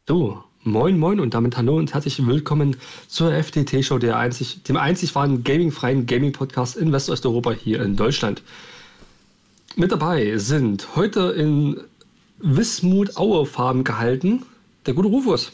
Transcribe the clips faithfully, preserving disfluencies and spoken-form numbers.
So, moin moin und damit hallo und herzlich willkommen zur F T T-Show, der einzig, dem einzig wahren gamingfreien Gaming-Podcast in Westosteuropa hier in Deutschland. Mit dabei sind heute in Wismut-Aue-Farben gehalten der gute Rufus.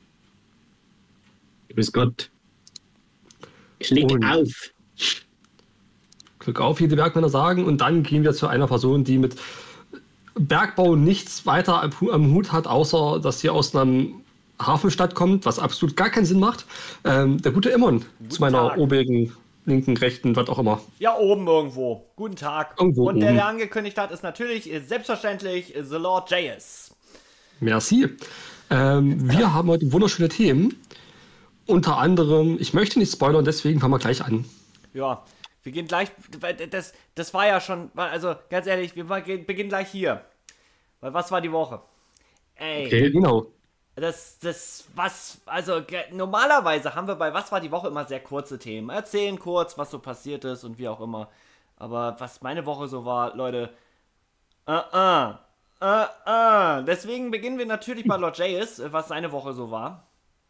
Grüß Gott. Klick und auf. Klick auf, wie die Bergmänner sagen, und dann gehen wir zu einer Person, die mit Bergbau nichts weiter am, am Hut hat, außer dass sie aus einer Hafenstadt kommt, was absolut gar keinen Sinn macht. Ähm, der gute Immon zu meiner Tag. obigen, linken, rechten, was auch immer. Ja, oben irgendwo. Guten Tag. Irgendwo Und der, oben. der angekündigt hat, ist natürlich äh, selbstverständlich äh, The Lord J S. Merci. Ähm, wir haben heute wunderschöne Themen. Unter anderem, ich möchte nicht spoilern, deswegen fangen wir gleich an. Ja, wir gehen gleich, weil das, das war ja schon, also ganz ehrlich, wir beginnen gleich hier. Weil was war die Woche? Ey, Okay. Genau. das, das, was, also ge- normalerweise haben wir bei Was war die Woche immer sehr kurze Themen. Erzählen kurz, was so passiert ist und wie auch immer. Aber was meine Woche so war, Leute, uh uh, uh uh. Deswegen beginnen wir natürlich bei Lord J S, was seine Woche so war.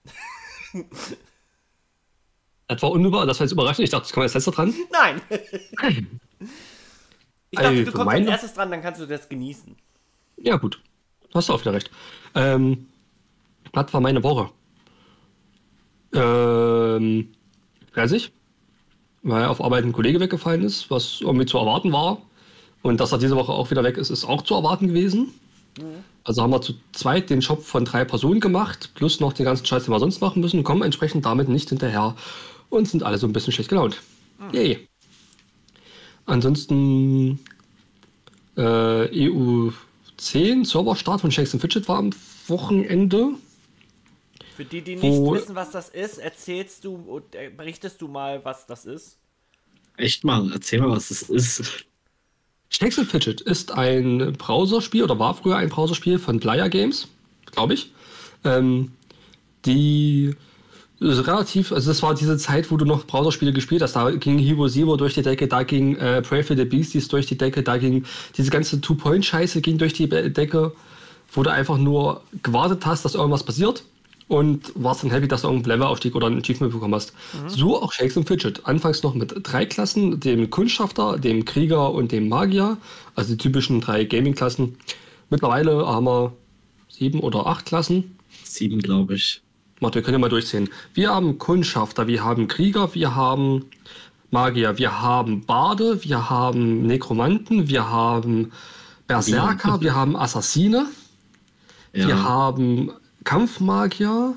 Das war unüber, das war jetzt überraschend. Ich dachte, es kommt als letzter dran. Nein! Ich dachte, Also, du kommst meine- als erstes dran, dann kannst du das genießen. Ja, gut. Hast du auch wieder recht. Ähm, was war meine Woche? Ähm, stressig, weil auf Arbeit ein Kollege weggefallen ist, was irgendwie zu erwarten war. Und dass er diese Woche auch wieder weg ist, ist auch zu erwarten gewesen. Also haben wir zu zweit den Job von drei Personen gemacht, plus noch den ganzen Scheiß, den wir sonst machen müssen, und kommen entsprechend damit nicht hinterher und sind alle so ein bisschen schlecht gelaunt. Yay. Ansonsten äh, E U zehn Serverstart von Shakes and Fidget war am Wochenende. Für die, die nicht Wo- wissen, was das ist, erzählst du und äh, berichtest du mal, was das ist? Echt mal, erzähl mal, was das ist. Shakes and Fidget ist ein Browserspiel oder war früher ein Browserspiel von Playa Games, glaube ich. Ähm, die ist relativ, also das war diese Zeit, wo du noch Browserspiele gespielt hast. Da ging Hero Zero durch die Decke, da ging äh, Pray for the Beasties durch die Decke, da ging diese ganze Two-Point-Scheiße ging durch die Be- Decke, wo du einfach nur gewartet hast, dass irgendwas passiert und warst dann happy, dass du irgendeinen Levelaufstieg oder ein Achievement bekommen hast. So auch Shakes and Fidget. Anfangs noch mit drei Klassen, dem Kundschafter, dem Krieger und dem Magier, also die typischen drei Gaming-Klassen. Mittlerweile haben wir sieben oder acht Klassen. Sieben, glaube ich. Warte, wir können ja mal durchsehen. Wir haben Kundschafter, wir haben Krieger, wir haben Magier, wir haben Barde, wir haben Nekromanten, wir haben Berserker, wir haben Assassine, Ja. wir haben Kampfmagier.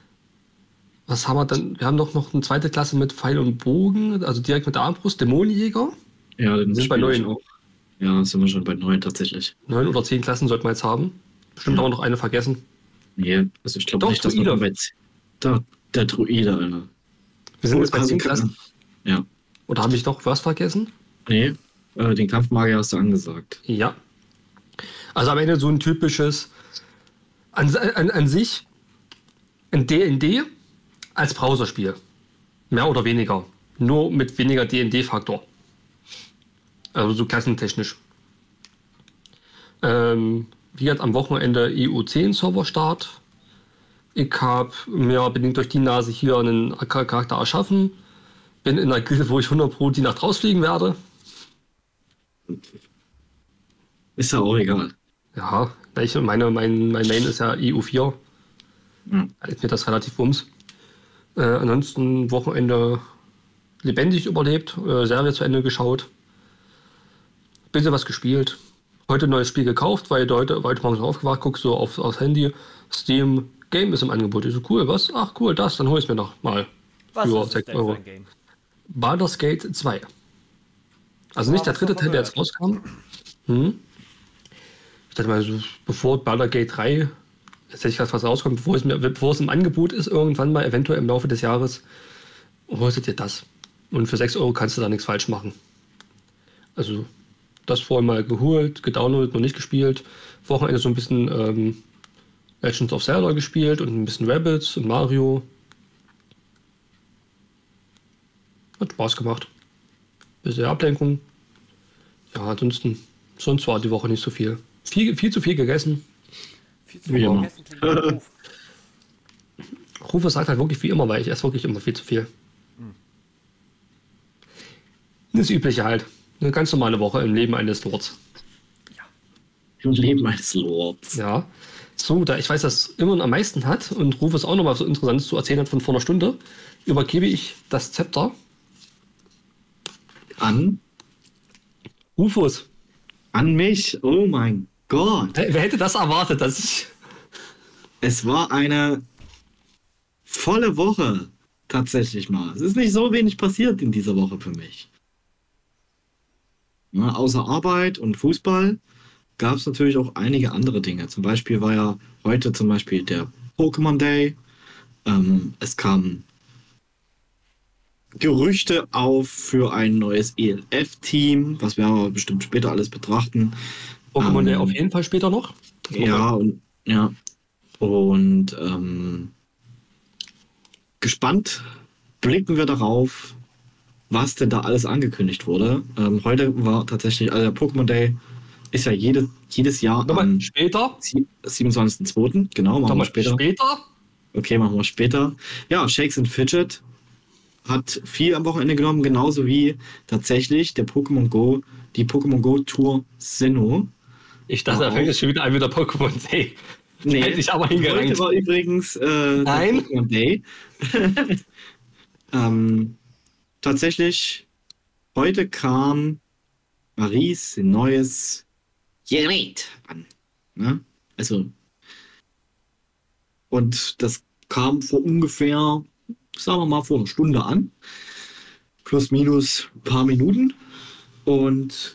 Was haben wir dann? Wir haben doch noch eine zweite Klasse mit Pfeil und Bogen, also direkt mit der Armbrust, Dämonenjäger. ja, den Sind bei spiel ich neun. auch. Ja, sind wir schon bei neun tatsächlich. Neun oder zehn Klassen sollten wir jetzt haben. Bestimmt Ja. auch noch eine vergessen. Nee, also ich glaube Doch, nicht, dass Druide. wir bei z- da, der Druide, Alter. Wir sind Oh, jetzt bei also zehn kann- Klassen. Ja. Oder habe ich doch was vergessen? Nee, äh, den Kampfmagier hast du angesagt. Ja. Also am Ende so ein typisches, an, an, an sich ein D und D als Browserspiel. Mehr oder weniger. Nur mit weniger D und D-Faktor. Also so klassentechnisch. Ähm, wie hat am Wochenende E U zehn Serverstart. Ich habe mir bedingt durch die Nase hier einen Charakter erschaffen. Bin in einer Gilde, wo ich hundert Pro die Nacht rausfliegen werde. Ist ja auch egal. Ja, welche, meine, mein, mein Main ist ja E U vier. Ja. Ist mir das relativ bums. Äh, ansonsten Wochenende lebendig überlebt, äh, Serie zu Ende geschaut. Bisschen was gespielt. Heute ein neues Spiel gekauft, weil heute, heute morgens aufgewacht, guck so auf, aufs Handy. Steam Game ist im Angebot. Ich so, cool, was? Ach cool, das, dann hol ich mir noch mal. Was Für ist das sechs denn für Euro. ein Game? Baldur's Gate zwei. Also nicht Oh, der was dritte davon Teil, der jetzt gehört. rauskam. Hm? Ich dachte mal, so, bevor Baldur's Gate drei, jetzt hätte ich gerade was rauskommt, bevor es, mir, bevor es im Angebot ist, irgendwann mal eventuell im Laufe des Jahres, holst du dir das. Und für sechs Euro kannst du da nichts falsch machen. Also das vorhin mal geholt, gedownloadet, noch nicht gespielt. Wochenende so ein bisschen ähm, Legends of Zelda gespielt und ein bisschen Rabbids und Mario. Hat Spaß gemacht. Bisschen Ablenkung. Ja, ansonsten, sonst war die Woche nicht so viel. Viel, viel zu viel gegessen. Viel zu Wie viel immer. gegessen klingt doof. Rufus sagt halt wirklich wie immer, weil ich esse wirklich immer viel zu viel. Hm. Das Übliche halt. Eine ganz normale Woche im Leben eines Lords. Im Leben eines Lords. Ja. So, da ich weiß, dass immer am meisten hat und Rufus auch noch mal so Interessantes zu erzählen hat von vor einer Stunde, übergebe ich das Zepter An? Rufus. An mich? Oh mein Gott. Wer wer hätte das erwartet, dass ich... Es war eine volle Woche. Tatsächlich mal. Es ist nicht so wenig passiert in dieser Woche für mich. Na, außer Arbeit und Fußball gab es natürlich auch einige andere Dinge. Zum Beispiel war ja heute zum Beispiel der Pokémon Day. Ähm, es kamen Gerüchte auf für ein neues E L F-Team, was wir aber bestimmt später alles betrachten. Pokémon Ähm, Day auf jeden Fall später noch. Das machen Ja, wir. und ja. Und ähm, gespannt blicken wir darauf, was denn da alles angekündigt wurde. Ähm, heute war tatsächlich, also der Pokémon Day ist ja jede, jedes Jahr Nochmal am später. siebenundzwanzigsten zweiten Genau, machen wir Nochmal später. später. Okay, machen wir später. Ja, Shakes and Fidget hat viel am Wochenende genommen, genauso wie tatsächlich der Pokémon Go, die Pokémon Go Tour Sinnoh. Ich dachte, da Wow. fängt jetzt schon wieder an mit der Pokémon Day. Nee, Hätte ich aber heute hingerankt. war übrigens äh, der Nein. Pokémon Day. ähm, tatsächlich, heute kam Maries neues Gerät an. Ne? Also, und das kam vor ungefähr, sagen wir mal, vor einer Stunde an. Plus, minus ein paar Minuten. Und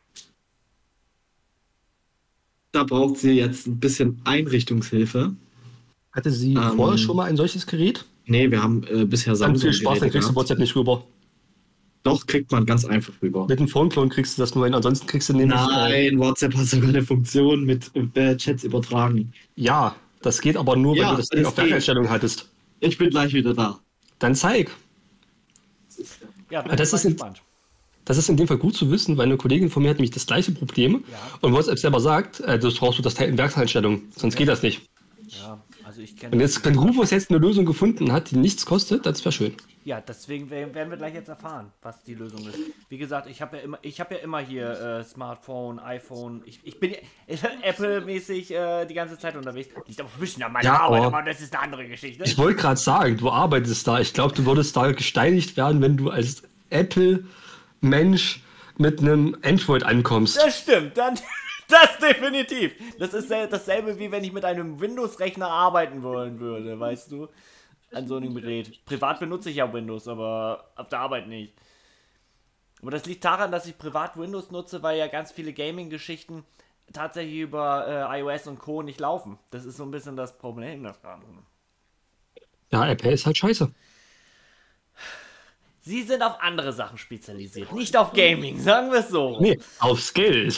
da braucht sie jetzt ein bisschen Einrichtungshilfe. Hatte sie Ähm, vorher schon mal ein solches Gerät? Nee, wir haben äh, bisher Dann viel Spaß, dann Samsung-Geräte kriegst du gehabt. WhatsApp nicht rüber. Doch, kriegt man ganz einfach rüber. Mit dem Phone-Clone kriegst du das nur hin, ansonsten kriegst du nämlich... Äh, Nein, WhatsApp hat sogar eine Funktion mit äh, Chats übertragen. ja, das geht aber nur, Ja, wenn du das Ding das auf geht. Werkeinstellung hattest. Ich bin gleich wieder da. Dann zeig. Ja, bin Aber das ich mal ist in- gespannt. Das ist in dem Fall gut zu wissen, weil eine Kollegin von mir hat nämlich das gleiche Problem. Ja. Und WhatsApp selber sagt, äh, du brauchst du das Teil in Werkseinstellung, sonst geht das nicht. Ja, also ich Und kenne jetzt, wenn Rufus jetzt eine Lösung gefunden hat, die nichts kostet, das wäre schön. Ja, deswegen we- werden wir gleich jetzt erfahren, was die Lösung ist. Wie gesagt, ich habe ja immer, ich habe ja immer hier äh, Smartphone, iPhone. Ich, ich bin ja Apple-mäßig äh, die ganze Zeit unterwegs. Liegt aber ein bisschen an meiner Ja, Arbeit, aber- aber das ist eine andere Geschichte. Ich wollte gerade sagen, du arbeitest da. Ich glaube, du würdest da gesteinigt werden, wenn du als Apple-Mensch mit einem Android ankommst. Das stimmt, dann das definitiv. Das ist sel- dasselbe, wie wenn ich mit einem Windows-Rechner arbeiten wollen würde, weißt du? An so einem Gerät. Privat benutze ich ja Windows, aber auf der Arbeit nicht. Aber das liegt daran, dass ich privat Windows nutze, weil ja ganz viele Gaming-Geschichten tatsächlich über äh, iOS und Co. nicht laufen. Das ist so ein bisschen das Problem daran. Ja, Apple ist halt scheiße. Sie sind auf andere Sachen spezialisiert, nicht auf Gaming, sagen wir es so. Nee, aufs Geld.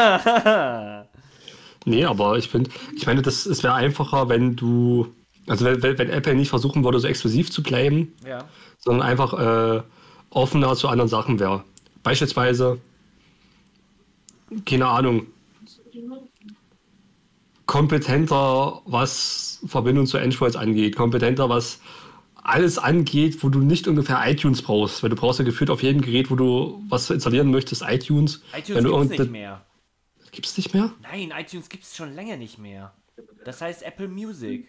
Nee, aber ich finde, ich meine, das, es wäre einfacher, wenn du, also wenn, wenn wenn Apple nicht versuchen würde, so exklusiv zu bleiben, Ja. sondern einfach äh, offener zu anderen Sachen wäre. Beispielsweise, keine Ahnung, kompetenter, was Verbindung zu Androids angeht, kompetenter, was alles angeht, wo du nicht ungefähr iTunes brauchst, weil du brauchst ja gefühlt auf jedem Gerät, wo du was installieren möchtest, iTunes. iTunes Wenn du gibt's irgende- nicht mehr. Gibt's nicht mehr? Nein, iTunes gibt's schon länger nicht mehr. Das heißt Apple Music.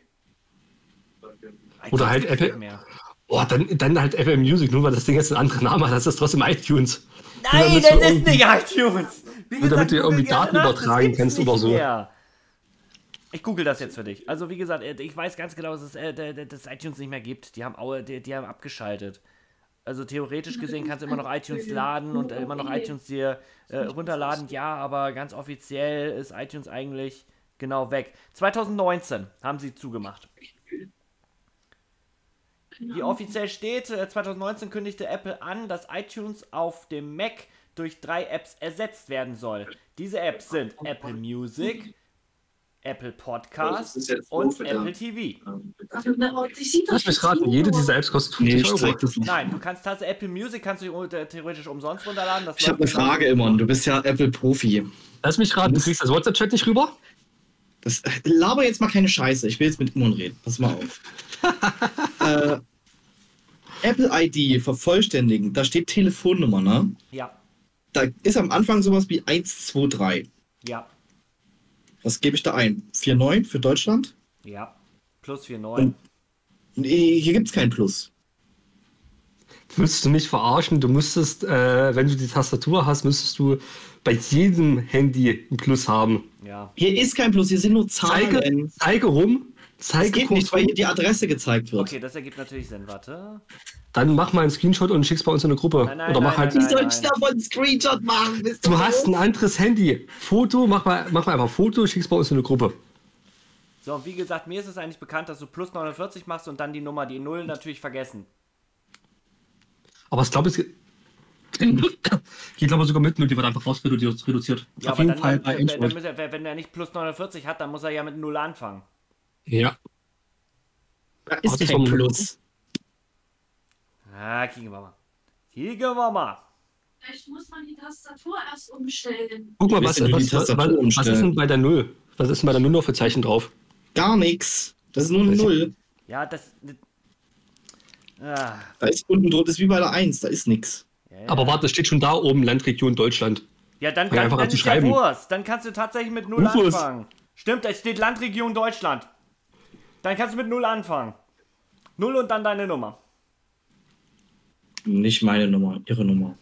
Oder iTunes halt gibt's Apple- nicht mehr. Oh, dann, dann halt Apple Music, nur weil das Ding jetzt einen anderen Namen hat, das ist trotzdem iTunes. Nur Nein, damit das du ist irgendwie- nicht iTunes. Wie Nur damit du google irgendwie gerne Daten nach, das übertragen gibt's kannst nicht oder so. mehr. Ich google das jetzt für dich. Also wie gesagt, äh, ich weiß ganz genau, dass es äh, d- d- das iTunes nicht mehr gibt. Die haben, au- die, die haben abgeschaltet. Also theoretisch gesehen kannst du immer noch iTunes laden und äh, immer noch iTunes dir äh, runterladen. Ja, aber ganz offiziell ist iTunes eigentlich genau weg. zwanzig neunzehn haben sie zugemacht. Wie offiziell steht, äh, zwanzig neunzehn kündigte Apple an, dass iTunes auf dem Mac durch drei Apps ersetzt werden soll. Diese Apps sind Apple Music, Apple Podcast und Apple T V. Lass mich raten, jede dieser Apps kostet Nee, fünfzig ich Euro. zeig das nicht. Nein, du kannst tatsächlich Apple Music kannst du äh, theoretisch umsonst runterladen. Das Ich habe läuft eine Frage, genau- Imon. Du bist ja Apple-Profi. Lass mich raten, du kriegst das WhatsApp-Chat nicht rüber? Das, laber jetzt mal keine Scheiße. Ich will jetzt mit Imon reden. Pass mal auf. äh, Apple I D vervollständigen, da steht Telefonnummer, ne? Ja, Da ist am Anfang sowas wie eins zwei drei. ja, Was gebe ich da ein? vier neun für Deutschland? ja. Plus vier neun. Nee, hier gibt es kein Plus. Willst du mich verarschen? Du müsstest, äh, wenn du die Tastatur hast, müsstest du bei jedem Handy ein Plus haben. Ja. Hier ist kein Plus, hier sind nur Zahlen. Zeige, zeige rum. Das Zeige geht kurz nicht, weil rum. hier die Adresse gezeigt wird. Okay, das ergibt natürlich Sinn. Warte. Dann mach mal einen Screenshot und schick's bei uns in eine Gruppe. Nein, nein, Oder mach nein, halt. Wie nein, soll nein. ich davon einen Screenshot machen? Bist Du du hast ein doof? anderes Handy. Foto, mach mal, mach mal einfach Foto, schick's bei uns in eine Gruppe. So, und wie gesagt, mir ist es eigentlich bekannt, dass du plus neunundvierzig machst und dann die Nummer, die Null natürlich vergessen. Aber ich glaube, es geht, geht glaube ich sogar mit null, die wird einfach raus reduziert. reduziert. Ja, Auf aber jeden dann, Fall dann, bei dann, dann Android. muss er, wenn er nicht plus neunundvierzig hat, dann muss er ja mit Null anfangen. Ja. Da ist Warte, kein ich mach mal- Plus. Ah, kicken wir mal. Kicken wir mal. Vielleicht muss man die Tastatur erst umstellen. Guck mal, Wie was, willst du die was, was, Tastatur was, was umstellen? ist denn bei der null? Was ist denn bei der null noch für Zeichen drauf? Gar nichts. Das ist nur eine Das- Null. Ja, das. Ah, Da ist unten drunter, das ist wie bei der eins, da ist nichts. ja, ja. Aber warte, das steht schon da oben, Landregion Deutschland. Ja, dann, Fang dann, einfach dann an zu ist ja schreiben. Wurst. Dann kannst du tatsächlich mit Null Wurst. anfangen. Stimmt, es steht Landregion Deutschland. Dann kannst du mit Null anfangen. Null und dann deine Nummer. Nicht meine Nummer, ihre Nummer.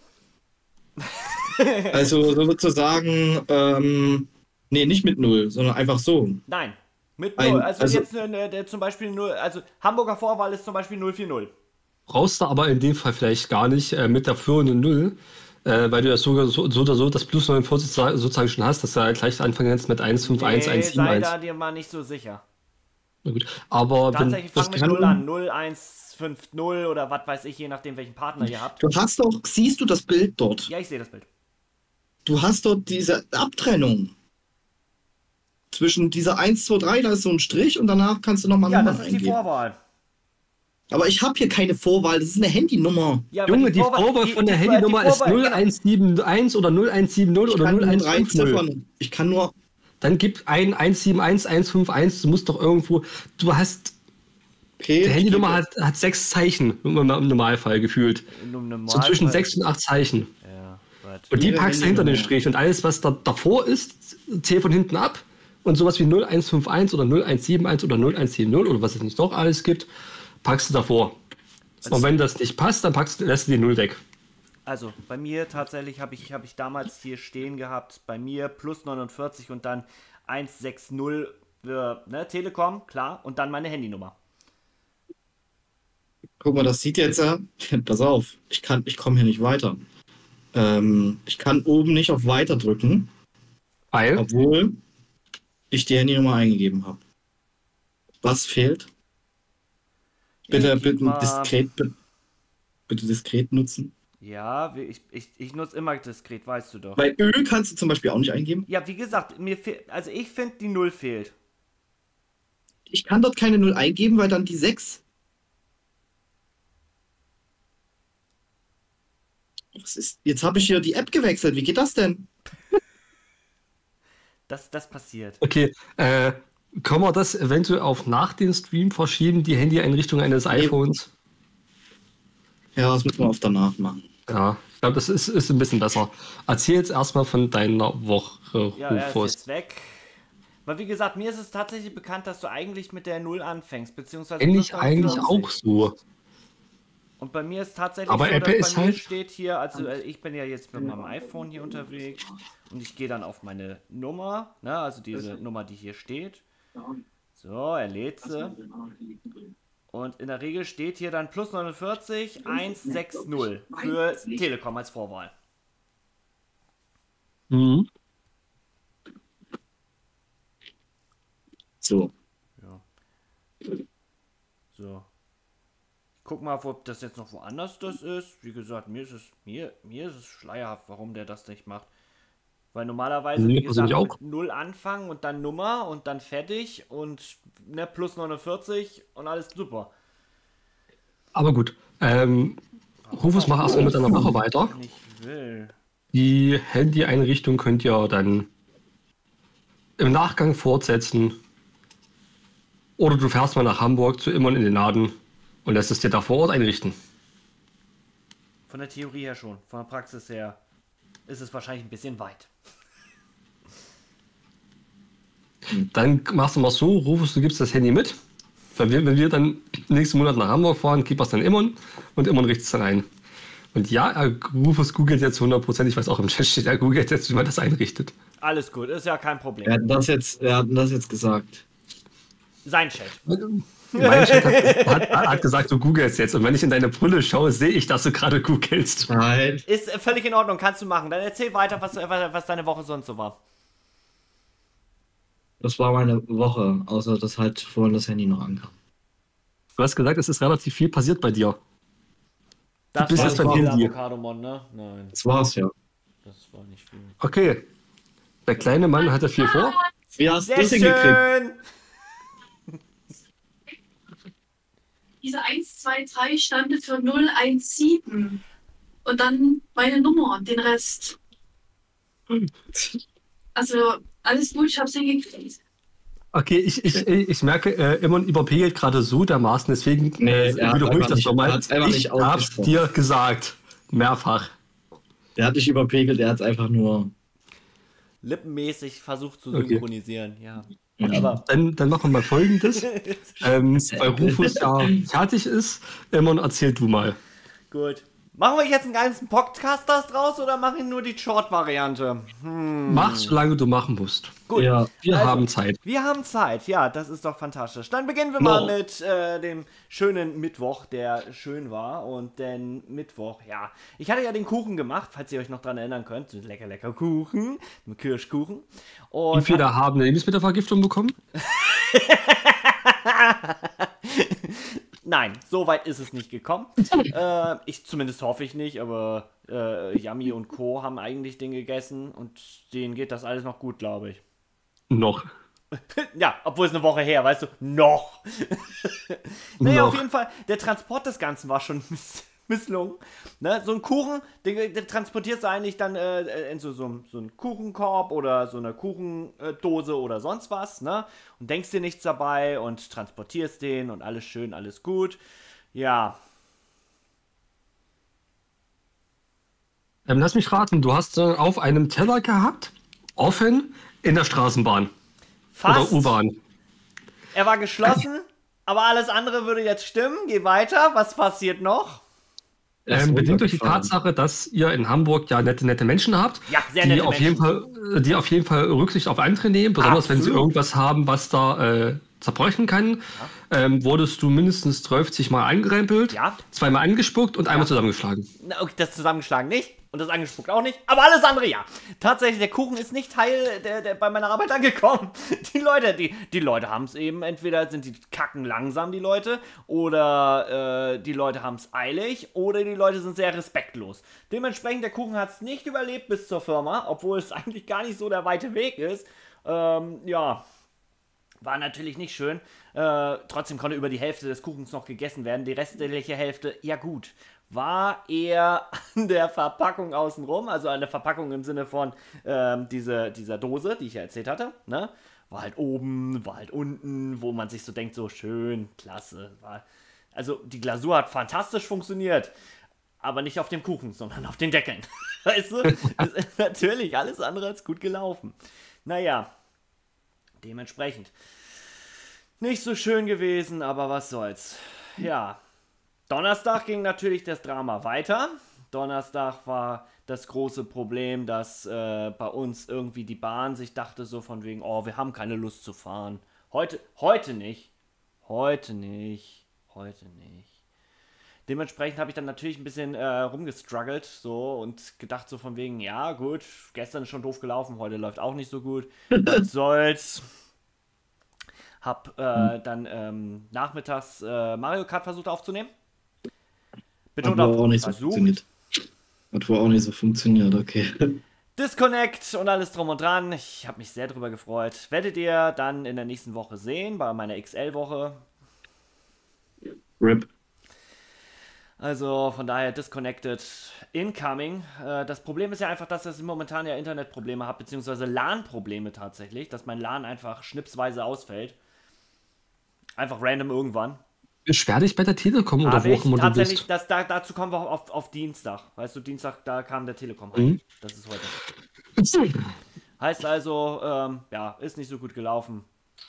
Also sozusagen, ähm, nee, nicht mit Null, sondern einfach so. Nein. Mit Ein- Null. Also, also- jetzt ne, ne, der zum Beispiel null. Also Hamburger Vorwahl ist zum Beispiel null vier null. Brauchst du aber in dem Fall vielleicht gar nicht äh, mit der führenden null, äh, weil du ja sogar so, so oder so das plus neunundvierzig so- sozusagen schon hast, dass du halt gleich anfangen kannst mit eins fünf eins, Nee, eins sieben sei eins. da dir mal nicht so sicher. Na gut. Aber wenn, Tatsächlich das fang mit kann- Null an. null eins fünf null oder was weiß ich, je nachdem welchen Partner ihr habt. Du hast doch, siehst du das Bild dort? Ja, ich sehe das Bild. Du hast dort diese Abtrennung. Zwischen dieser eins, zwei, drei, da ist so ein Strich und danach kannst du nochmal Ja, Nummern das ist die eingeben. Vorwahl. Aber ich habe hier keine Vorwahl, das ist eine Handynummer. Ja, aber Junge, die Vorwahl die- von der die- die Handynummer ist Vorwahl- null genau. eins sieben eins oder null eins sieben null Ich oder kann null nur eins drei fünf null. Ziffern. Ich kann nur. Dann gib ein eins sieben eins, eins fünf eins, du musst doch irgendwo, du hast, Okay, die Handynummer steht hat, hat sechs Zeichen, im, im Normalfall gefühlt. In einem So Normalfall- zwischen sechs und acht Zeichen. Ja, warte. Und die Ihre packst du hinter den Handynummer. Strich und alles, was da davor ist, zähl von hinten ab. Und sowas wie null eins fünf eins oder null eins sieben eins oder null eins sieben null oder was es nicht doch alles gibt, packst du davor. Und wenn das nicht passt, dann packst du, lässt du die null weg. Also, bei mir tatsächlich habe ich, hab ich damals hier stehen gehabt, bei mir plus neunundvierzig und dann eins sechs null für ne, Telekom, klar, und dann meine Handynummer. Guck mal, das sieht jetzt ja. Pass auf, ich kann, ich komme hier nicht weiter. Ähm, ich kann oben nicht auf Weiter drücken, Weil, obwohl ich die Handynummer eingegeben habe. Was fehlt? Bitte, Ich bitte mal- diskret, bitte, bitte diskret nutzen. Ja, wie- ich, ich, ich nutze immer diskret, weißt du doch. Bei Ö kannst du zum Beispiel auch nicht eingeben. Ja, wie gesagt, mir fehlt, also ich finde, die Null fehlt. Ich kann dort keine Null eingeben, weil dann die sechs. Was ist? Jetzt habe ich hier die App gewechselt. Wie geht das denn? Das, das passiert. okay, äh, können wir das eventuell auf nach dem Stream verschieben, die Handy-Einrichtung eines iPhones? Ja, das müssen wir auf danach machen. Ja, ich glaube, das ist, ist ein bisschen besser. Erzähl jetzt erstmal von deiner Woche, Ja, er ist Rufus. jetzt weg. Weil wie gesagt, mir ist es tatsächlich bekannt, dass du eigentlich mit der Null anfängst, beziehungsweise Finde ich plus eigentlich neunundvierzig. auch so. Und bei mir ist tatsächlich Aber so, Apple dass ist bei mir halt- steht hier, also äh, ich bin ja jetzt mit meinem iPhone hier unterwegs und ich gehe dann auf meine Nummer, ne, also diese Nummer, die hier steht. So, er lädt sie. Und in der Regel steht hier dann plus neunundvierzig eins sechs null für Telekom als Vorwahl. Mhm. So. Ja. So. Ich guck mal, ob das jetzt noch woanders das ist. Wie gesagt, mir ist es, mir, mir ist es schleierhaft, warum der das nicht macht. Weil normalerweise, Nee, wie also gesagt, ich auch. mit null anfangen und dann Nummer und dann fertig und ne, plus neunundvierzig und alles super. Aber gut. Ähm, Rufus, mach erstmal mit deiner Woche weiter. Wenn ich will. Die Handy-Einrichtung könnt ihr dann im Nachgang fortsetzen. Oder du fährst mal nach Hamburg zu Immon in den Laden und lässt es dir da vor Ort einrichten. Von der Theorie her schon. Von der Praxis her ist es wahrscheinlich ein bisschen weit. Dann machst du mal so, rufst du, gibst das Handy mit. Wenn wir, wenn wir dann nächsten Monat nach Hamburg fahren, gib es dann Immon und Immon richtet es dann ein. Und ja, er Rufus googelt jetzt hundert Prozent, ich weiß auch im Chat steht, er googelt jetzt, wie man das einrichtet. Alles gut, ist ja kein Problem. Wer hat das jetzt, wer hat denn das jetzt gesagt? Sein Chat. Mein Chat hat, hat, hat gesagt, du googelst jetzt. Und wenn ich in deine Brille schaue, sehe ich, dass du gerade googelst. Nein. Ist völlig in Ordnung, kannst du machen. Dann erzähl weiter, was, was deine Woche sonst so war. Das war meine Woche, außer dass halt vorhin das Handy noch ankam. Du hast gesagt, es ist relativ viel passiert bei dir. Das bist war jetzt nicht beim viel Handy. Avocado-Mon, ne? Nein, Das war's ja. das war nicht viel. Okay. Der kleine Mann hatte viel vor. Wie hast du Sehr das hingekriegt? schön! Diese eins, zwei, drei stand für null eins sieben. Und dann meine Nummer und den Rest. Also, alles gut, ich hab's hingekriegt. Okay, ich, ich, ich merke, äh, Immon überpegelt gerade so dermaßen, deswegen Nee, äh, er hat wiederhole ich einfach das nicht- nochmal. er hat's einfach Ich nicht hab's ausgesprochen. dir gesagt. Mehrfach. Der hat dich überpegelt, der hat einfach nur. Lippenmäßig versucht zu Okay. synchronisieren, ja. Ja. Aber Dann, dann machen wir mal Folgendes. ähm, weil Rufus ja fertig ist, Immon, erzähl du mal. gut. Machen wir jetzt einen ganzen Podcast draus oder machen wir nur die Short-Variante? Hm. Mach, solange du machen musst. Gut. Ja. Wir Also, haben Zeit. Wir haben Zeit, ja, das ist doch fantastisch. Dann beginnen wir mal No. mit äh, dem schönen Mittwoch, der schön war. Und denn Mittwoch, ja, ich hatte ja den Kuchen gemacht, falls ihr euch noch dran erinnern könnt. Lecker, lecker Kuchen, mit Kirschkuchen. Wie Und viele haben eine Lebensmittelvergiftung bekommen? nein, so weit ist es nicht gekommen. äh, ich zumindest hoffe ich nicht, aber äh, Yami und Co. haben eigentlich den gegessen und denen geht das alles noch gut, glaube ich. Noch. Ja, obwohl es eine Woche her, weißt du, noch. Naja, Noch. auf jeden Fall, der Transport des Ganzen war schon miss misslungen. Ne? So ein Kuchen, den, den transportierst du eigentlich dann äh, in so, so, so einen Kuchenkorb oder so eine Kuchendose oder sonst was, ne? Und denkst dir nichts dabei und transportierst den und alles schön, alles gut. Ja, Ähm, lass mich raten, du hast äh, auf einem Teller gehabt, offen in der Straßenbahn fast. oder U-Bahn. Er war geschlossen, aber alles andere würde jetzt stimmen. Geh weiter, was passiert noch? Er ist Ähm, bedingt durch die runtergefahren. Tatsache, dass ihr in Hamburg ja nette, nette Menschen habt, Ja, sehr die, nette auf jeden Fall, äh, die auf jeden Fall Rücksicht auf andere nehmen, besonders wenn sie Absolut. irgendwas haben, was da äh, zerbrechen kann. Ähm, wurdest du mindestens zwölfzig Mal angerempelt, Ja. zweimal angespuckt und einmal zusammengeschlagen. Na, okay, das zusammengeschlagen nicht und das angespuckt auch nicht, aber alles andere ja. Tatsächlich, der Kuchen ist nicht Teil der, der bei meiner Arbeit angekommen. Die Leute, die, die Leute haben es eben, entweder sind die kacken langsam, die Leute, oder äh, die Leute haben es eilig, oder die Leute sind sehr respektlos. Dementsprechend, der Kuchen hat es nicht überlebt bis zur Firma, obwohl es eigentlich gar nicht so der weite Weg ist. Ähm, ja, war natürlich nicht schön. Äh, trotzdem konnte über die Hälfte des Kuchens noch gegessen werden. Die restliche Hälfte, ja gut, war eher an der Verpackung außenrum. Also an der Verpackung im Sinne von ähm, diese, dieser Dose, die ich ja erzählt hatte. Ne? War halt oben, war halt unten, wo man sich so denkt, so schön, klasse. War, also die Glasur hat fantastisch funktioniert. Aber nicht auf dem Kuchen, sondern auf den Deckeln. Weißt du? Ist natürlich alles andere als gut gelaufen. Naja. Dementsprechend. Nicht so schön gewesen, aber was soll's. Ja. Donnerstag ging natürlich das Drama weiter. Donnerstag war das große Problem, dass äh, bei uns irgendwie die Bahn sich dachte so von wegen, oh, wir haben keine Lust zu fahren. Heute, heute nicht. Heute nicht. Heute nicht. Dementsprechend habe ich dann natürlich ein bisschen äh, rumgestruggelt so und gedacht so von wegen, ja gut, gestern ist schon doof gelaufen, heute läuft auch nicht so gut. Was soll's. Hab äh, dann ähm, nachmittags äh, Mario Kart versucht aufzunehmen. Hat wohl auch nicht so versucht. funktioniert. Hat wohl auch nicht so funktioniert, okay. Disconnect und alles drum und dran. Ich habe mich sehr drüber gefreut. Werdet ihr dann in der nächsten Woche sehen, bei meiner X L-Woche. R I P. Also von daher disconnected, incoming. Äh, das Problem ist ja einfach, dass ich momentan ja Internetprobleme habe, beziehungsweise LAN-Probleme tatsächlich, dass mein LAN einfach schnipsweise ausfällt. Einfach random irgendwann. Beschwer dich bei der Telekom oder Aber wo ich auch immer du tatsächlich, bist. das, da, dazu kommen wir auf, auf Dienstag. Weißt du, Dienstag, da kam der Telekom. Mhm. Das ist heute. Heißt also, ähm, ja, ist nicht so gut gelaufen.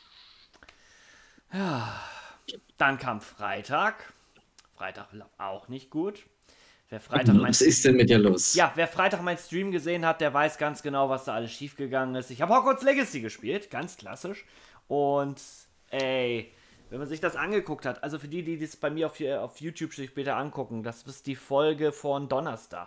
Ja. Dann kam Freitag. Freitag lief auch nicht gut. Wer Freitag mein Was ist denn mit dir los? Ja, wer Freitag meinen Stream gesehen hat, der weiß ganz genau, was da alles schiefgegangen ist. Ich habe Hogwarts Legacy gespielt, ganz klassisch. Und, ey, wenn man sich das angeguckt hat, also für die, die das bei mir auf, auf YouTube später angucken, das ist die Folge von Donnerstag.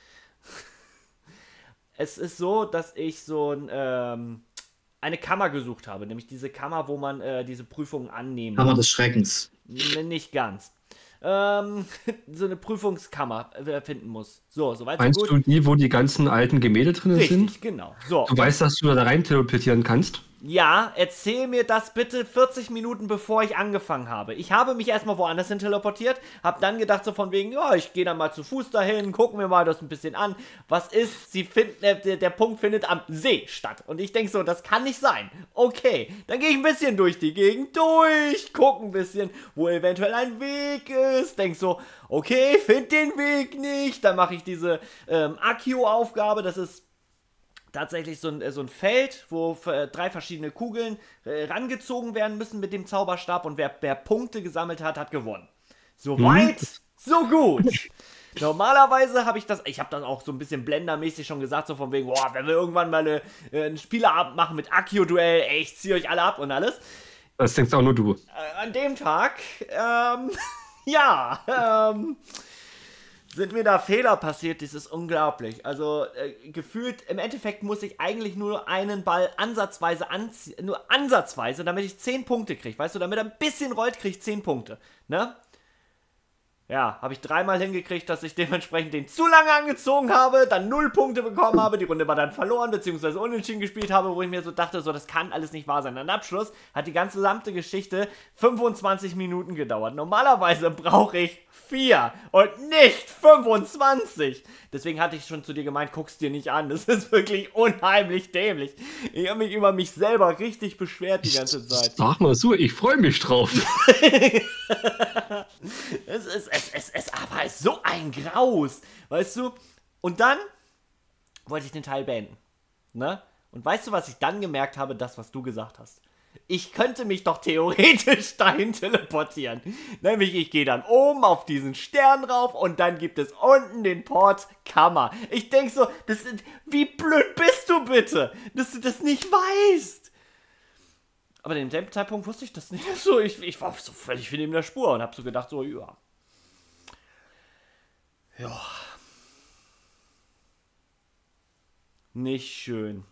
Es ist so, dass ich so ein, ähm, eine Kammer gesucht habe, nämlich diese Kammer, wo man äh, diese Prüfungen annehmen Kammer des Schreckens. N- Nicht ganz. Ähm, so eine Prüfungskammer äh, finden muss. So, soweit so Meinst gut. du die, wo die ganzen alten Gemälde drin Richtig, sind? genau. So. Du weißt, dass du da rein teleportieren kannst? Ja, erzähl mir das bitte vierzig Minuten bevor ich angefangen habe. Ich habe mich erstmal woanders hin teleportiert, habe dann gedacht so von wegen, ja, ich gehe dann mal zu Fuß dahin, gucken wir mal das ein bisschen an. Was ist? Sie finden, äh, der, der Punkt findet am See statt. Und ich denke so, das kann nicht sein. Okay, dann gehe ich ein bisschen durch die Gegend durch, gucke ein bisschen, wo eventuell ein Weg ist. Denk so, okay, find den Weg nicht. Dann mache ich diese ähm, Accio-Aufgabe, das ist tatsächlich so ein, so ein Feld, wo äh, drei verschiedene Kugeln äh, rangezogen werden müssen mit dem Zauberstab und wer, wer Punkte gesammelt hat, hat gewonnen. Soweit, mhm. so gut. Normalerweise habe ich das, ich habe das auch so ein bisschen blendermäßig schon gesagt, so von wegen, boah, wenn wir irgendwann mal eine, äh, einen Spieleabend machen mit Accio-Duell, ey, ich ziehe euch alle ab und alles. Das denkst auch nur du. Äh, an dem Tag, ähm, ja, ähm, sind mir da Fehler passiert, das ist unglaublich. Also äh, gefühlt, im Endeffekt muss ich eigentlich nur einen Ball ansatzweise anziehen, nur ansatzweise, damit ich zehn Punkte kriege, weißt du, damit er ein bisschen rollt, kriege ich zehn Punkte, ne? Ja, habe ich dreimal hingekriegt, dass ich dementsprechend den zu lange angezogen habe, dann null Punkte bekommen habe, die Runde war dann verloren, beziehungsweise unentschieden gespielt habe, wo ich mir so dachte, so, das kann alles nicht wahr sein. Am Abschluss hat die ganze gesamte Geschichte fünfundzwanzig Minuten gedauert. Normalerweise brauche ich vier und nicht fünfundzwanzig. Deswegen hatte ich schon zu dir gemeint, guck's dir nicht an, das ist wirklich unheimlich dämlich. Ich habe mich über mich selber richtig beschwert die ganze Zeit. Sag mal so, ich freue mich drauf. Es ist, es, es, es aber ist so ein Graus, weißt du? Und dann wollte ich den Teil beenden, ne? Und weißt du, was ich dann gemerkt habe? Das, was du gesagt hast. Ich könnte mich doch theoretisch dahin teleportieren. Nämlich, ich gehe dann oben auf diesen Stern rauf und dann gibt es unten den Port Kammer. Ich denk so, das ist, wie blöd bist du bitte, dass du das nicht weißt? Aber in dem Zeitpunkt wusste ich das nicht so. Ich, ich war so völlig neben der Spur und habe so gedacht, so, ja. Ja. Nicht schön.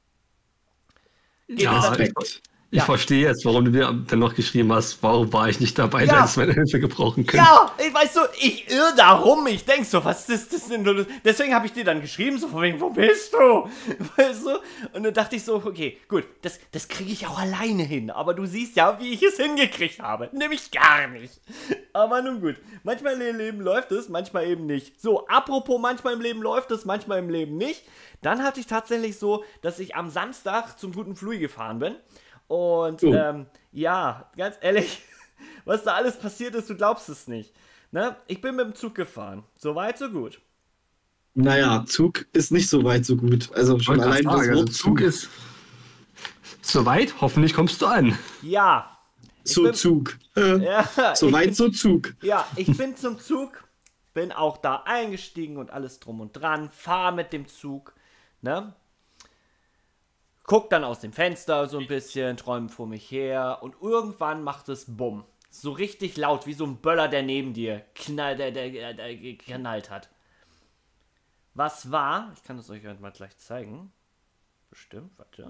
Ja, Respekt. ich Ja. verstehe jetzt, warum du mir dann noch geschrieben hast, warum war ich nicht dabei, Ja. da hättest du meine Hilfe gebrauchen können. Ja, ich weiß so, ich irr da rum. Ich denk so, was ist das denn? Deswegen habe ich dir dann geschrieben, so von wegen, wo bist du? Weißt du? Und dann dachte ich so, okay, gut, das, das kriege ich auch alleine hin. Aber du siehst ja, wie ich es hingekriegt habe. Nämlich gar nicht. Aber nun gut. Manchmal im Leben läuft es, manchmal eben nicht. So, apropos, manchmal im Leben läuft es, manchmal im Leben nicht. Dann hatte ich tatsächlich so, dass ich am Samstag zum guten Flui gefahren bin. Und, Oh. ähm, ja, ganz ehrlich, was da alles passiert ist, du glaubst es nicht. Ne? Ich bin mit dem Zug gefahren. So weit, so gut. Naja, Zug ist nicht so weit, so gut. Also Ich schon wollte allein gerade das sagen, also Wort Zug ist soweit, hoffentlich kommst du an. Ja. Ich So bin, Zug. Äh, ja, so ich, weit, so Zug. ja, ich bin zum Zug, bin auch da eingestiegen und alles drum und dran, fahr mit dem Zug, ne? Guck dann aus dem Fenster so ein bisschen, träume vor mich her und irgendwann macht es Bumm. So richtig laut, wie so ein Böller, der neben dir knall, der, der, der, der geknallt hat. Was war? Ich kann es euch mal gleich zeigen. Bestimmt, warte.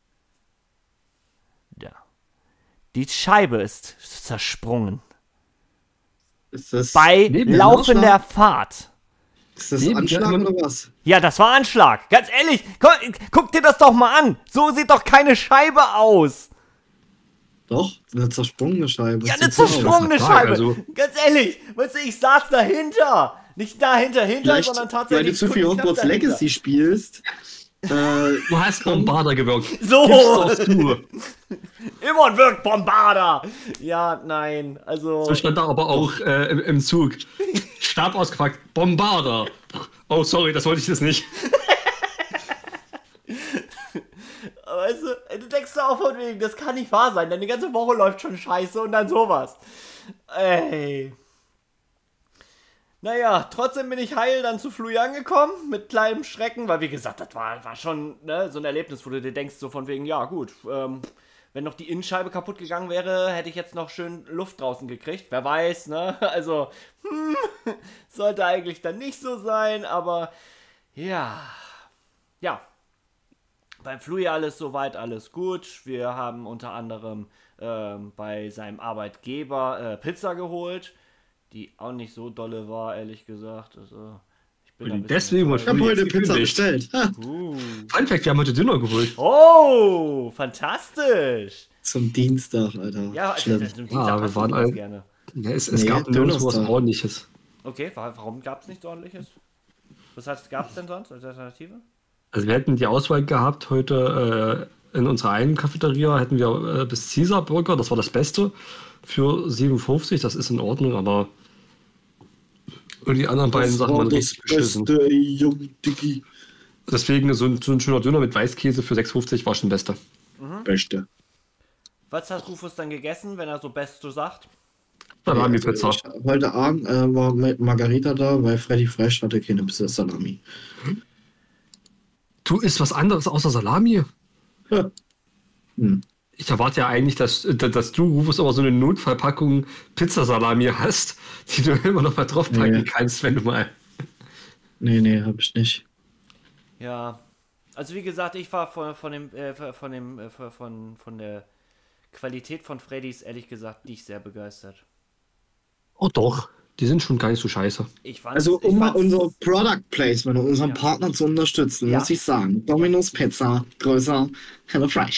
Da. Die Scheibe ist zersprungen. Ist das, Bei Neben dem laufender Anschlag? Fahrt. ist das Neben Anschlag der- oder was? Ja, das war Anschlag. Ganz ehrlich, guck, guck dir das doch mal an. So sieht doch keine Scheibe aus. Doch, eine zersprungene Scheibe. Ja, Sieht eine so aus. zersprungene Frage, Scheibe. also- Ganz ehrlich, weißt du, ich saß dahinter. Nicht dahinter, hinter, Vielleicht, sondern weil tatsächlich. du zu viel knapp Hogwarts dahinter. Legacy spielst. Äh, Du hast Bombarder gewirkt. So. Gib's doch zu. Immon wirkt Bombarder! Ja, nein, also... So stand da aber auch äh, im, im Zug. Stab ausgepackt, Bombarder. Oh, sorry, das wollte ich jetzt nicht. Weißt du, du denkst auch von wegen, das kann nicht wahr sein, denn die ganze Woche läuft schon scheiße und dann sowas. Ey. Naja, trotzdem bin ich heil dann zu Flui angekommen, mit kleinem Schrecken, weil wie gesagt, das war, war schon ne, so ein Erlebnis, wo du dir denkst, so von wegen, ja gut, ähm, wenn noch die Innenscheibe kaputt gegangen wäre, hätte ich jetzt noch schön Luft draußen gekriegt, wer weiß, ne, also, hm, sollte eigentlich dann nicht so sein, aber, ja, ja, beim Flui alles soweit, alles gut, wir haben unter anderem ähm, bei seinem Arbeitgeber äh, Pizza geholt, die auch nicht so dolle war, ehrlich gesagt. Also, ich bin Und ein bisschen deswegen enttäuscht. Ich habe heute Jetzt Pizza gekündigt. bestellt. Ha, Uh. Fun Fact, wir haben heute Döner geholt. Oh, fantastisch. zum Dienstag, Alter. Ja, Schlimm. also, zum Ah, Dienstag wir hast du waren sowas all- gerne. Ja, es es Nee, gab nirgendwo was Dönerstag. Ordentliches. Okay, wa- warum gab es nichts ordentliches? Was heißt, gab es denn sonst als Alternative? Also wir hätten die Auswahl gehabt heute äh, in unserer einen Cafeteria hätten wir äh, bis Caesar Burger, das war das Beste, für siebenundfünfzig, das ist in Ordnung, aber und die anderen beiden Sachen waren richtig beschissen. ey, Junge, Diggi. Deswegen so ein, so ein schöner Döner mit Weißkäse für sechs fünfzig war schon das Beste. Beste. Was hat Rufus dann gegessen, wenn er so Beste sagt? Salami Also Pizza. ich, heute Abend äh, war mit Margarita da, weil Freddy Fresh hatte keine Pizza Salami. Du isst was anderes außer Salami? Ja. Hm. Ich erwarte ja eigentlich, dass, dass du, Rufus, aber so eine Notfallpackung Pizzasalami hast, die du immer noch mal draufpacken Nee. kannst, wenn du mal. Nee, nee, hab ich nicht. Ja, also wie gesagt, ich war von, von dem, äh, von dem, äh, von, von der Qualität von Freddys, ehrlich gesagt, nicht sehr begeistert. Oh doch, die sind schon gar nicht so scheiße. Ich fand's, Also ich um mal fand's- unser Product Placement und unseren Ja. Partner zu unterstützen, Ja. muss ich sagen, Domino's Pizza, größer, Hello Fresh.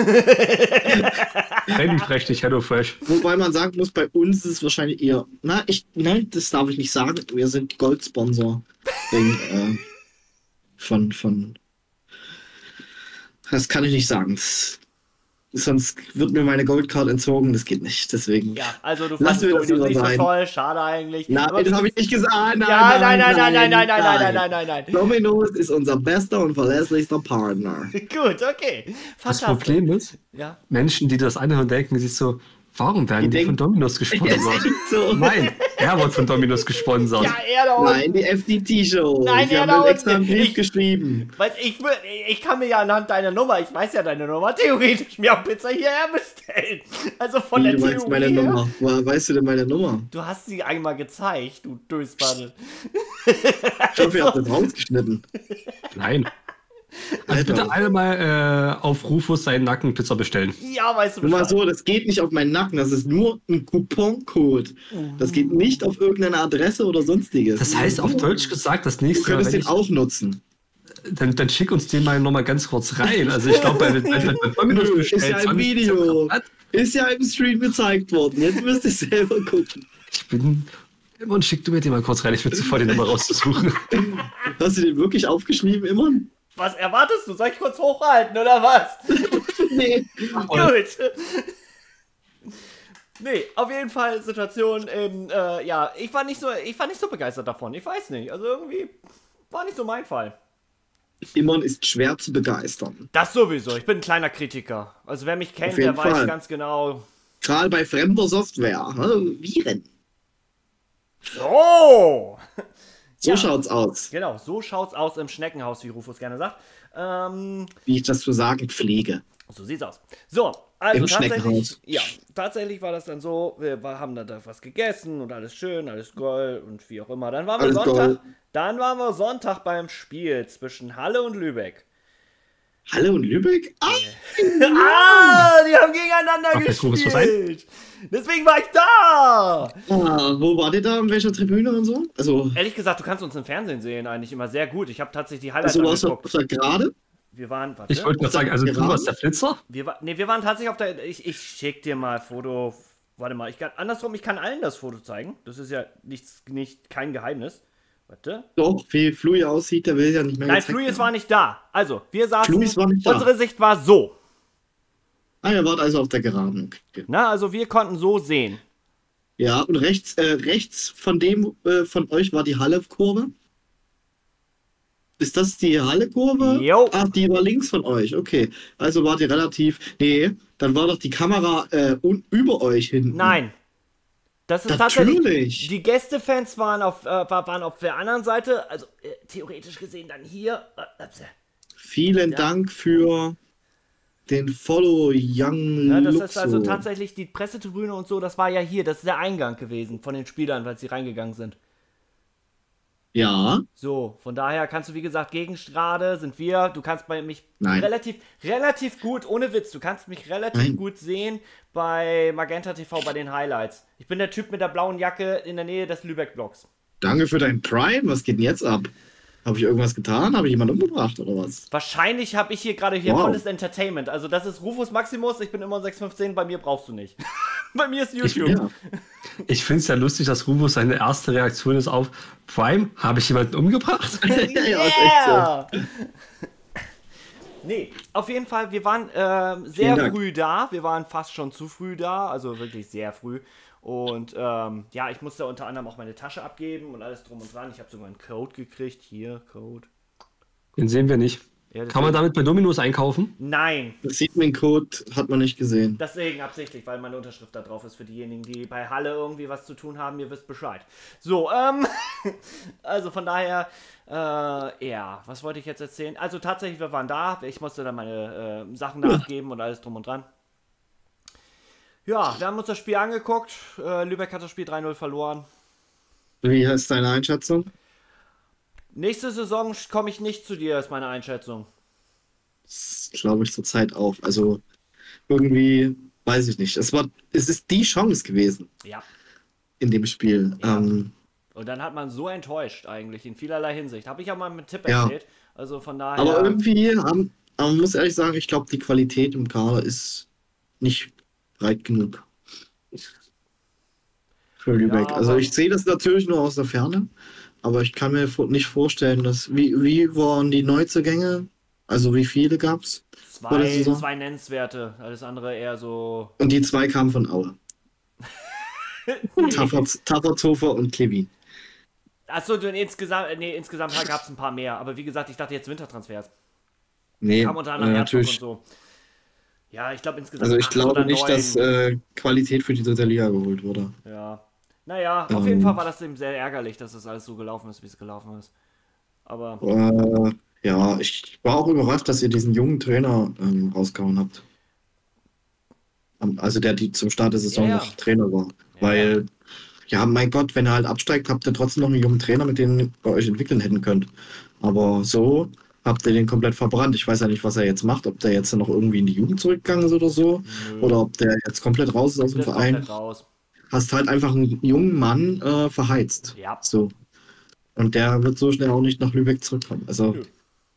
Freddy Fresh, nicht Hello Fresh. Wobei man sagen muss, bei uns ist es wahrscheinlich eher, na, ich, nein, das darf ich nicht sagen, wir sind Goldsponsor wegen, äh, von, von, das kann ich nicht sagen, das, sonst wird mir meine Goldcard entzogen, das geht nicht, deswegen. Ja, also du Lassen fandest wir das Domino's lieber nicht so sein. toll, schade eigentlich. Nein, Aber das habe ich nicht gesagt. Nein, ja, nein, nein, nein, nein, nein, nein, nein, nein, nein, nein, nein. Domino's ist unser bester und verlässlichster Partner. Gut, okay. Das Fantastisch. Problem ist, Ja. Menschen, die das anhören, denken sich so, warum werden Die die, von denken- Dominos Das gesponsert? ist echt so. Nein, er wird von Dominos gesponsert. Ja, er da unten. Nein, die F D T-Show. Nein, Wir ja, haben da einen extra unten. Brief Ich- geschrieben. Weil ich, wür- ich kann mir ja anhand deiner Nummer, ich weiß ja deine Nummer, theoretisch mir auch Pizza hierher bestellen. Also von Wie, der du meinst Theorie meine her. Nummer? Woher weißt du denn meine Nummer? Du hast sie einmal gezeigt, du Dösbaddel. Ich hoffe, ihr habt das rausgeschnitten. Nein. Also Alter. bitte alle mal äh, auf Rufus seinen Nacken Pizza bestellen. Ja, weißt du Nur mal Bescheid. so, das geht nicht auf meinen Nacken, das ist nur ein Couponcode. Das geht nicht auf irgendeine Adresse oder sonstiges. Das heißt auf Deutsch gesagt, das du nächste Mal, könntest wenn den ich, auch nutzen. dann, dann schick uns den mal nochmal ganz kurz rein. Also ich glaube, bei, bei, bei Dominos Nö, bestellt ist ja im zwanzig Video. halt Ist ja im Stream gezeigt worden. Jetzt müsst ihr selber gucken. Ich bin. Immer schick du mir den mal kurz rein. Ich bin zuvor, die Nummer rauszusuchen. Hast du den wirklich aufgeschrieben, immer? Was erwartest du? Soll ich kurz hochhalten, oder was? Nee. Gut. Nee, auf jeden Fall Situation, ähm, äh, ja, ich war nicht so, ich war nicht so begeistert davon. Ich weiß nicht, also irgendwie war nicht so mein Fall. Immon ist schwer zu begeistern. Das sowieso, ich bin ein kleiner Kritiker. Also wer mich kennt, Auf jeden der weiß Fall. ganz genau. Gerade bei fremder Software. ne? Viren. So! So Ja. schaut's aus, Genau, so schaut's aus im Schneckenhaus, wie Rufus gerne sagt. Ähm, wie ich das zu sagen pflege. so sieht's aus. So, also Im tatsächlich, Schneckenhaus. ja, tatsächlich war das dann so, wir war- haben dann da was gegessen und alles schön, alles Gold und wie auch immer. Dann waren wir Alles Sonntag, Gold. dann waren wir Sonntag beim Spiel zwischen Halle und Lübeck. Halle und Lübeck? Ah, Ah, die haben gegeneinander Ach, jetzt rufst du was gespielt. Deswegen war ich da. ah, wo wart ihr da? In welcher Tribüne und so? Also, Ehrlich gesagt, du kannst uns im Fernsehen sehen, eigentlich immer sehr gut. Ich habe tatsächlich die Highlights also warst du auf angeguckt. der Gerade? Wir waren, warte, Ich wollte gerade sagen, also du Gerade? warst der Flitzer? wir, war, nee, wir waren tatsächlich auf der, ich, ich schick dir mal ein Foto, warte mal, ich kann, andersrum, ich kann allen das Foto zeigen. Das ist ja nichts, nicht, kein Geheimnis. Warte. Doch, wie Flui aussieht, der will ja nicht mehr Nein, gezeigt Fluis werden. war nicht da. Also, wir saßen, Fluis war nicht da. unsere Sicht war so. Ah, ihr wart also auf der Geraden. Okay. Na, also wir konnten so sehen. Ja, und rechts, äh, rechts von dem äh, von euch war die Halle-Kurve. Ist das die Halle-Kurve? Jo. Ach, die war links von euch. Okay. Also wart ihr relativ. Nee, dann war doch die Kamera äh, un über euch hinten. Nein. Das ist tatsächlich. Natürlich. Die Gästefans waren auf, äh, war- waren auf der anderen Seite. Also äh, theoretisch gesehen dann hier. Äh, äh, Vielen Ja. Dank für den Follow Young Ja, das Luxo. ist also tatsächlich die Pressetribüne und so, das war ja hier, das ist der Eingang gewesen von den Spielern, weil sie reingegangen sind. Ja, So, von daher kannst du, wie gesagt, Gegenstrade sind wir, du kannst bei mich Nein. relativ, relativ gut, ohne Witz, du kannst mich relativ Nein. gut sehen bei Magenta T V bei den Highlights. Ich bin der Typ mit der blauen Jacke in der Nähe des Lübeck-Blocks. danke für dein Prime. Was geht denn jetzt ab? Habe ich irgendwas getan? Habe ich jemanden umgebracht oder was? Wahrscheinlich habe ich hier gerade hier Wow. volles Entertainment. Also das ist Rufus Maximus, ich bin immer sechs fünfzehn, bei mir brauchst du nicht. Bei mir ist Ich, YouTube. Ja. ich finde es ja lustig, dass Rufus seine erste Reaktion ist auf Prime. Habe ich jemanden umgebracht? ja, ja, ist echt so. Yeah! Nee, auf jeden Fall, wir waren ähm, sehr Vielen Dank. früh da. Wir waren fast schon zu früh da, also wirklich sehr früh. Und ähm, ja, ich musste unter anderem auch meine Tasche abgeben und alles drum und dran. Ich habe sogar einen Code gekriegt. Hier, Code. Den sehen wir nicht. Ja, Kann man deswegen- damit bei Dominos einkaufen? Nein, Das sieht man, den Code hat man nicht gesehen. deswegen absichtlich, weil meine Unterschrift da drauf ist für diejenigen, die bei Halle irgendwie was zu tun haben. Ihr wisst Bescheid. So, ähm, also von daher, äh, ja, was wollte ich jetzt erzählen? Also tatsächlich, wir waren da. Ich musste dann meine äh, Sachen nachgeben und alles drum und dran. Ja, wir haben uns das Spiel angeguckt. Äh, Lübeck hat das Spiel drei null verloren. Wie ist deine Einschätzung? Nächste Saison komme ich nicht zu dir, ist meine Einschätzung. Das glaube ich zurzeit auch. Also irgendwie, weiß ich nicht. Es war, es ist die Chance gewesen Ja. in dem Spiel. Ja. Ähm, Und dann hat man so enttäuscht eigentlich, in vielerlei Hinsicht. Habe ich ja mal mit Tipp Ja. erzählt. Also von daher. aber irgendwie, haben, aber man muss ehrlich sagen, ich glaube, die Qualität im Kader ist nicht breit genug für Lübeck. Ja, also aber- ich sehe das natürlich nur aus der Ferne, aber ich kann mir vor- nicht vorstellen, dass wie, wie waren die Neuzugänge? Also wie viele gab es? vor der zwei, Saison? zwei nennenswerte. Alles andere eher so. Und die zwei kamen von Aue. Tafferzofer und Klevin. Achso, du, insgesamt, nee, insgesamt gab es ein paar mehr. Aber wie gesagt, ich dachte jetzt Wintertransfers. Nee, Kam unter anderem äh, Herzog und natürlich. so. Ja, ich glaube insgesamt. Also ich acht glaube oder nicht, neun. dass äh, Qualität für die dritte Liga geholt wurde. Ja. Naja, auf Ähm. jeden Fall war das eben sehr ärgerlich, dass das alles so gelaufen ist, wie es gelaufen ist. Aber. Äh, ja, ich war auch überrascht, dass ihr diesen jungen Trainer ähm, rausgehauen habt. Am- Also der, die zum Start der Saison Ja, ja. noch Trainer war. Weil, ja, mein Gott, wenn ihr halt absteigt, habt ihr trotzdem noch einen jungen Trainer, mit dem ihr bei euch entwickeln hätten könnt. Aber so habt ihr den komplett verbrannt. Ich weiß ja nicht, was er jetzt macht, ob der jetzt noch irgendwie in die Jugend zurückgegangen ist oder so. Nö. Oder ob der jetzt komplett raus ist aus dem Das ist Verein. komplett raus. Hast halt einfach einen jungen Mann äh, verheizt. Ja. So. Und der wird so schnell auch nicht nach Lübeck zurückkommen. Also, Nö.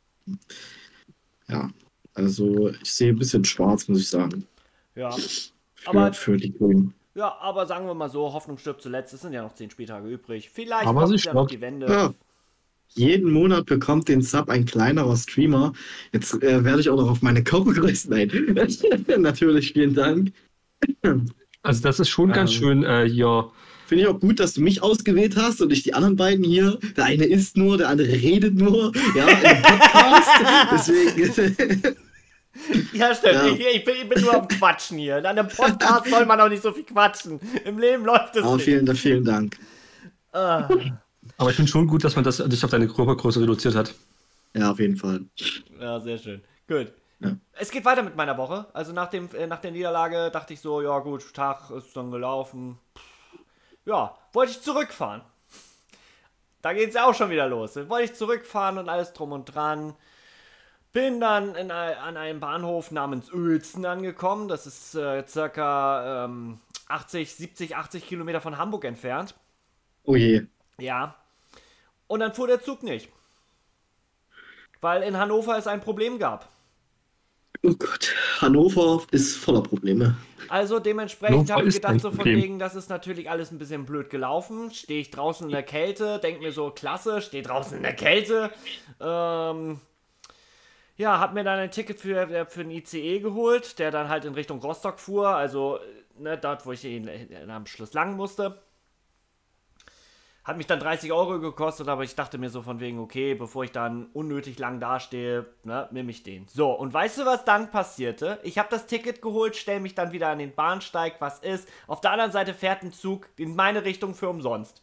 ja. Also, ich sehe ein bisschen schwarz, muss ich sagen. Ja. Für, Aber- für die Grünen. Ja, aber sagen wir mal so, Hoffnung stirbt zuletzt. Es sind ja noch zehn Spieltage übrig. Vielleicht Aber kommt sie es ja noch stirbt. die Wende. Ja. Jeden Monat bekommt den Sub ein kleinerer Streamer. Jetzt äh, werde ich auch noch auf meine Körpergröße. Nein. Natürlich, vielen Dank. Also das ist schon ganz Ähm. schön äh, hier. Finde ich auch gut, dass du mich ausgewählt hast und nicht die anderen beiden hier. Der eine isst nur, der andere redet nur. Ja, im Podcast. Deswegen. Ja, stimmt. Ja. Ich, ich, bin, ich bin nur am Quatschen hier. In einem Podcast soll man auch nicht so viel quatschen. Im Leben läuft es Aber nicht. vielen, vielen Dank. Ah. Aber ich finde schon gut, dass man das dich auf deine Körpergröße reduziert hat. Ja, auf jeden Fall. Ja, sehr schön. Gut. Ja. Es geht weiter mit meiner Woche. Also nach, dem, äh, nach der Niederlage dachte ich so, ja gut, Tag ist dann gelaufen. Ja, wollte ich zurückfahren. Da geht es ja auch schon wieder los. Dann wollte ich zurückfahren und alles drum und dran. Bin dann in, ein- an einem Bahnhof namens Uelzen angekommen. Das ist äh, circa ähm, achtzig, siebzig, achtzig Kilometer von Hamburg entfernt. Oh je. Ja. Und dann fuhr der Zug nicht. Weil in Hannover es ein Problem gab. Oh Gott. Hannover ist voller Probleme. Also dementsprechend Hannover habe ich ist gedacht, ein so von Problem. wegen, das ist natürlich alles ein bisschen blöd gelaufen. Stehe ich draußen in der Kälte, denke mir so, klasse, stehe draußen in der Kälte. Ähm, Ja, hab mir dann ein Ticket für, für einen I C E geholt, der dann halt in Richtung Rostock fuhr, also ne, dort, wo ich ihn am Schluss lang musste. Hat mich dann dreißig Euro gekostet, aber ich dachte mir so von wegen, okay, bevor ich dann unnötig lang dastehe, ne, nehme ich den. So, und weißt du, was dann passierte? Ich habe das Ticket geholt, stelle mich dann wieder an den Bahnsteig, was ist? Auf der anderen Seite fährt ein Zug in meine Richtung für umsonst.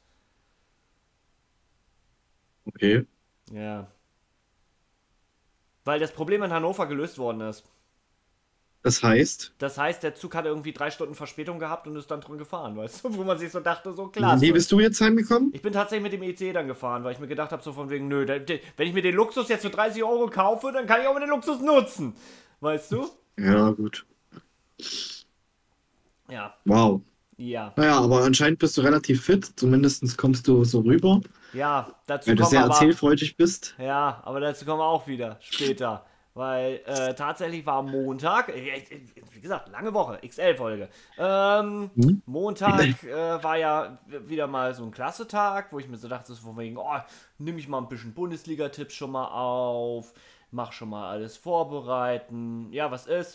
Okay. Ja. Weil das Problem in Hannover gelöst worden ist. Das heißt, Das heißt, der Zug hat irgendwie drei Stunden Verspätung gehabt und ist dann drin gefahren, weißt du? Wo man sich so dachte, so klasse. wie bist du jetzt heimgekommen? Ich bin tatsächlich mit dem I C E dann gefahren, weil ich mir gedacht habe, so von wegen, nö, der, der, wenn ich mir den Luxus jetzt für dreißig Euro kaufe, dann kann ich auch den Luxus nutzen. Weißt du? Ja, gut. Ja, Wow. ja, Naja, aber anscheinend bist du relativ fit. Zumindest kommst du so rüber, ja, dazu weil du kommen sehr wir aber, erzählfreudig bist. ja, aber dazu kommen wir auch wieder später. Weil äh, tatsächlich war Montag, äh, wie gesagt, lange Woche, X L-Folge. Ähm, Hm? Montag äh, war ja wieder mal so ein klasse Tag, wo ich mir so dachte, so von wegen, oh, nimm ich mal ein bisschen Bundesliga-Tipps schon mal auf, mach schon mal alles vorbereiten. Ja, was ist?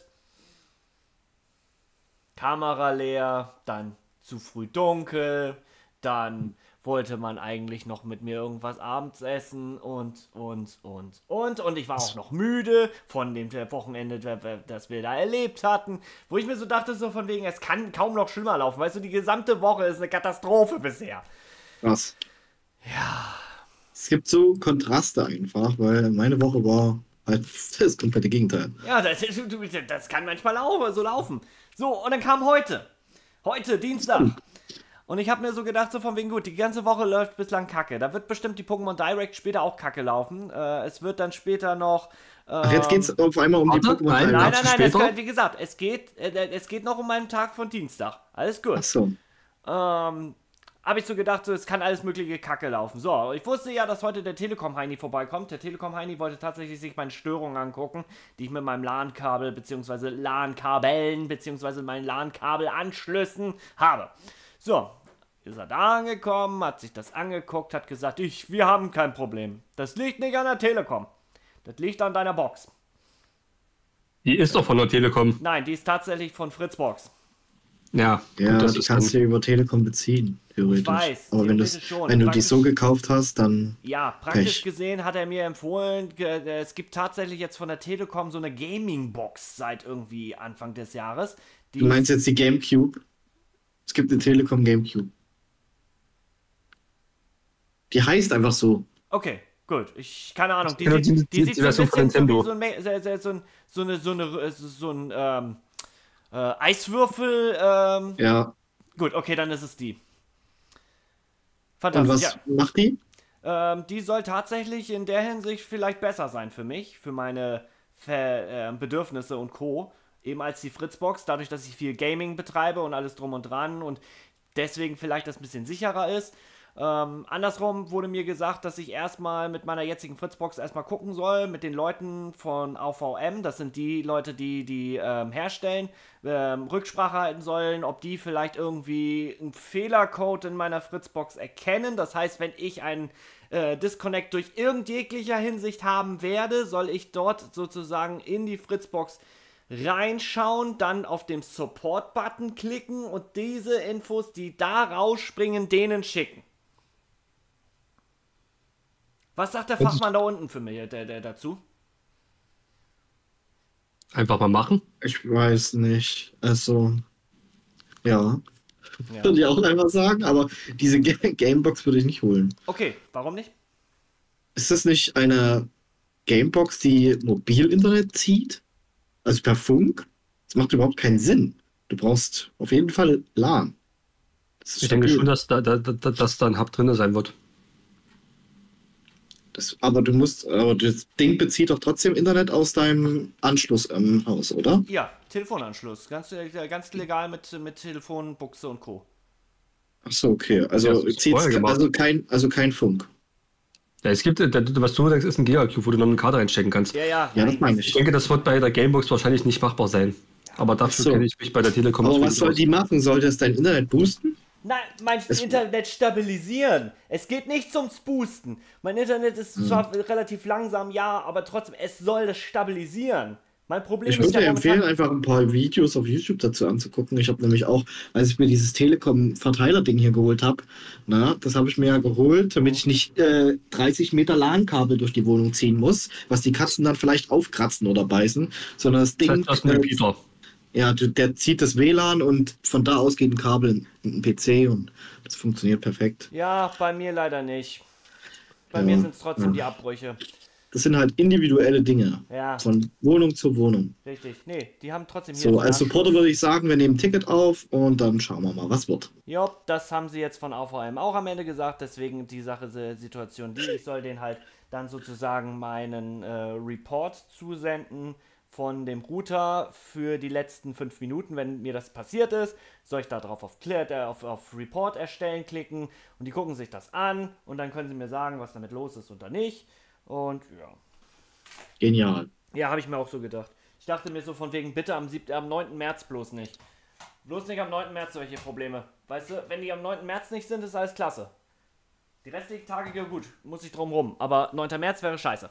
Kamera leer, dann zu früh dunkel, dann wollte man eigentlich noch mit mir irgendwas abends essen und, und, und, und. Und ich war auch noch müde von dem Wochenende, das wir da erlebt hatten, wo ich mir so dachte, so von wegen, es kann kaum noch schlimmer laufen. Weißt du, die gesamte Woche ist eine Katastrophe bisher. Krass. Ja. Es gibt so Kontraste einfach, weil meine Woche war halt das komplette Gegenteil. Ja, das, das kann manchmal auch so laufen. So, und dann kam heute. Heute, Dienstag. Und ich habe mir so gedacht, so von wegen, gut, die ganze Woche läuft bislang kacke. Da wird bestimmt die Pokémon Direct später auch kacke laufen. Äh, es wird dann später noch... Ähm, Ach, jetzt geht's auf einmal um die warte, Pokémon nein, Nein, Direct. nein, nein, das später? kann, wie gesagt, es geht, äh, es geht noch um meinen Tag von Dienstag. Alles gut. Ach so. Ähm, habe ich so gedacht, so, es kann alles mögliche Kacke laufen. So, ich wusste ja, dass heute der Telekom-Heini vorbeikommt. Der Telekom-Heini wollte tatsächlich sich meine Störungen angucken, die ich mit meinem LAN-Kabel bzw. LAN-Kabeln bzw. meinen LAN-Kabelanschlüssen habe. So, ist er da angekommen, hat sich das angeguckt, hat gesagt, ich, wir haben kein Problem. Das liegt nicht an der Telekom. Das liegt an deiner Box. Die ist doch von der Telekom. Nein, die ist tatsächlich von Fritzbox. Ja, Ja, gut, das die ist kannst du dann, ja über Telekom beziehen, theoretisch. Ich weiß, Aber wenn, theoretisch du's- schon. wenn du die Praktisch- so gekauft hast, dann Ja, praktisch Pech. gesehen hat er mir empfohlen, ge- äh, es gibt tatsächlich jetzt von der Telekom so eine Gaming-Box seit irgendwie Anfang des Jahres. Die Du meinst jetzt die GameCube? Es gibt eine Telekom GameCube. Die heißt einfach so. Okay, gut. Ich, keine Ahnung. Die, Genau, sieht, die- die, die- sieht die so ein Version von bisschen so wie Nintendo. so, ein, Me- so, so, so, ein- so eine, so eine, äh, so ein ähm, äh, Eiswürfel. Ähm, Ja. Gut, okay, dann ist es die. Und Fantastisch, was ja. macht die? Ähm, die soll tatsächlich in der Hinsicht vielleicht besser sein für mich, für meine Ver äh, Bedürfnisse und Co. Eben als die Fritzbox, dadurch, dass ich viel Gaming betreibe und alles drum und dran und deswegen vielleicht das ein bisschen sicherer ist. Ähm, andersrum wurde mir gesagt, dass ich erstmal mit meiner jetzigen Fritzbox erstmal gucken soll, mit den Leuten von A V M, das sind die Leute, die die ähm, herstellen, ähm, Rücksprache halten sollen, ob die vielleicht irgendwie einen Fehlercode in meiner Fritzbox erkennen. Das heißt, wenn ich einen äh, Disconnect durch irgendjeglicher Hinsicht haben werde, soll ich dort sozusagen in die Fritzbox reinschauen, dann auf dem Support-Button klicken und diese Infos, die da rausspringen, denen schicken. Was sagt der Und- Fachmann da unten für mich der, der dazu? einfach mal machen. Ich weiß nicht. Also, ja. Ja. Würde ich auch einfach sagen, aber diese Ga- Gamebox würde ich nicht holen. Okay, warum nicht? Ist das nicht eine Gamebox, die Mobilinternet zieht? Also per Funk? Das macht überhaupt keinen Sinn. Du brauchst auf jeden Fall LAN. Das ist Ich denke stabil. schon, dass da, da, da, dass da ein Hub drin sein wird. Das, aber du musst, aber das Ding bezieht doch trotzdem Internet aus deinem Anschluss im Haus, oder? Ja, Telefonanschluss. Ganz, äh, ganz legal mit, mit Telefon, Buchse und Co. Ach so, okay. Ja, Also das ist zieht's, vorher gemacht. also kein, also kein Funk. Ja, es gibt, äh, da- was du denkst, ist ein Gigacube, wo du noch eine Karte reinstecken kannst. Ja, ja. Ja, das meine Ich ich. denke, das wird bei der Gamebox wahrscheinlich nicht machbar sein. Aber dafür Ach so. kenne ich mich bei der Telekom Aber auch was gut soll aus. die machen? Sollte es dein Internet boosten? Nein, mein Es- Internet stabilisieren. Es geht nicht ums Boosten. Mein Internet ist zwar relativ langsam, ja, aber trotzdem, es soll das stabilisieren. Mein Problem Ich ist würde ja dir empfehlen, momentan... einfach ein paar Videos auf YouTube dazu anzugucken. Ich habe nämlich auch, als ich mir dieses Telekom-Verteiler-Ding hier geholt habe, na, das habe ich mir ja geholt, damit ich nicht äh, dreißig Meter LAN-Kabel durch die Wohnung ziehen muss, was die Katzen dann vielleicht aufkratzen oder beißen, sondern das Ding, Das ist ein äh, Repeater. ja, du- der zieht das W L A N und von da aus geht ein Kabel in einen P C und das funktioniert perfekt. Ja, bei mir leider nicht. Bei Ja, mir sind es trotzdem ja. die Abbrüche. Das sind halt individuelle Dinge, Ja, von Wohnung zu Wohnung. richtig. Nee, die haben trotzdem hier... So, den als Anschluss. Supporter würde ich sagen, wir nehmen ein Ticket auf und dann schauen wir mal, was wird. Jopp, das haben sie jetzt von A V M auch am Ende gesagt, deswegen die Sache, die Situation, die ich soll den halt dann sozusagen meinen äh, Report zusenden von dem Router für die letzten fünf Minuten, wenn mir das passiert ist, soll ich da drauf auf, Clear, äh, auf, auf Report erstellen klicken und die gucken sich das an und dann können sie mir sagen, was damit los ist oder nicht und ja. Genial. Ja, habe ich mir auch so gedacht. Ich dachte mir so von wegen, bitte am, siebten, am neunten März bloß nicht. Bloß nicht am neunten März solche Probleme. Weißt du, wenn die am neunten März nicht sind, ist alles klasse. Die restlichen Tage, ja gut, muss ich drum rum. Aber neunter März wäre scheiße.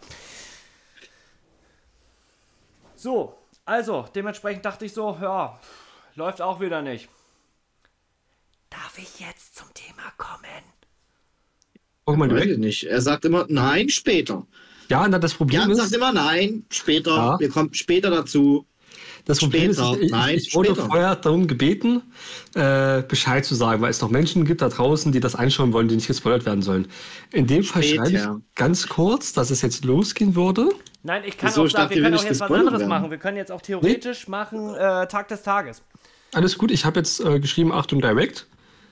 So, also, dementsprechend dachte ich so, ja, läuft auch wieder nicht. Darf ich jetzt zum Thema kommen? Pokémon Weiß Direct. ich nicht. Er sagt immer, nein, später. Ja, na, das Problem Jan ist, sagt immer, nein, später. Ja. Wir kommen später dazu. das Problem ist, später. ich, Nein, ich, ich wurde später. vorher darum gebeten, äh, Bescheid zu sagen, weil es noch Menschen gibt da draußen, die das anschauen wollen, die nicht gespoilert werden sollen. In dem Fall Später. schreibe ich ganz kurz, dass es jetzt losgehen würde. Nein, ich kann Wieso? auch Ich sagen, dachte, wir ihr können will auch nicht jetzt was gespoilert anderes werden. machen. Wir können jetzt auch theoretisch machen, äh, Tag des Tages. Alles gut, ich habe jetzt äh, geschrieben, Achtung, Direct.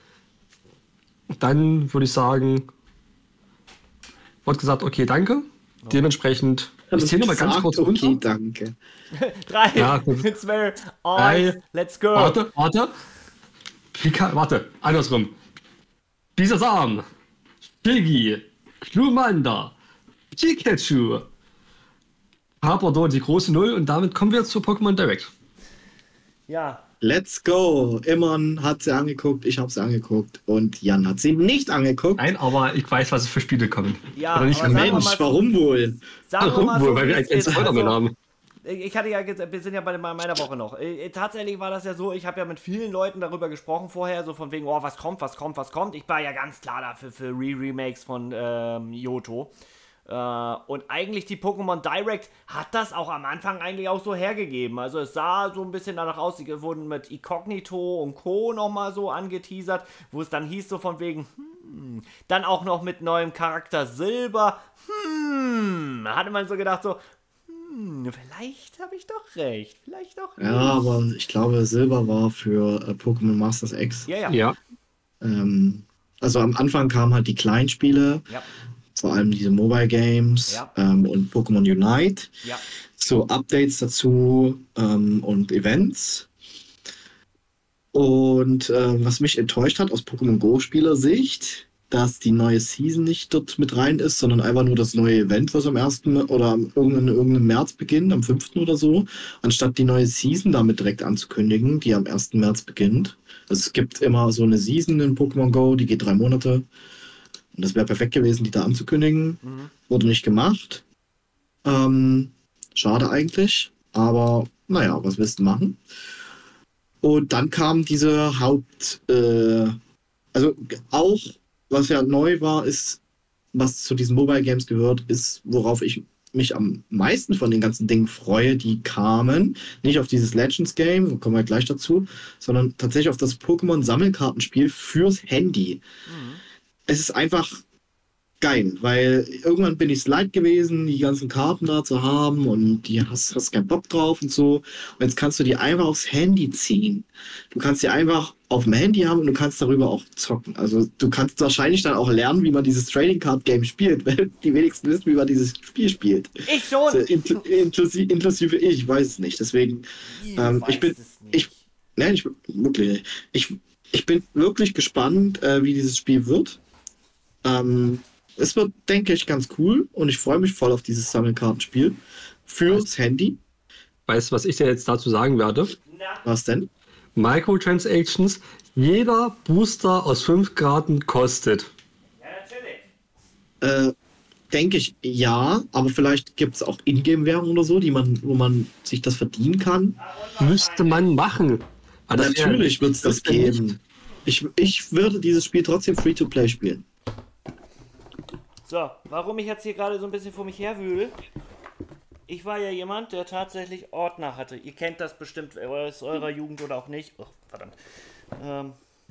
Dann würde ich sagen, wird gesagt, okay, danke. Dementsprechend, ich zähle nochmal ganz Sagt, kurz okay, runter. danke. Drei, Ja, gut. zwei, Drei. eins, let's go. Warte, warte. Pika, warte, andersrum. Bisasam, Shiggy, Glumanda, Pikachu, Carpador, die große Null und damit kommen wir zu Pokémon Direct. Ja, Let's go. Immon hat sie angeguckt, ich habe sie angeguckt und Jan hat sie nicht angeguckt. Nein, aber ich weiß, was es für Spiele kommen. Ja, Oder nicht aber für sagen wir Mensch, mal- warum wohl? sagen wir mal Warum so, wohl? Weil wie wir es einen ist. Spoiler Also, haben. ich hatte ja gesagt, wir sind ja bei meiner Woche noch. Äh, Tatsächlich war das ja so, ich habe ja mit vielen Leuten darüber gesprochen vorher, so von wegen, oh, was kommt, was kommt, was kommt. Ich war ja ganz klar dafür für Re-Remakes von ähm, Johto. Äh, und eigentlich die Pokémon Direct hat das auch am Anfang eigentlich auch so hergegeben. Also es sah so ein bisschen danach aus, die wurden mit Incognito und Co. nochmal so angeteasert, wo es dann hieß so von wegen, hm, dann auch noch mit neuem Charakter Silber, hm, hatte man so gedacht so, hm, vielleicht habe ich doch recht, vielleicht doch nicht. Ja, aber ich glaube, Silber war für äh, Pokémon Masters X. Ja, ja. Ja, Ähm, also am Anfang kamen halt die Kleinspiele, Ja, vor allem diese Mobile Games Ja. ähm, und Pokémon Unite. ja. So Updates dazu ähm, und Events. Und äh, was mich enttäuscht hat aus Pokémon Go-Spielersicht, dass die neue Season nicht dort mit rein ist, sondern einfach nur das neue Event, was am ersten oder am irgendeinem, irgendeinem März beginnt, am fünften oder so, anstatt die neue Season damit direkt anzukündigen, die am ersten März beginnt. Also es gibt immer so eine Season in Pokémon Go, die geht drei Monate. Und das wäre perfekt gewesen, die da anzukündigen. Mhm. Wurde nicht gemacht. Ähm, schade eigentlich. Aber naja, was willst du machen? Und dann kam diese Haupt... Äh, also auch, was ja neu war, ist, was zu diesen Mobile Games gehört, ist, worauf ich mich am meisten von den ganzen Dingen freue, die kamen. Nicht auf dieses Legends Game, da kommen wir gleich dazu, sondern tatsächlich auf das Pokémon-Sammelkartenspiel fürs Handy. Mhm. Es ist einfach geil, weil irgendwann bin ich es leid gewesen, die ganzen Karten da zu haben und die hast, hast keinen Bock drauf und so. Und jetzt kannst du die einfach aufs Handy ziehen. Du kannst die einfach auf dem Handy haben und du kannst darüber auch zocken. Also du kannst wahrscheinlich dann auch lernen, wie man dieses Trading Card Game spielt, weil die wenigsten wissen, wie man dieses Spiel spielt. Ich schon. Also, inkl inklusive, inklusive ich, ich weiß es nicht. Deswegen, Ich ähm, ich weiß bin- es nicht. ich- nein, ich wirklich nicht. Ich, ich bin wirklich gespannt, äh, wie dieses Spiel wird. Ähm, es wird, denke ich, ganz cool und ich freue mich voll auf dieses Sammelkartenspiel fürs Handy. weißt du, was ich dir jetzt dazu sagen werde? Na, Was denn? Microtransactions, jeder Booster aus fünf Karten kostet? Ja, natürlich. Äh, denke ich, ja, aber vielleicht gibt es auch Ingame-Währung oder so, die man, wo man sich das verdienen kann. Müsste man machen. Aber das wär- Natürlich wird es das wär nicht. geben. Ich, ich würde dieses Spiel trotzdem Free-to-Play spielen. So, warum ich jetzt hier gerade so ein bisschen vor mich herwühle. Ich war ja jemand, der tatsächlich Ordner hatte. Ihr kennt das bestimmt aus eurer Jugend oder auch nicht. Oh, verdammt. Ähm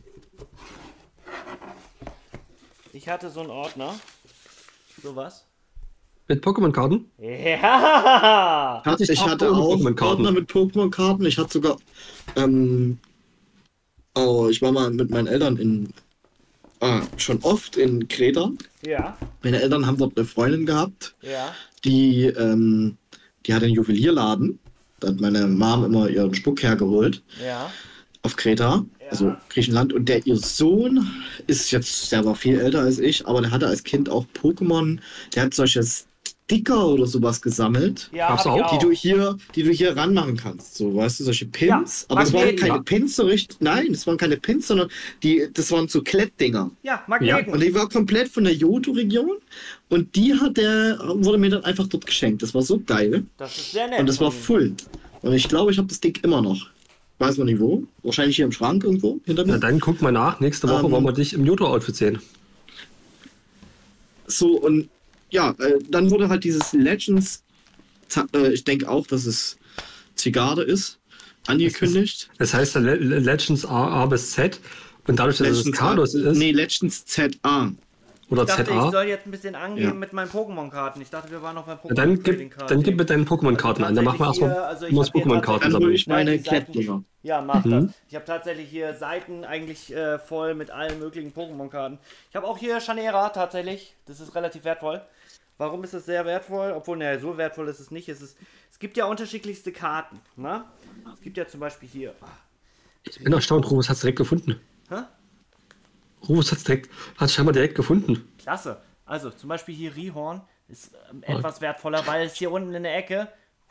ich hatte so einen Ordner. Sowas. Mit Pokémon-Karten? Ja! Hatte, ich auch hatte ohne auch Pokémon-Karten. Ordner mit Pokémon-Karten. Ich hatte sogar. Ähm, oh, ich war mal mit meinen Eltern in. Ah, schon oft in Kreta. Ja, Meine Eltern haben dort eine Freundin gehabt, ja, die, ähm, die hat einen Juwelierladen. Da hat meine Mom immer ihren Spuck hergeholt ja. auf Kreta, also Griechenland. Und der ihr Sohn ist jetzt, der war viel älter als ich, aber der hatte als Kind auch Pokémon. Der hat solche Sticker oder sowas gesammelt, Ja, Gab's hab ich auch? die auch. du hier, die du hier ranmachen kannst. So, weißt du, solche Pins. Ja, aber es waren Magneten. keine Pins so richtig. Nein, es waren keine Pins, sondern die, das waren so Klettdinger. Ja, Magneten. Und die war komplett von der Johto-Region und die hat der, wurde mir dann einfach dort geschenkt. Das war so geil Das ist sehr nett. und das war von ihm. full. Und ich glaube, ich habe das Ding immer noch. Weiß man nicht wo. Wahrscheinlich hier im Schrank irgendwo hinter Na mir. dann guck mal nach. Nächste Woche Ähm, wollen wir dich im Joto-Outfit sehen. So und ja, äh, dann wurde halt dieses Legends, za- äh, ich denke auch, dass es Zigarde ist, angekündigt. Das heißt Le Le Legends A, A bis Z. Und dadurch, dass es Legends Carlos A- ist, Nee, Legends Z A. oder Ich dachte, ich Z A, soll jetzt ein bisschen angeben Ja. mit meinen Pokémon-Karten. Ich dachte, wir waren noch beim dann Pokémon gib, Trading Card dann gib Game. mit deinen Pokémon-Karten an. Dann machen wir tatsächlich erstmal hier- also ich nur das hab hier Pokémon-Karten Dann hole sammeln. ich meine Nein, die Seiten- Klettdinger. Ja, mach Mhm. das. Ich habe tatsächlich hier Seiten eigentlich äh, voll mit allen möglichen Pokémon-Karten. Ich habe auch hier Chanera tatsächlich. Das ist relativ wertvoll. Warum ist es sehr wertvoll? Obwohl, naja, so wertvoll ist es nicht. Es, ist, es gibt ja unterschiedlichste Karten. Ne? Es gibt ja zum Beispiel hier. Ich bin erstaunt, Rufus hat es direkt gefunden. Hä? Rufus hat es direkt, hat scheinbar direkt gefunden. Klasse. Also zum Beispiel hier Rihorn ist ähm, etwas wertvoller, weil es hier unten in der Ecke,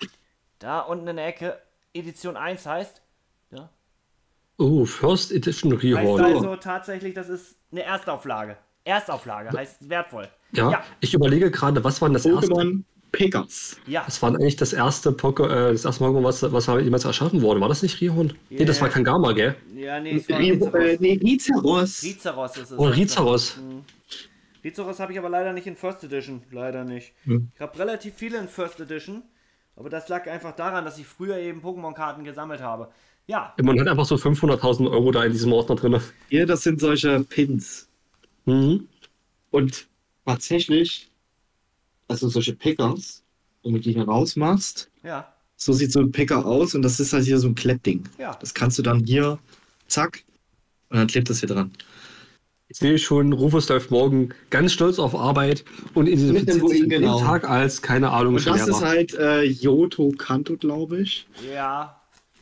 da unten in der Ecke Edition eins heißt. Ja. Oh, First Edition Heißt Rehorn. also tatsächlich, das ist eine Erstauflage. Erstauflage heißt wertvoll. Ja, Ja. ich überlege gerade, was war denn das erste? Pokémon Pegas. Ja. Das war eigentlich das erste Poké, äh, das erste Pokémon, was, was war jemals erschaffen wurde. War das nicht Rihorn? Nee, das Ja. war Kangama, gell? Ja, nee, es war Ri- äh, Rizeros. nee, Rizeros. Rizeros ist es. Oh, Rizeros. Rizeros habe ich aber leider nicht in First Edition. Leider nicht. Hm. Ich habe relativ viele in First Edition. Aber das lag einfach daran, dass ich früher eben Pokémon-Karten gesammelt habe. Ja, Man hat einfach so fünfhunderttausend Euro da in diesem Ordner drin. Hier, das sind solche Pins. Mhm. Und tatsächlich, also solche Pickers, wenn du die hier rausmachst, ja, so sieht so ein Picker aus und das ist halt hier so ein Klettding. ja. Das kannst du dann hier, zack, und dann klebt das hier dran. Ich sehe schon, Rufus läuft morgen ganz stolz auf Arbeit und identifiziert Mit dem sich Ruin, an genau. dem Tag als, keine Ahnung, Und das Lehrer. ist halt äh, Johto Kanto, glaube ich. Ja.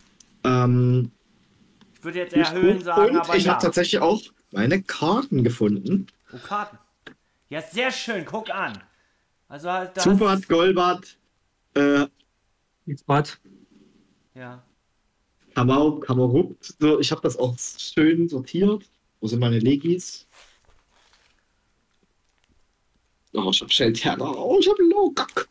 Ähm, Ich würde jetzt eher Höhen und sagen, aber ich ja. habe tatsächlich auch meine Karten gefunden. Oh, Karten. Ja, sehr schön. Guck an. Also halt das. Zubat, Golbat, äh, Bad. Ja. Kamau, Kamarupt. So, ich habe das auch schön sortiert. Wo sind meine Legis? Oh, ich habe Shellterra. Oh, ich habe Logak.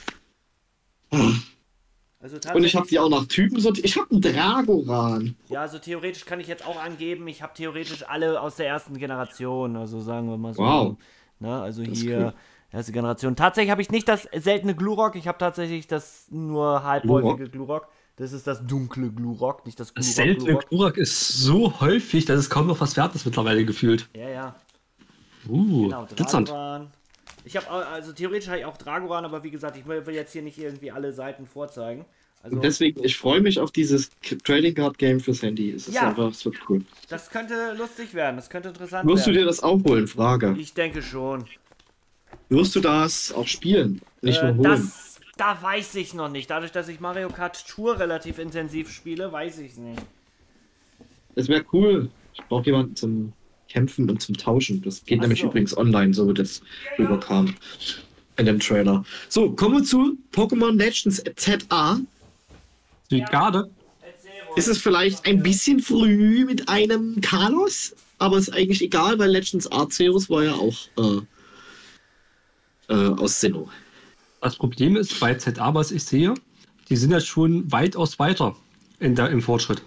Also Und ich habe tatsächlich. die auch nach Typen sortiert. Ich habe einen Dragoran. Ja, also theoretisch kann ich jetzt auch angeben, ich habe theoretisch alle aus der ersten Generation, also sagen wir mal so. Wow. Ne, also ist hier, cool. erste Generation. Tatsächlich habe ich nicht das seltene Glurock, ich habe tatsächlich das nur halbhäufige Glurock. Das ist das dunkle Glurock, nicht das Das Glurock. seltene Glurock. Glurak ist so häufig, dass es kaum noch was wert ist mittlerweile gefühlt. Ja, ja. Uh, Genau, glitzernd. Dragoran. Ich habe also theoretisch habe ich auch Dragoran, aber wie gesagt, ich will will jetzt hier nicht irgendwie alle Seiten vorzeigen. Also Und deswegen, ich freue mich auf dieses K- Trading Card Game fürs Handy. Es ist Ja. einfach, es wird cool. das könnte lustig werden, das könnte interessant Wirst du werden. dir das auch holen? Frage. Ich denke schon. Wirst du das auch spielen? Nicht Äh, nur holen. das, da weiß ich noch nicht. Dadurch, dass ich Mario Kart Tour relativ intensiv spiele, weiß ich es nicht. Es wäre cool. Ich brauche jemanden zum Kämpfen und zum Tauschen. Das geht Ach nämlich so. übrigens online, so wie das rüberkam in dem Trailer. So, kommen wir zu Pokémon Legends Z A. Zigarde. Erzähl ist es vielleicht ein bisschen früh mit einem Kalos, aber ist eigentlich egal, weil Legends Arceus war ja auch äh, äh, aus Sinnoh. Das Problem ist bei Z A, was ich sehe, die sind ja schon weitaus weiter in der, im Fortschritt.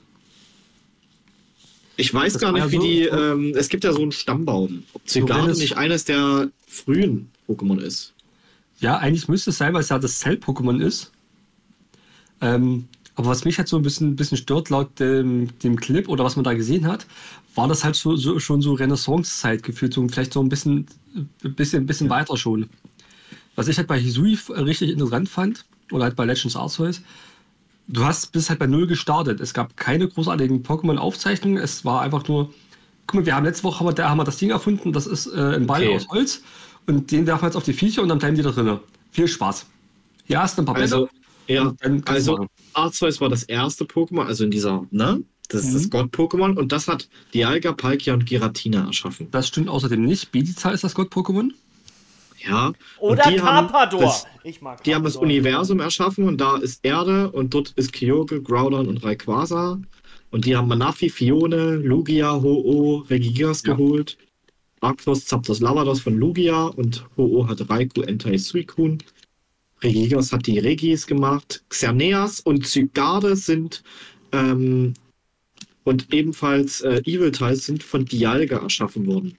Ich weiß Das gar war nicht, ja wie die, so- ähm, es gibt ja so einen Stammbaum, ob Zygarde wenn es- nicht eines der frühen Pokémon ist. Ja, eigentlich müsste es sein, weil es ja das Cell-Pokémon ist. Ähm, aber was mich halt so ein bisschen, bisschen stört, laut dem, dem Clip oder was man da gesehen hat, war das halt so, so, schon so Renaissance-Zeit gefühlt, so vielleicht so ein bisschen, ein bisschen, ein bisschen weiter schon. Was ich halt bei Hisui richtig interessant fand, oder halt bei Legends Arceus, du hast bis halt bei Null gestartet. Es gab keine großartigen Pokémon-Aufzeichnungen. Es war einfach nur, guck mal, wir haben letzte Woche haben wir, da haben wir das Ding erfunden, das ist äh, ein Ball Okay. aus Holz und den werfen wir jetzt auf die Viecher und dann bleiben die da drinnen. Viel Spaß. Hier hast du ein paar Also, Bälle ja, und dann kannst du also machen. Arceus war das erste Pokémon, also in dieser, ne? Das ist Mhm. das Gott-Pokémon und das hat Dialga, Palkia und Giratina erschaffen. Das stimmt außerdem nicht. Bediza ist das Gott-Pokémon. Ja. Oder und die haben Carpador. das- ich mag Die haben das Carpador. Universum erschaffen und da ist Erde und dort ist Kyogre, Groudon und Rayquaza. Und die haben Manafi, Fione, Lugia, Ho-Oh, Regigigas Ja. geholt. Arctos, Zapdos, Lavados von Lugia und Ho-Oh hat Raikou, Entei, Suicune. Regigigas hat die Regis gemacht. Xerneas und Zygarde sind ähm, und ebenfalls äh, Eviltiles sind von Dialga erschaffen worden.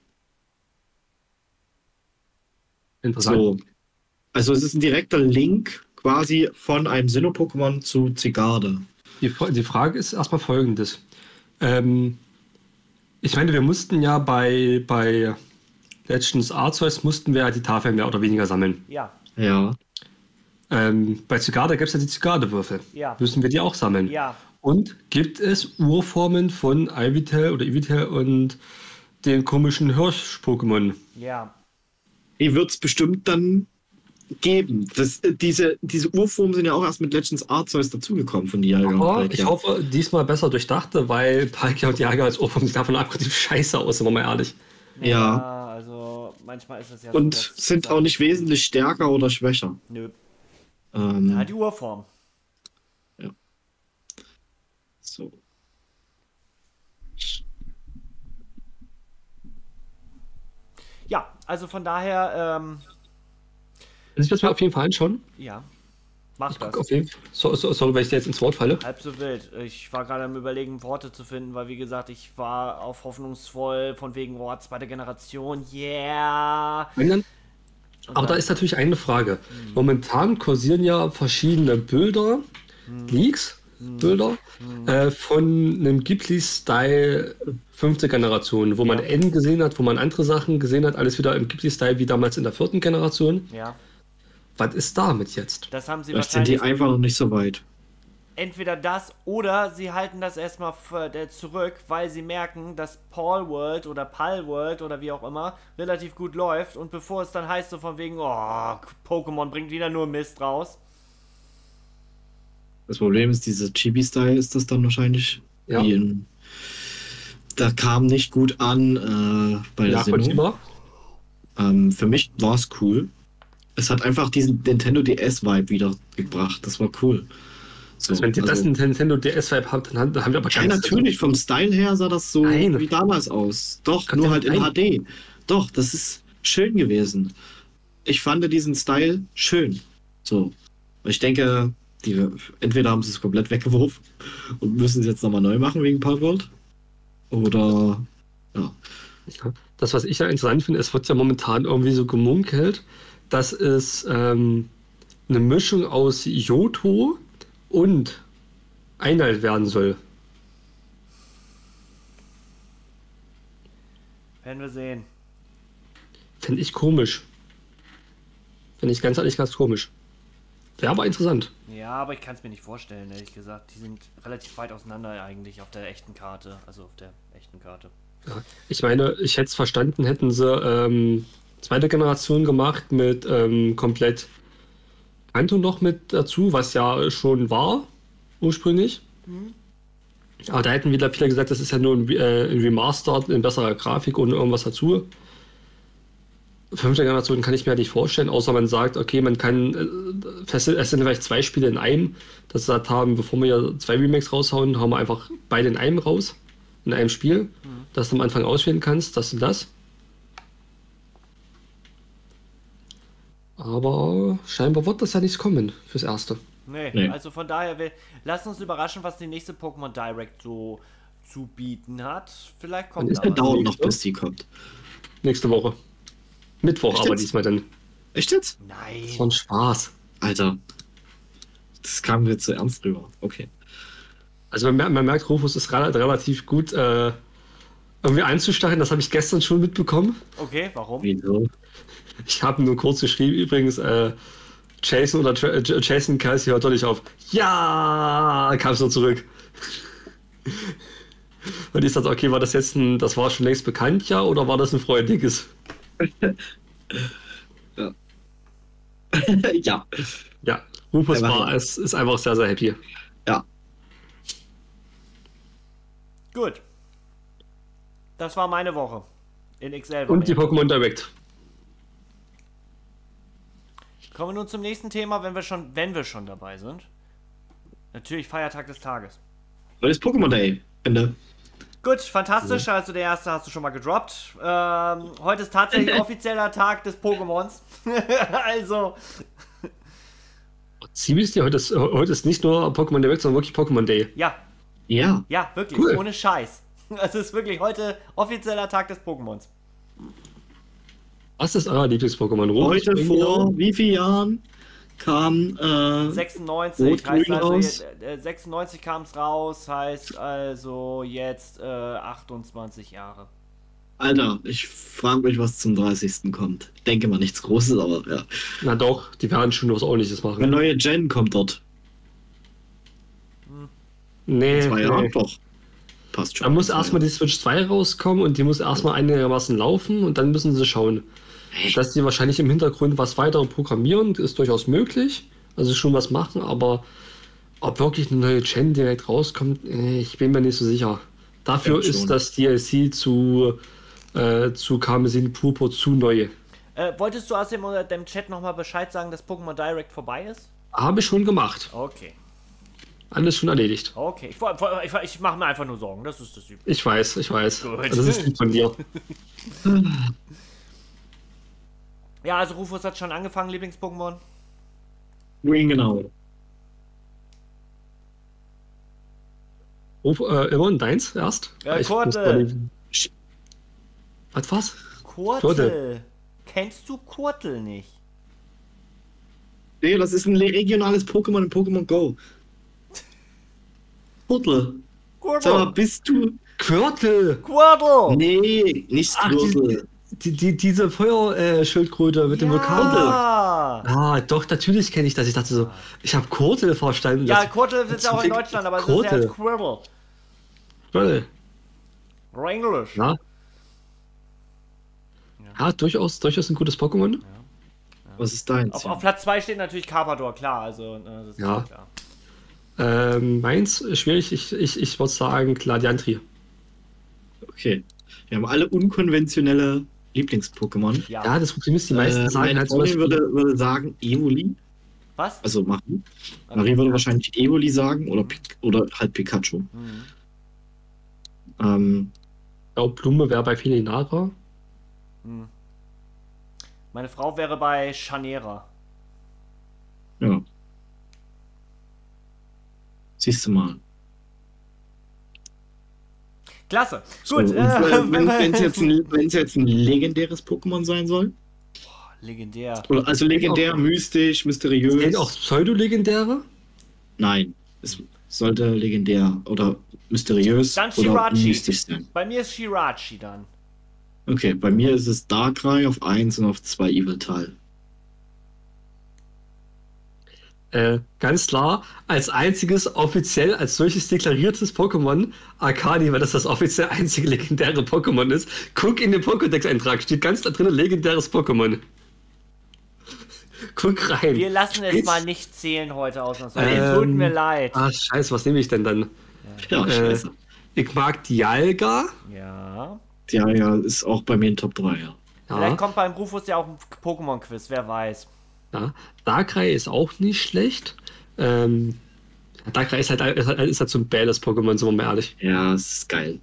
Interessant. So. Also es ist ein direkter Link quasi von einem Sinnoh-Pokémon zu Zygarde. Die, Fra- die Frage ist erstmal folgendes. Ähm, ich meine, wir mussten ja bei, bei Legends Arceus mussten wir ja die Tafeln mehr oder weniger sammeln. Ja, Ja. Ähm, bei Zygarde gibt es ja die Zygarde-Würfel. ja, Müssen wir die auch sammeln? ja. Und gibt es Urformen von Ivytal oder Ivytal und den komischen Hirsch-Pokémon? Ja. Die wird es bestimmt dann geben. Das, äh, diese, diese Urformen sind ja auch erst mit Legends Arceus dazugekommen von Dialga. und Aber Palkia. ich hoffe, diesmal besser durchdachte, weil Palkia und Dialga als Urform sieht davon abgetrieben scheiße aus, sind wir mal ehrlich. Ja. Also manchmal ist es ja Und so, dass- sind auch nicht wesentlich stärker oder schwächer. Nö. Ähm, Ja, die Urform. so. Ja, also von daher, ähm, Also ich werde es mir auf jeden Fall anschauen. ja. Mach Ich guck das. auf jeden Fall. So, so, sorry, weil ich dir jetzt ins Wort falle. Halb so wild. Ich war gerade am Überlegen, Worte zu finden, weil wie gesagt, ich war auf hoffnungsvoll von wegen, oh, zweite Generation, yeah. Wenn dann, Und aber da dann- ist natürlich eine Frage. Momentan kursieren ja verschiedene Bilder, Leaks, Bilder, äh, von einem Ghibli-Style fünfte Generation, wo man Ja. N gesehen hat, wo man andere Sachen gesehen hat, alles wieder im Ghibli-Style wie damals in der vierten Generation. Ja, Was ist damit jetzt? das haben sie Vielleicht sind die wahrscheinlich. einfach noch nicht so weit. Entweder das oder sie halten das erstmal für, äh, zurück, weil sie merken, dass Paul World oder Pal World oder wie auch immer relativ gut läuft und bevor es dann heißt so von wegen, oh, Pokémon bringt wieder nur Mist raus. Das Problem ist, dieser Chibi-Style ist das dann wahrscheinlich. Ja. Wie in, da kam nicht gut an äh, bei der Sinnoh. Nachvollziehbar? Ähm, für mich war es cool. Es hat einfach diesen Nintendo D S-Vibe wieder gebracht. Das war cool. So, Also, wenn ihr das also- ein Nintendo D S-Vibe habt, dann haben dann haben wir aber ja, ganz- natürlich, vom Style her sah das so Nein. wie damals aus. Doch, Kann nur ja halt in nicht H D. Doch, das ist schön gewesen. Ich fand diesen Style schön. So. Ich denke, die, entweder haben sie es komplett weggeworfen und müssen es jetzt nochmal neu machen wegen Palworld. Oder ja. Ja. Das, was ich ja interessant finde, es wird ja momentan irgendwie so gemunkelt, dass es ähm, eine Mischung aus Johto und Einheit werden soll. Werden wir sehen. Finde ich komisch. Finde ich ganz ehrlich ganz komisch. Wäre aber interessant. Ja, aber ich kann es mir nicht vorstellen, ehrlich gesagt. Die sind relativ weit auseinander eigentlich auf der echten Karte. Also auf der echten Karte. Ja. Ich meine, ich hätte es verstanden, hätten sie ähm, zweite Generation gemacht mit ähm, komplett Kanto noch mit dazu, was ja schon war, ursprünglich. Aber da hätten wieder viele gesagt, das ist ja nur ein, äh, ein Remastered in besserer Grafik ohne irgendwas dazu. fünfte Generation kann ich mir halt nicht vorstellen, außer man sagt, okay, man kann, äh, fest- es sind vielleicht zwei Spiele in einem, dass sie gesagt haben, bevor wir ja zwei Remakes raushauen, hauen wir einfach beide in einem raus, in einem Spiel, dass du am Anfang auswählen kannst, das und das. Aber scheinbar wird das ja nichts kommen fürs Erste. Nee, Nee. also von daher, wir, lasst uns überraschen, was die nächste Pokémon Direct so zu bieten hat. Vielleicht Wann kommt ist da Der was. dauert noch, nächste? bis die kommt. Nächste Woche. Mittwoch Echt aber jetzt? diesmal dann. Echt jetzt? Nein. Das war ein Spaß. Alter. Das kam mir zu ernst rüber. Okay. Also man, mer- man merkt, Rufus ist rela- relativ gut äh, irgendwie einzustacheln. Das habe ich gestern schon mitbekommen. Okay, warum? Wieso? Ich habe nur kurz geschrieben, übrigens, äh, Jason oder Tra äh, Jason Kelsey hört doch nicht auf. Ja, kam so zurück. Und ich dachte, okay, war das jetzt ein, das war schon längst bekannt, ja, oder war das ein freudiges? Ja. Ja, Rufus Einfach war, ja. es ist einfach sehr, sehr happy. Ja. Gut. Das war meine Woche. In X L. Und die Pokémon Direct. Kommen wir nun zum nächsten Thema, wenn wir schon, wenn wir schon dabei sind. Natürlich Feiertag des Tages. Heute ist Pokémon Day. Ende. Gut, fantastisch. Also der erste hast du schon mal gedroppt. Ähm, heute ist tatsächlich offizieller Tag des Pokémons. Also, Ziemlich dir, heute ist, heute ist nicht nur Pokémon Direct, sondern wirklich Pokémon Day. ja, Ja. ja, wirklich, Cool. ohne Scheiß. Es ist wirklich heute offizieller Tag des Pokémons. Was ist euer Lieblings-Pokémon? Rufus, Heute Bingo? vor wie vielen Jahren kam äh, sechsundneunzig, Rot, heißt grün also, raus. je- äh, sechsundneunzig kam es raus, heißt also jetzt äh, achtundzwanzig Jahre. Alter, ich frage mich, was zum dreißigsten kommt. Denke mal nichts Großes, aber ja. Na doch, die werden schon was Ordentliches Eine machen. neue Gen kommt dort. Nee, Zwei Jahre nee. doch. Passt schon. Da muss Zwei erstmal die Switch zwei rauskommen und die muss erstmal einigermaßen laufen und dann müssen sie schauen. Dass die wahrscheinlich im Hintergrund was weiter programmieren, ist durchaus möglich. Also schon was machen, aber ob wirklich eine neue Gen direkt rauskommt, äh, ich bin mir nicht so sicher. Dafür Stimmt ist schon. das D L C zu, äh, zu Karmesin Purpur zu neu. Äh, wolltest du aus dem, oder dem Chat nochmal Bescheid sagen, dass Pokémon Direct vorbei ist? Habe ich schon gemacht. Okay. Alles schon erledigt. Okay, ich, woll- woll- ich, ich mache mir einfach nur Sorgen, das ist das Übliche. Ich weiß, ich weiß. Gut. Das ist lieb von dir. Ja, also Rufus hat schon angefangen, Lieblings-Pokémon. Green, genau. Ruf, äh, Immerhin deins erst? Ja, Ich Kurte. muss mal die- Was war's? Kurtel. Kurtel. Kennst du Kurtel nicht? Nee, das ist ein regionales Pokémon in Pokémon Go. Turtle. Sag mal, Kurtel. bist du. Quirtle! Kurtel. Nee, nicht Ach, Turtle. Die, die, diese Feuerschildkröte mit dem Vulkan. Ja, Ah, doch, natürlich kenne ich das. Ich dachte so, ich habe Kurtel verstanden. ja Das- Kurtel sitzt auch in das- Deutschland, aber es ist Kurtel. ja als Quirtle. Quirtle. Englisch. Ja. Ja, durchaus, durchaus ein gutes Pokémon. Was ist deins? Auf, auf Platz zwei steht natürlich Carpador, klar, also äh, das ist Ja. klar. Ähm, meins ist schwierig. Ich, ich, ich würde sagen Gladiantri. Okay. Wir haben alle unkonventionelle Lieblings-Pokémon. Ja. Ja, das Problem ist, die meisten Äh, sagen meine halt zum Freundin Beispiel, würde, würde sagen Evoli. Was? Also Marie. Marie würde wahrscheinlich Evoli sagen oder, Pik oder halt Pikachu. Mhm. Ähm, ich glaube, Blume wäre bei Felinara. Hm. Meine Frau wäre bei Chanera. ja. Siehst du mal. Klasse. So, Gut. und, äh, äh, wenn es jetzt, ein- wenn's jetzt ein legendäres Pokémon sein soll. Legendär. Oder, also legendär, Auch- mystisch, mysteriös. Zählen auch Pseudo-Legendäre? Nein, es sollte legendär oder mysteriös Dann oder Shirachi. mystisch sein. Bei mir ist Shirachi dann. Okay, bei mir ist es Darkrai auf eins und auf zwei Eviltal. Äh, ganz klar, als einziges offiziell als solches deklariertes Pokémon Arcani, weil das das offiziell einzige legendäre Pokémon ist. Guck in den Pokédex-Eintrag, steht ganz da drin legendäres Pokémon. Guck rein. Wir lassen es Steht's? mal nicht zählen heute ausnahmsweise. Ähm, Tut mir leid. Ah, scheiße, was nehme ich denn dann? Ja, Äh, scheiße. Ich mag Dialga. Ja. Ja, ja, ist auch bei mir in Top drei, ja. Vielleicht kommt beim Rufus ja auch ein Pokémon-Quiz, wer weiß. Ja. Darkrai ist auch nicht schlecht. Ähm, Darkrai ist halt, ist halt, ist halt so ein badass Pokémon, sind wir mal ehrlich. Ja, es ist geil.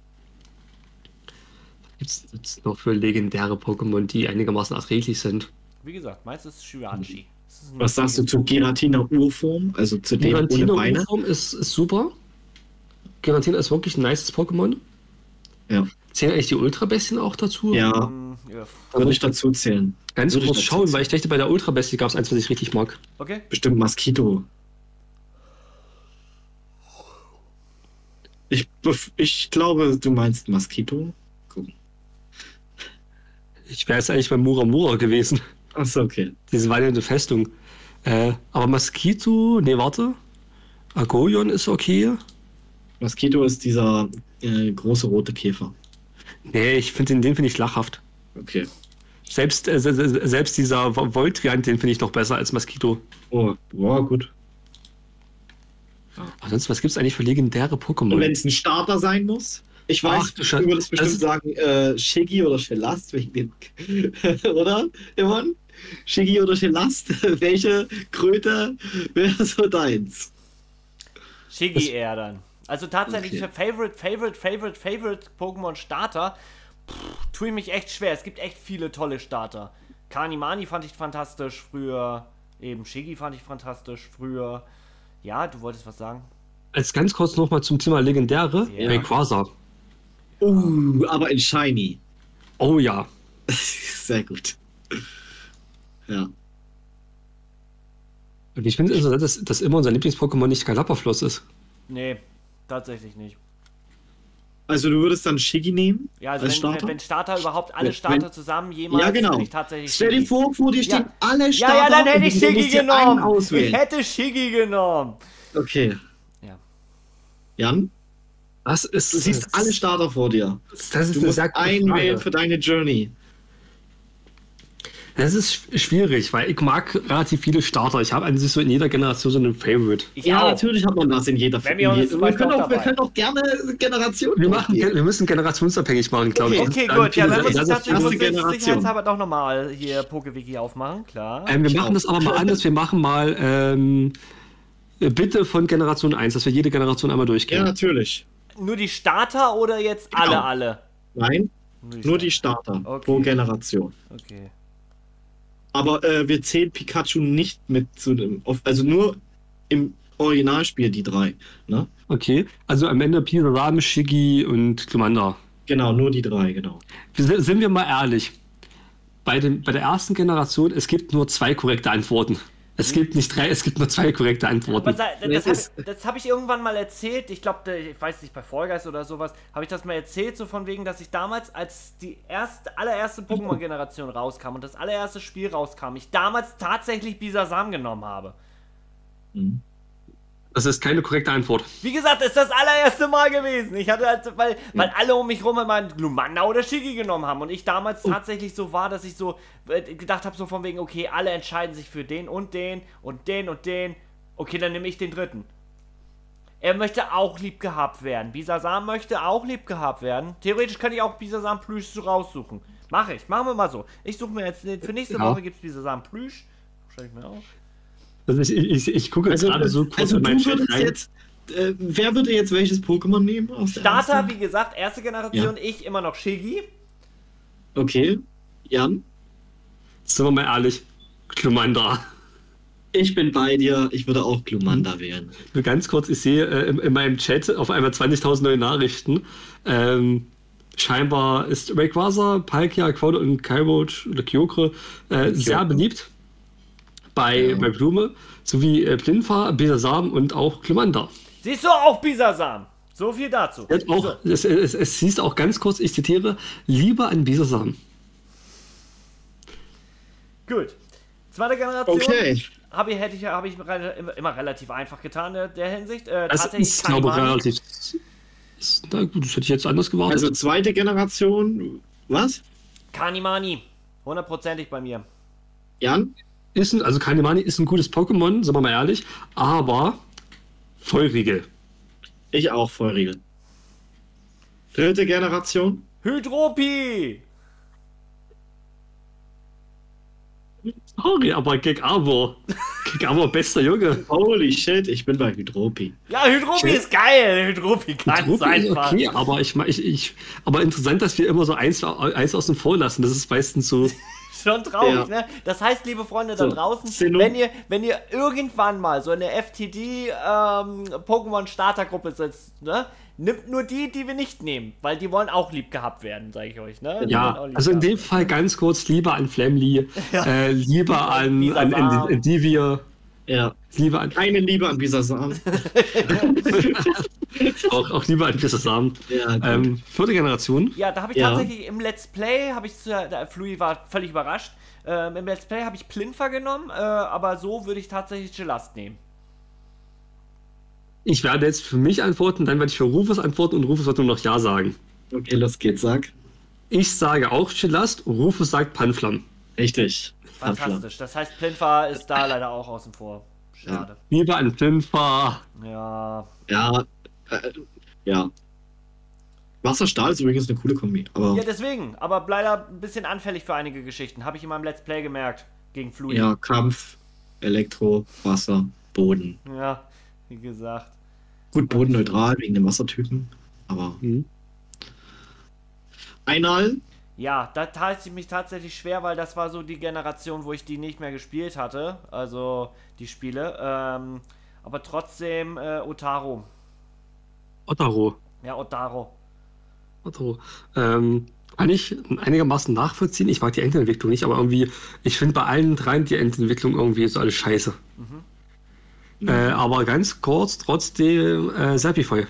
Was gibt es noch für legendäre Pokémon, die einigermaßen erträglich sind? Wie gesagt, meins ist Shirachi. Das ist ein Was sagst du zu lustiges Giratina Urform? Also zu dem ohne Giratina Beine? Urform ist, ist super. Giratina ist wirklich ein nices Pokémon. Ja. Zählen eigentlich die Ultra-Bestien auch dazu? Ja, Pokémon. Hm, ja. würde ich dazu zählen. Ganz Würde ich kurz dazu schauen, zählen. weil ich dachte, bei der Ultra-Bestie gab es eins, was ich richtig mag. Okay. Bestimmt Mosquito. Ich, bef- ich glaube, du meinst Mosquito. Gucken. Ich wäre jetzt eigentlich bei Muramura gewesen. Achso, okay. Diese wandelnde Festung. Äh, aber Mosquito, nee, warte. Argonion ist okay. Mosquito ist dieser äh, große rote Käfer. Nee, ich finde den, den finde ich lachhaft. Okay. Selbst, äh, se- se- selbst dieser Vo- Voltriant, den finde ich noch besser als Mosquito. Oh, wow, gut. Aber sonst, was gibt es eigentlich für legendäre Und Pokémon? wenn es ein Starter sein muss, ich weiß, Ach, du Sche- du würdest bestimmt das- sagen, äh, Shiggy oder Shelast, wegen dem, oder, Ivan? Shiggy oder Shelast, welche Kröte wäre so deins? Shiggy eher dann. Also tatsächlich Okay. für Favorite, Favorite, Favorite, Favorite Pokémon Starter pff, tue ich mich echt schwer. Es gibt echt viele tolle Starter. Kanimani fand ich fantastisch früher. Eben Shiggy fand ich fantastisch früher. Ja, du wolltest was sagen? Als ganz kurz nochmal zum Thema legendäre. Ja. Rayquaza. Uh, aber in Shiny. Oh ja. Sehr gut. Ja. Und ich finde es interessant, dass, dass immer unser Lieblings-Pokémon nicht Galapafloss ist. Nee, tatsächlich nicht. Also du würdest dann Shiggy nehmen? Ja, also als wenn, Starter? wenn, wenn Starter überhaupt alle Wenn- Starter wenn- zusammen jemals, Ja, genau. würde ich tatsächlich Stell dir Shiggy. vor, vor dir stehen Ja. alle Ja, Starter. ja, dann hätte und ich du Shiggy musst dir einen genommen. Ich auswählen. hätte Shiggy genommen. Okay. Ja. Jan, Das ist. du siehst alle Starter vor dir. Das, das ist Du eine musst sehr gute einen Frage. wählen für deine Journey. Das ist sch- schwierig, weil ich mag relativ viele Starter. Ich habe an sich so in jeder Generation so einen Favorite. Ich Ja, auch. natürlich hat man das in jeder Wenn wir uns in je- zum wir, Beispiel können auch auch, wir dabei. können auch gerne Generationen Wir, machen, durchgehen. wir müssen generationsabhängig machen, glaube ich. Okay, Dann gut. Ja, viele dann muss ich sehr- sehr tatsächlich erste muss ich Generation. sicherheitshalber doch nochmal hier PokeWiki aufmachen, klar. Ähm, wir Ich machen auch. das aber mal anders. Wir machen mal ähm, bitte von Generation eins, dass wir jede Generation einmal Ja, durchgehen. natürlich. Nur die Starter oder jetzt Genau. alle, alle? Nein, nur die Starter. Starter Okay. pro Generation. Okay. Aber äh, wir zählen Pikachu nicht mit zu dem, auf- also nur im Originalspiel die drei. Ne? Okay, also am Ende Pisarame, Shiggy und Glumanda. Genau, nur die drei, genau. Wir- Sind wir mal ehrlich, bei, dem, bei der ersten Generation, es gibt nur zwei korrekte Antworten. Es gibt nicht drei, es gibt nur zwei korrekte Aber Antworten. sa- Das das, ist- habe das hab ich irgendwann mal erzählt. Ich glaube, ich weiß nicht, bei Fall Guys oder sowas, habe ich das mal erzählt, so von wegen, dass ich damals, als die erste, allererste Pokémon-Generation rauskam und das allererste Spiel rauskam, ich damals tatsächlich Bisasam genommen habe. Mhm. Das ist keine korrekte Antwort. Wie gesagt, ist das allererste Mal gewesen. Ich hatte halt, weil, weil alle um mich rum immer Glumanda oder Shiggy genommen haben und ich damals tatsächlich so war, dass ich so äh, gedacht habe, so von wegen, okay, alle entscheiden sich für den und den und den und den. Okay, dann nehme ich den dritten. Er möchte auch lieb gehabt werden. Bisasam möchte auch lieb gehabt werden. Theoretisch könnte ich auch Bisasam Plüsch raussuchen. Mache ich. Machen wir mal so. Ich suche mir jetzt, für nächste Ja. Woche gibt es Bisasam Plüsch. Schreibe ich mir auf. Also ich, ich, ich gucke Also, gerade so kurz also in du meinen Chat würdest rein. jetzt, äh, wer würde jetzt welches Pokémon nehmen? Aus der Starter, ersten? wie gesagt, erste Generation, ich immer noch Shiggy. Okay, Jan, Sind wir mal ehrlich, Glumanda. ich bin bei dir. Ich würde auch Glumanda wählen. Nur ganz kurz, ich sehe äh, in, in meinem Chat auf einmal zwanzigtausend neue Nachrichten. Ähm, scheinbar ist Rayquaza, Palkia, Quaddle und Kyroach oder Kyogre äh, sehr beliebt bei, Ja. bei Blume, sowie äh, Plinfa, Bisasam und auch Glumanda. Siehst du auch Bisasam? So viel dazu. Jetzt auch, So. es, es, es hieß auch ganz kurz, ich zitiere, Liebe an Bisasam. Gut. Zweite Generation. Okay. Habe ich, hätte ich, habe ich re- immer, immer relativ einfach getan in der Hinsicht. Äh, Das tatsächlich ist, glaube ich, Kanimani. relativ. Ist, na gut, das hätte ich jetzt anders gewartet. Also zweite Generation. Was? Kanimani. Hundertprozentig bei mir. Jan? ist ein, also Kanimani ist ein gutes Pokémon, sagen wir mal ehrlich, aber Feurigel. Ich auch, Feurigel. Dritte Generation. Hydropi. Sorry, aber Gag Arbor. Gag Arbor, bester Junge. Holy shit, ich bin bei Hydropi. Ja, Hydropi Shit. ist geil. Hydropi ganz Hydropi ist einfach. okay, aber ich, ich, ich, aber interessant, dass wir immer so eins, eins außen vor lassen. Das ist meistens so. Schon traurig, Ja. ne? Das heißt, liebe Freunde da So, draußen, Zeno- wenn ihr, wenn ihr irgendwann mal so eine F T D ähm, Pokémon Startergruppe sitzt, ne? Nimmt nur die, die wir nicht nehmen, weil die wollen auch lieb gehabt werden, sage ich euch, ne? Die wollen Ja, auch lieb also in gehabt dem Fall ganz kurz lieber an Flamly, Ja. äh, lieber an, Dieser an, an, Samen. an Divir, Ja. lieber an, Keine Liebe an Bisasam. auch, auch lieber an Bisasam. Ja, gut. Ähm, vierte Generation. Ja, da habe ich Ja. tatsächlich im Let's Play, habe ich, zu- der Flui war völlig überrascht, ähm, im Let's Play habe ich Plinfer genommen, äh, aber so würde ich tatsächlich Gelast nehmen. Ich werde jetzt für mich antworten, dann werde ich für Rufus antworten und Rufus wird nur noch Ja sagen. Okay, los geht's, sag. Ich sage auch Chillast, Rufus sagt Panflam. Richtig. Fantastisch. Das heißt, Plinfer ist da leider auch außen vor. Schade. Lieber an Plinfer. Ja. Ja, äh, ja. Wasserstahl ist übrigens eine coole Kombi, aber Ja, deswegen. Aber leider ein bisschen anfällig für einige Geschichten. Habe ich in meinem Let's Play gemerkt. Gegen Fluid. ja, Kampf, Elektro, Wasser, Boden. Ja, wie gesagt. Gut, bodenneutral wegen dem Wassertypen, aber Mhm. Einal, Ja, da tat es mich tatsächlich schwer, weil das war so die Generation, wo ich die nicht mehr gespielt hatte. Also die Spiele. Ähm, aber trotzdem äh, Otaro. Otaro. Ja, Otaro. Otaro. Ähm, kann ich einigermaßen nachvollziehen. Ich mag die Endentwicklung nicht, aber irgendwie, ich finde bei allen dreien die Endentwicklung irgendwie so alles scheiße. Äh, aber ganz kurz, trotzdem äh, Serpify.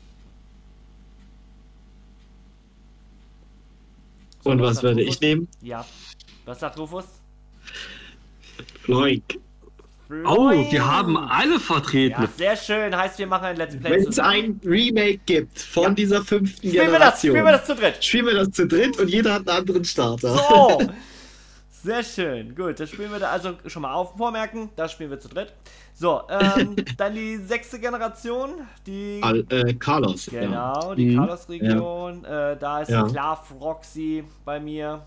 und So, was sagt würde Rufus? ich nehmen? Ja. Was sagt Rufus? Floink. Oh, Floink. wir haben alle vertreten. Ja, sehr schön. Heißt, wir machen ein Let's Play Wenn es zusammen. ein Remake gibt von Ja. dieser fünften Spielen wir das, Generation, spielen wir das zu dritt. spielen wir das zu dritt und jeder hat einen anderen Starter. So. Sehr schön. Gut, das spielen wir da also schon mal auf vormerken. Das spielen wir zu dritt. So, ähm, dann die sechste Generation. Die Al, äh, Carlos. Ja. Genau, die Mhm. Carlos-Region. Äh, da ist Ja. klar Froxy bei mir.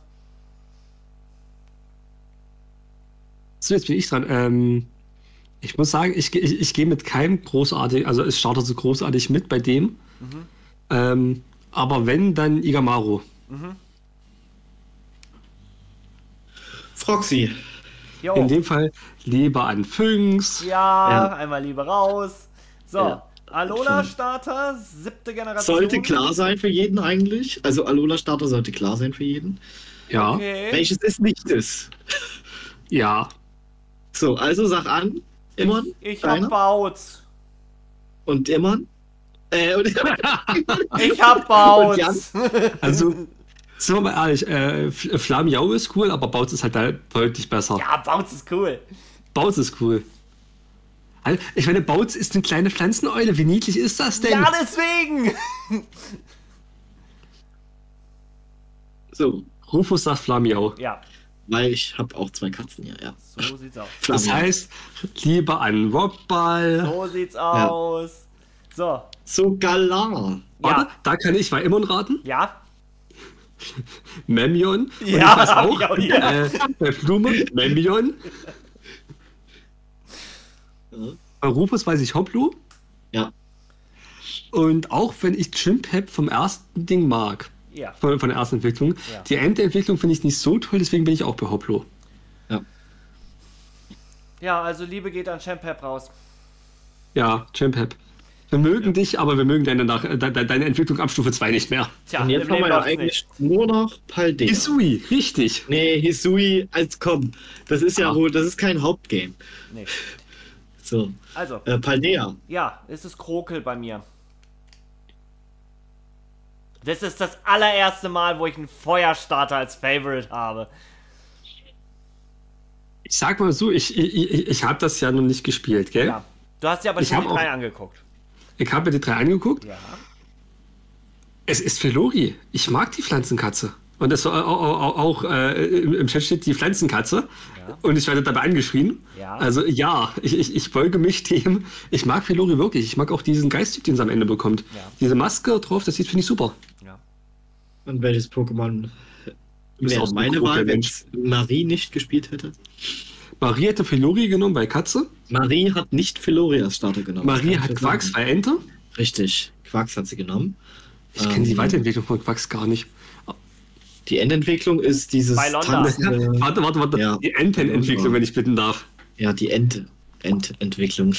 So, jetzt bin ich dran. Ähm, ich muss sagen, ich, ich, ich gehe mit keinem großartig, also es startet so großartig mit bei dem. Ähm, aber wenn, dann Igamaru. Froxy. Jo. In dem Fall lieber an Fünx. Ja, Ja. einmal lieber raus. So, Ja. Alola-Starter, siebte Generation. Sollte klar sein für jeden eigentlich. Also Alola-Starter sollte klar sein für jeden. Ja, Okay. Welches es nicht ist. ja. So, also sag an. Immern. Ich hab deiner. Bautz. Und Immern. Äh, und Ich hab Und Bautz. Also, sind wir mal ehrlich, äh, F- Flamiau ist cool, aber Bautz ist halt da deutlich besser. Ja, Bautz ist cool. Bautz ist cool. Also, ich meine, Bautz ist eine kleine Pflanzeneule. Wie niedlich ist das denn? Ja, deswegen. so, Rufus sagt Flamiau. Ja, weil ich habe auch zwei Katzen hier, ja. so sieht's aus. Das Flamiau. heißt, lieber an Rockball. So sieht's aus. So, So galant. Warte, ja. da kann ich bei Immon raten. Ja, Memion. Und Ja, ich weiß hab auch, ich auch hier. äh, bei Blume, Memion. Bei Rufus weiß ich Hoplu. Ja. Und auch wenn ich Chimpep vom ersten Ding mag, ja. von, von der ersten Entwicklung, Ja. die Endentwicklung finde ich nicht so toll, deswegen bin ich auch bei Hoplo. Ja, also Liebe geht an Champep raus. Ja, Chimpep. Wir mögen dich, aber wir mögen deine, nach, de, de, deine Entwicklung ab Stufe zwei nicht mehr. Tja, Und jetzt im haben wir Leben ja läuft's eigentlich nur noch Paldea. Isui, richtig. Nee, Hisui, als komm. Das ist ja Ah. wohl, das ist kein Hauptgame. Nee. So, Also, äh, Paldea. ja, es ist Krokel bei mir. Das ist das allererste Mal, wo ich einen Feuerstarter als Favorite habe. Ich sag mal so, ich, ich, ich, ich habe das ja noch nicht gespielt, gell? Ja. Du hast dir aber Ich schon hab die auch- drei angeguckt. Ich habe mir die drei angeguckt. Ja. Es ist Felori. Ich mag die Pflanzenkatze. Und das war auch, auch, auch äh, im im Chat steht die Pflanzenkatze. Ja. Und ich werde dabei angeschrien. Ja. Also ja, ich, ich, ich beuge mich dem. Ich mag Felori wirklich. Ich mag auch diesen Geisttyp, den sie am Ende bekommt. Ja. Diese Maske drauf, das sieht, finde ich super. Ja. Und welches Pokémon bist wäre auch so ein meine Wahl, wenn Krokelmensch. ich Marie nicht gespielt hätte? Marie hätte Filori genommen bei Katze. Marie hat nicht Filori als Starter genommen. Marie das kann hat ich dir Quax sagen. bei Ente. Richtig, Quax hat sie genommen. Ich kenne die Ähm, Weiterentwicklung von Quax gar nicht. Die Endentwicklung ist dieses Bei Londa. tanzende- Warte, warte, warte. Ja. Die Entenentwicklung, wenn ich bitten darf. Ja, die Ent Ententwicklung.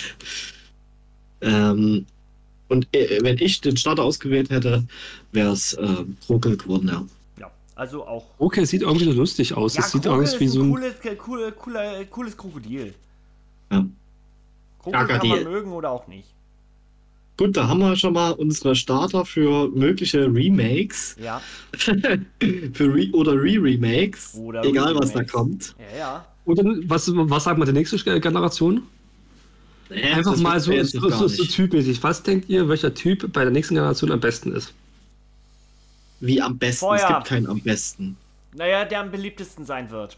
Ähm, und äh, wenn ich den Starter ausgewählt hätte, wäre es äh, Krokel geworden, ja. Ja, also auch. Okay, sieht irgendwie so lustig aus. Ja, Es sieht Krokel aus wie ist so ein ein. cooles, cooles, cooles, cooles Krokodil. ja. Krokel kann man Krokodil. mögen oder auch nicht. Gut, da haben wir schon mal unsere Starter für mögliche Remakes. Ja, für Re oder Re-Remakes. Oder Egal, was da Remakes. kommt. ja, ja. Oder was, was sagt man der nächste Generation? Äh, Einfach das mal wissen so, wir jetzt so, noch gar so, so nicht. typmäßig. Was denkt ihr, welcher Typ bei der nächsten Generation am besten ist? Wie am besten. Feuer. Es gibt keinen am besten. Naja, der am beliebtesten sein wird.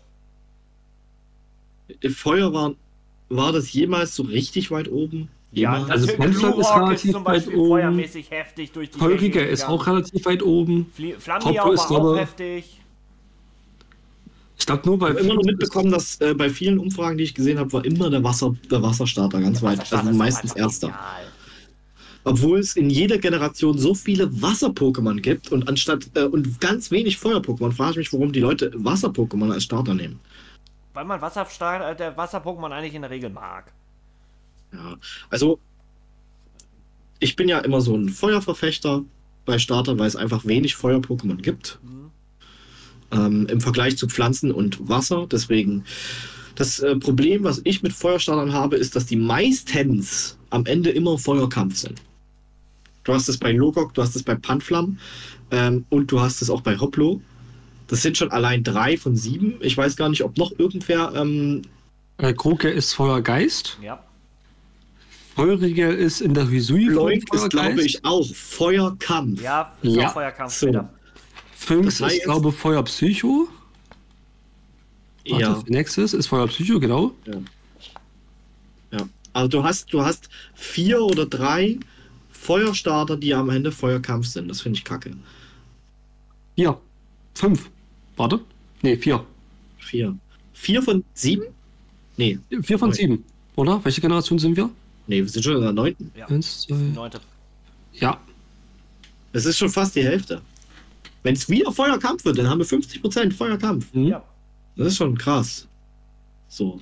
Feuer war, war das jemals so richtig weit oben? Ja, Jemals? Also natürlich, Panther ist Glurak relativ zum Beispiel weit oben. feuermäßig heftig durch die Feuriger Gegend ist gegangen. auch relativ weit oben. Fli- Hoplo Flammenjau ist war auch aber- heftig. Ich glaube nur bei. Ich habe immer nur mitbekommen, dass äh, bei vielen Umfragen, die ich gesehen habe, war immer der, Wasser, der Wasserstarter ganz weit. Wasserstarter Also ist meistens einfach erster. genial. Obwohl es in jeder Generation so viele Wasser-Pokémon gibt und anstatt äh, und ganz wenig Feuer-Pokémon, frage ich mich, warum die Leute Wasser-Pokémon als Starter nehmen. Weil man Wasserstar äh, der Wasser-Pokémon eigentlich in der Regel mag. Ja, also ich bin ja immer so ein Feuerverfechter bei Starter, weil es einfach wenig Feuer-Pokémon gibt. Mhm. Ähm, im Vergleich zu Pflanzen und Wasser. Deswegen das äh, Problem, was ich mit Feuerstartern habe, ist, dass die meistens am Ende immer Feuerkampf sind. Du hast es bei Logok, du hast es bei Panflam ähm, und du hast es auch bei Hoplo. Das sind schon allein drei von sieben. Ich weiß gar nicht, ob noch irgendwer. Ähm, Äh, Kroke ist Feuergeist. Ja. Feuriger ist in der Hisui Floink ist, glaube ich, auch Feuerkampf. Ja, ist Ja. auch Feuerkampf So. wieder. Phynx Das heißt- ist, glaube ich, Feuerpsycho. Warte, Ja. Phoenixes ist Feuerpsycho, genau. Ja. Also du hast, du hast vier oder drei Feuerstarter, die am Ende Feuerkampf sind. Das finde ich kacke. Vier. Fünf. Warte. Nee, vier. Vier. Vier von sieben? Nee. Vier von Neun. sieben. Oder? Welche Generation sind wir? Nee, wir sind schon in der neunten. Ja. Eins, zwei. Neunte. Ja. Das ist schon fast die Hälfte. Wenn es wieder Feuerkampf wird, dann haben wir fünfzig Prozent Feuerkampf. Hm? Ja. Das ist schon krass. So.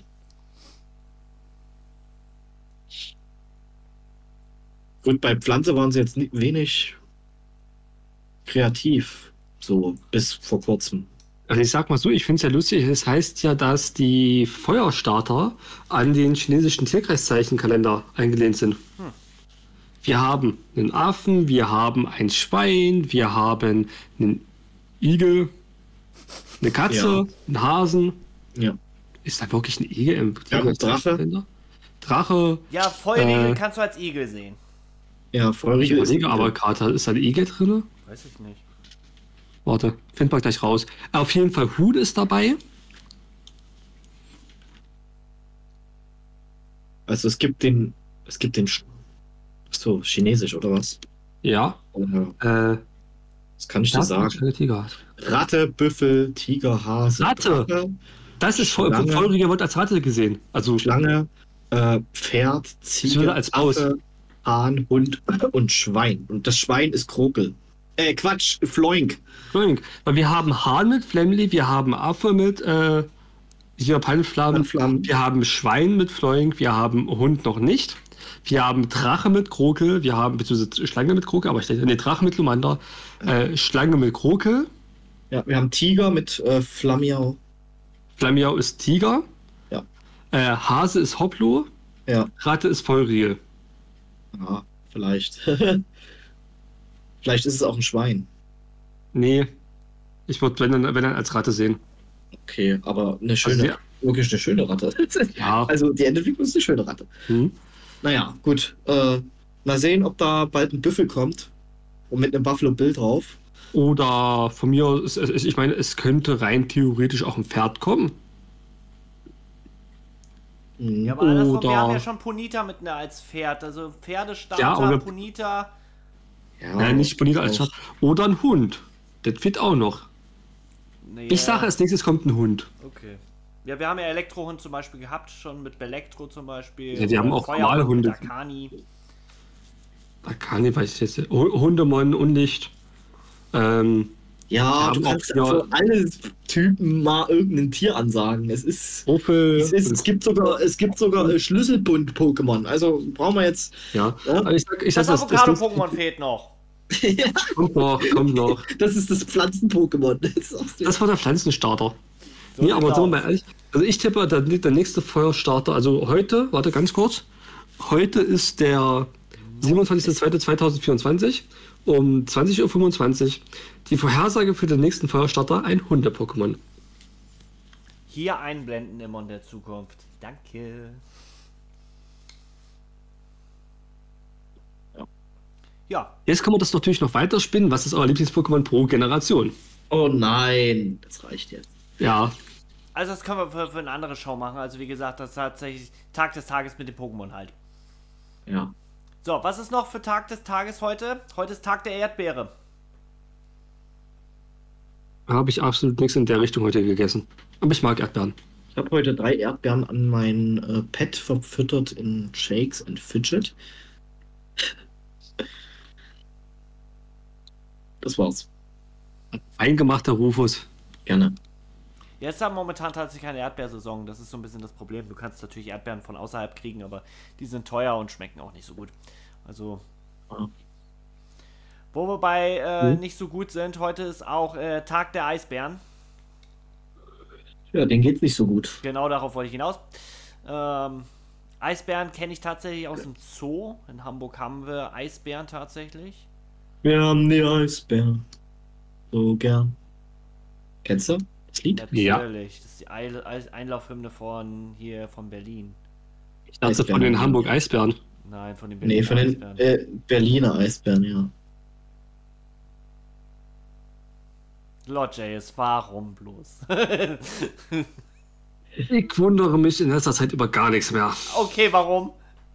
Gut, bei Pflanze waren sie jetzt nie, wenig kreativ. So, bis vor kurzem. Also ich sag mal so, ich finde es ja lustig, es heißt ja, dass die Feuerstarter an den chinesischen Tierkreiszeichenkalender eingelehnt sind. Hm. Wir haben einen Affen, wir haben ein Schwein, wir haben einen Igel, eine Katze, Ja. einen Hasen. Ja. Ist da wirklich ein Igel im Ja, und Drache. Tierkreiszeichenkalender? Drache, Ja, Feuerigel Äh. kannst du als Igel sehen. Ja, ich feurige ist. überlege aber gerade, ist da ein Igel drin? Weiß ich nicht. Warte, finden wir gleich raus. Auf jeden Fall Hut ist dabei. Also es gibt den. Es gibt den. Sch- So, chinesisch oder was? Ja. Oder, Äh, was kann ich dir sagen? Schnelle Tiger. Ratte, Büffel, Tiger, Hase, Ratte. Drache, Das ist voll, Schlange. Feuriger wird als Ratte gesehen. Also Schlange, äh, Pferd, würde Ziege, als Maus. Affe, Hahn, Hund und Schwein. Und das Schwein ist Krokel. Äh, Quatsch, Floink. Floink. Weil wir haben Hahn mit Flemly, wir haben Affe mit äh, hier Panflam, Panflam. wir haben Schwein mit Floink, wir haben Hund noch nicht. Wir haben Drache mit Krokel, wir haben beziehungsweise Schlange mit Krokel, aber ich denke, nee, Drache mit Lumander, äh, Schlange mit Krokel, Ja, wir haben Tiger mit äh, Flamiau. Flamiau ist Tiger, Ja. äh, Hase ist Hoplo, Ja, Ratte ist Feuriel. ja vielleicht. Vielleicht ist es auch ein Schwein. Nee, ich würde, wenn dann, wenn dann als Ratte sehen. Okay, aber eine schöne, Also, ja. wirklich eine schöne Ratte. Ja. Also die Entwicklung ist eine schöne Ratte. Hm. Naja, gut. Äh, mal sehen, ob da bald ein Büffel kommt. Und mit einem Buffalo Bill drauf. Oder von mir, aus, es- es- ich meine, es könnte rein theoretisch auch ein Pferd kommen. Mhm. Ja, aber andersrum, wir Oder- haben ja schon Ponita mit einer als Pferd. Also Pferdestarter, Ja, aber- Ponita. Ja, Äh, nicht Bonita als auch. Stadt. Oder ein Hund. Das wird auch noch. Nee, Ich sage, als nächstes kommt ein Hund. Okay. Ja, wir haben ja Elektrohund zum Beispiel gehabt, schon mit Belektro zum Beispiel. Ja, die haben Oder auch Feuerhund normale Hunde. mit Akani. Akani weiß ich jetzt nicht. Hu- Hundemon, Unlicht. Ähm, Ja, Wir du haben kannst auch, ja, für alle Typen mal irgendein Tier ansagen. Es ist. Opel. Es, ist, es gibt sogar, es gibt sogar äh, Schlüsselbund-Pokémon. Also brauchen wir jetzt. Ja, Ja? aber ich sag, ich Das sag, das, das, Avocado-Pokémon fehlt noch. Ja, kommt noch, kommt noch. das ist das Pflanzen-Pokémon. Das sagst du. Das war der Pflanzenstarter. So nee, sieht's aber so aus. mal ehrlich. Also ich tippe, der, der nächste Feuerstarter, also heute, warte ganz kurz. Heute ist der siebenundzwanzigster zweiter zweitausendvierundzwanzig um zwanzig Uhr fünfundzwanzig. Die Vorhersage für den nächsten Feuerstarter, ein Hunde-Pokémon. Hier einblenden immer in der Zukunft. Danke. Ja, Jetzt kann man das natürlich noch weiterspinnen. Was ist euer Lieblings-Pokémon pro Generation? Oh nein, das reicht jetzt. Ja, also das können wir für, für eine andere Show machen. Also wie gesagt, das ist tatsächlich Tag des Tages mit dem Pokémon halt. Ja. So, was ist noch für Tag des Tages heute? Heute ist Tag der Erdbeere. habe ich absolut nichts in der Richtung heute gegessen. Aber ich mag Erdbeeren. Ich habe heute drei Erdbeeren an mein äh, Pet verfüttert in Shakes and Fidget. Das war's. Eingemachter Rufus. Gerne. Jetzt haben momentan tatsächlich keine Erdbeersaison. Das ist so ein bisschen das Problem. Du kannst natürlich Erdbeeren von außerhalb kriegen, aber die sind teuer und schmecken auch nicht so gut. Also, Ja. wo wir bei äh, Hm. nicht so gut sind, heute ist auch äh, Tag der Eisbären. Ja, denen geht's nicht so gut. Genau darauf wollte ich hinaus. Ähm, Eisbären kenne ich tatsächlich aus dem Zoo. In Hamburg haben wir Eisbären tatsächlich. Wir haben die Eisbären. So gern. Kennst du das Lied? Ja. Natürlich. Das ist die Eil Eis Einlaufhymne von hier von Berlin. Ich dachte von den Hamburg Eisbären. Nein, von den Berliner Nee, von den Eisbären. äh, Berliner Eisbären, ja. Lord J.S., warum bloß? Ich wundere mich in letzter Zeit über gar nichts mehr. Okay, warum?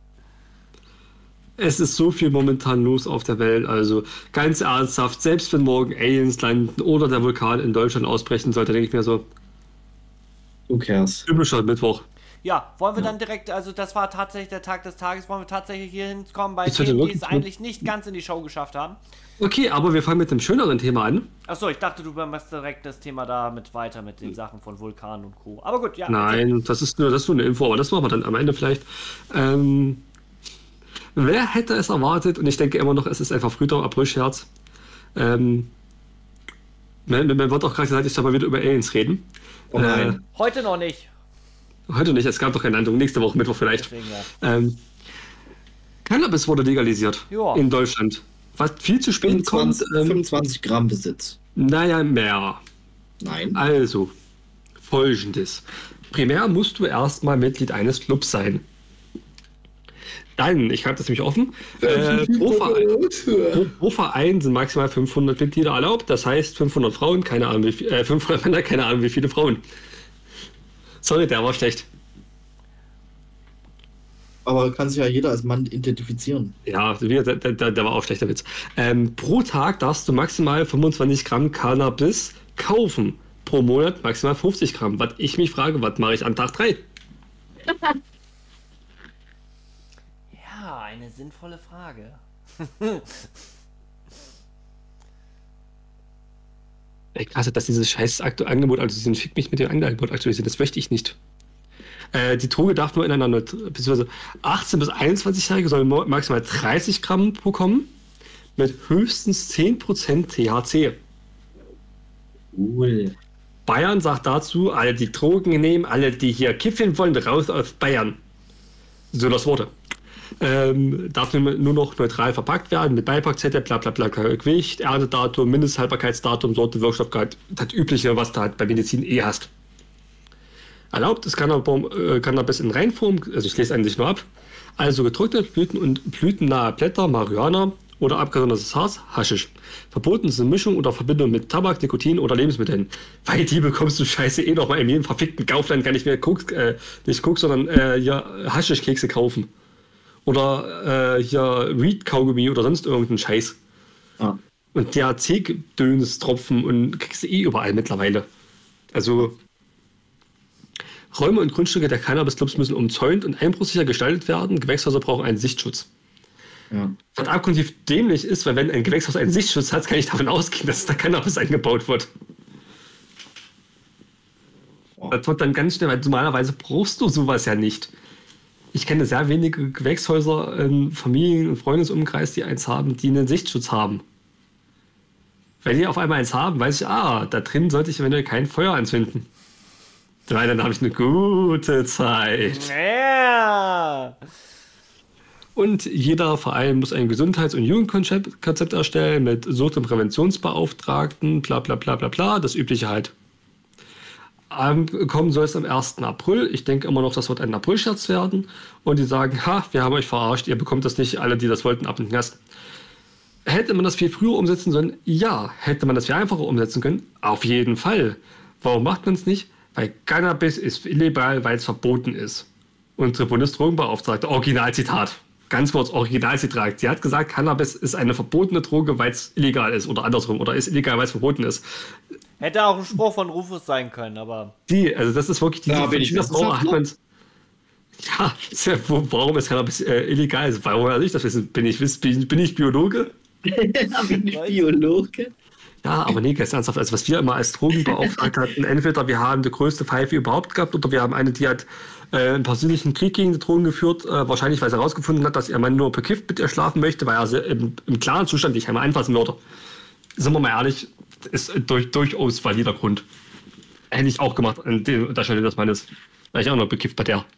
Es ist so viel momentan los auf der Welt, also ganz ernsthaft, selbst wenn morgen Aliens landen oder der Vulkan in Deutschland ausbrechen sollte, denke ich mir so, Who cares? typischer Mittwoch. Ja, wollen wir dann direkt, also das war tatsächlich der Tag des Tages, wollen wir tatsächlich hier hinkommen bei Ist heute Themen, die wirklich es so? eigentlich nicht ganz in die Show geschafft haben? Okay, aber wir fangen mit einem schöneren Thema an. Achso, ich dachte, du machst direkt das Thema da mit weiter mit den Sachen von Vulkan und Co. Aber gut, ja. Nein, das ist nur, das ist nur eine Info, aber das machen wir dann am Ende vielleicht. Ähm, wer hätte es erwartet, und ich denke immer noch, es ist einfach Frühjahr, April, Scherz. Ähm, mir, mir wird auch gerade gesagt, ich soll mal wieder über Aliens reden. Oh nein. Heute noch nicht. Äh, heute nicht, es gab doch keine Landung, nächste Woche Mittwoch vielleicht. Deswegen ja. Ähm, Cannabis wurde legalisiert Ja. in Deutschland. Was viel zu spät kommt. fünfundzwanzig, Ähm, fünfundzwanzig Gramm Besitz. naja, mehr. Nein. Also, folgendes. Primär musst du erstmal Mitglied eines Clubs sein. Dann, ich habe das nämlich offen, äh, pro, Verein, pro, pro Verein sind maximal fünfhundert Mitglieder erlaubt. Das heißt fünfhundert Frauen, keine Ahnung wie viel, äh, fünfhundert Männer, keine Ahnung wie viele Frauen. Sorry, der war schlecht. Aber kann sich ja jeder als Mann identifizieren. Ja, der, der, der, der war auch schlechter Witz. Ähm, pro Tag darfst du maximal fünfundzwanzig Gramm Cannabis kaufen. Pro Monat maximal fünfzig Gramm. Was ich mich frage, was mache ich an Tag drei? Ja, eine sinnvolle Frage. Ey, krass, dass dieses scheiß Aktu Angebot, also diesen Fick mich mit dem Angebot aktualisiert, das möchte ich nicht. Äh, die Droge darf nur in einer, beziehungsweise achtzehn- bis einundzwanzig-Jährige sollen mo- maximal dreißig Gramm bekommen, mit höchstens zehn Prozent T H C. Cool. Bayern sagt dazu, alle die Drogen nehmen, alle die hier kiffen wollen, raus aus Bayern. So das Worte. Ähm, darf nur nur noch neutral verpackt werden, mit Beipackzettel, bla bla bla, Gewicht, Erntedatum, Mindesthaltbarkeitsdatum, Sorte, Wirkstoffgehalt, das Übliche, was du halt bei Medizin eh hast. Erlaubt ist Cannabis, äh, Cannabis in Reinform, also ich lese eigentlich nur ab, also getrocknet, Blüten und blütennahe Blätter, Marihuana oder abgesondertes Harz, Haschisch. Verboten sind Mischung oder Verbindung mit Tabak, Nikotin oder Lebensmitteln. Weil die bekommst du Scheiße eh noch mal in jedem verfickten Kaufland, kann ich mir Koks, äh, nicht Koks, sondern äh, ja, Haschischkekse kaufen. Oder äh, hier Weed-Kaugummi oder sonst irgendeinen Scheiß. Ah. Und T H C-Dönstropfen und kriegst du eh überall mittlerweile. Also Räume und Grundstücke der Cannabis-Clubs müssen umzäunt und einbruchsicher gestaltet werden. Gewächshäuser brauchen einen Sichtschutz. Ja. Was abgrundtief dämlich ist, weil wenn ein Gewächshaus einen Sichtschutz hat, kann ich davon ausgehen, dass da Cannabis eingebaut wird. Wow. Das wird dann ganz schnell, weil normalerweise brauchst du sowas ja nicht. Ich kenne sehr wenige Gewächshäuser in Familien- und Freundesumkreis, die eins haben, die einen Sichtschutz haben. Wenn die auf einmal eins haben, weiß ich, ah, da drin sollte ich eventuell kein Feuer anzünden. Weil dann habe ich eine gute Zeit. Ja. Und jeder Verein muss ein Gesundheits- und Jugendkonzept Konzept erstellen mit Sucht- und Präventionsbeauftragten, bla bla bla bla bla, das Übliche halt. Ähm, kommen soll es am ersten April. Ich denke immer noch, das wird ein April-Scherz werden. Und die sagen, ha, wir haben euch verarscht, ihr bekommt das nicht, alle, die das wollten, ab in den Knast. Hätte man das viel früher umsetzen sollen? Ja. Hätte man das viel einfacher umsetzen können? Auf jeden Fall. Warum macht man es nicht? Weil Cannabis ist illegal, weil es verboten ist. Unsere Bundesdrogenbeauftragte, Originalzitat, ganz kurz Originalzitat, sie hat gesagt, Cannabis ist eine verbotene Droge, weil es illegal ist oder andersrum, oder ist illegal, weil es verboten ist. Hätte auch ein Spruch von Rufus sein können, aber... Die, also das ist wirklich... Ja, bin ich Frau hat man, ja, warum ist Cannabis äh, illegal? Warum soll ich das wissen? Bin ich, bin, bin ich Biologe? Bin ich Biologe? Ja, aber nee, ganz ernsthaft, also was wir immer als Drogenbeauftragte hatten, entweder wir haben die größte Pfeife überhaupt gehabt oder wir haben eine, die hat äh, einen persönlichen Krieg gegen die Drogen geführt, äh, wahrscheinlich weil sie herausgefunden hat, dass ihr Mann nur bekifft mit ihr schlafen möchte, weil er sie im, im klaren Zustand nicht einmal anfassen würde. Sind wir mal ehrlich, ist durch, durchaus valider Grund. Hätte ich auch gemacht an der Stelle des Mannes, weil ich auch noch bekifft bei der.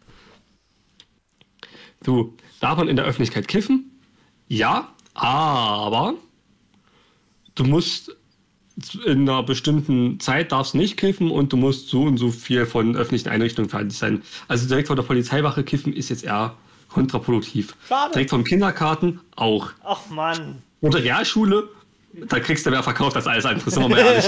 So, darf man in der Öffentlichkeit kiffen? Ja, aber du musst in einer bestimmten Zeit darfst nicht kiffen und du musst so und so viel von öffentlichen Einrichtungen fertig sein. Also direkt von der Polizeiwache kiffen ist jetzt eher kontraproduktiv. Schade. Direkt vom Kindergarten auch. Ach Mann. Oder Realschule, da kriegst du mehr verkauft als alles andere, sind wir mal ehrlich.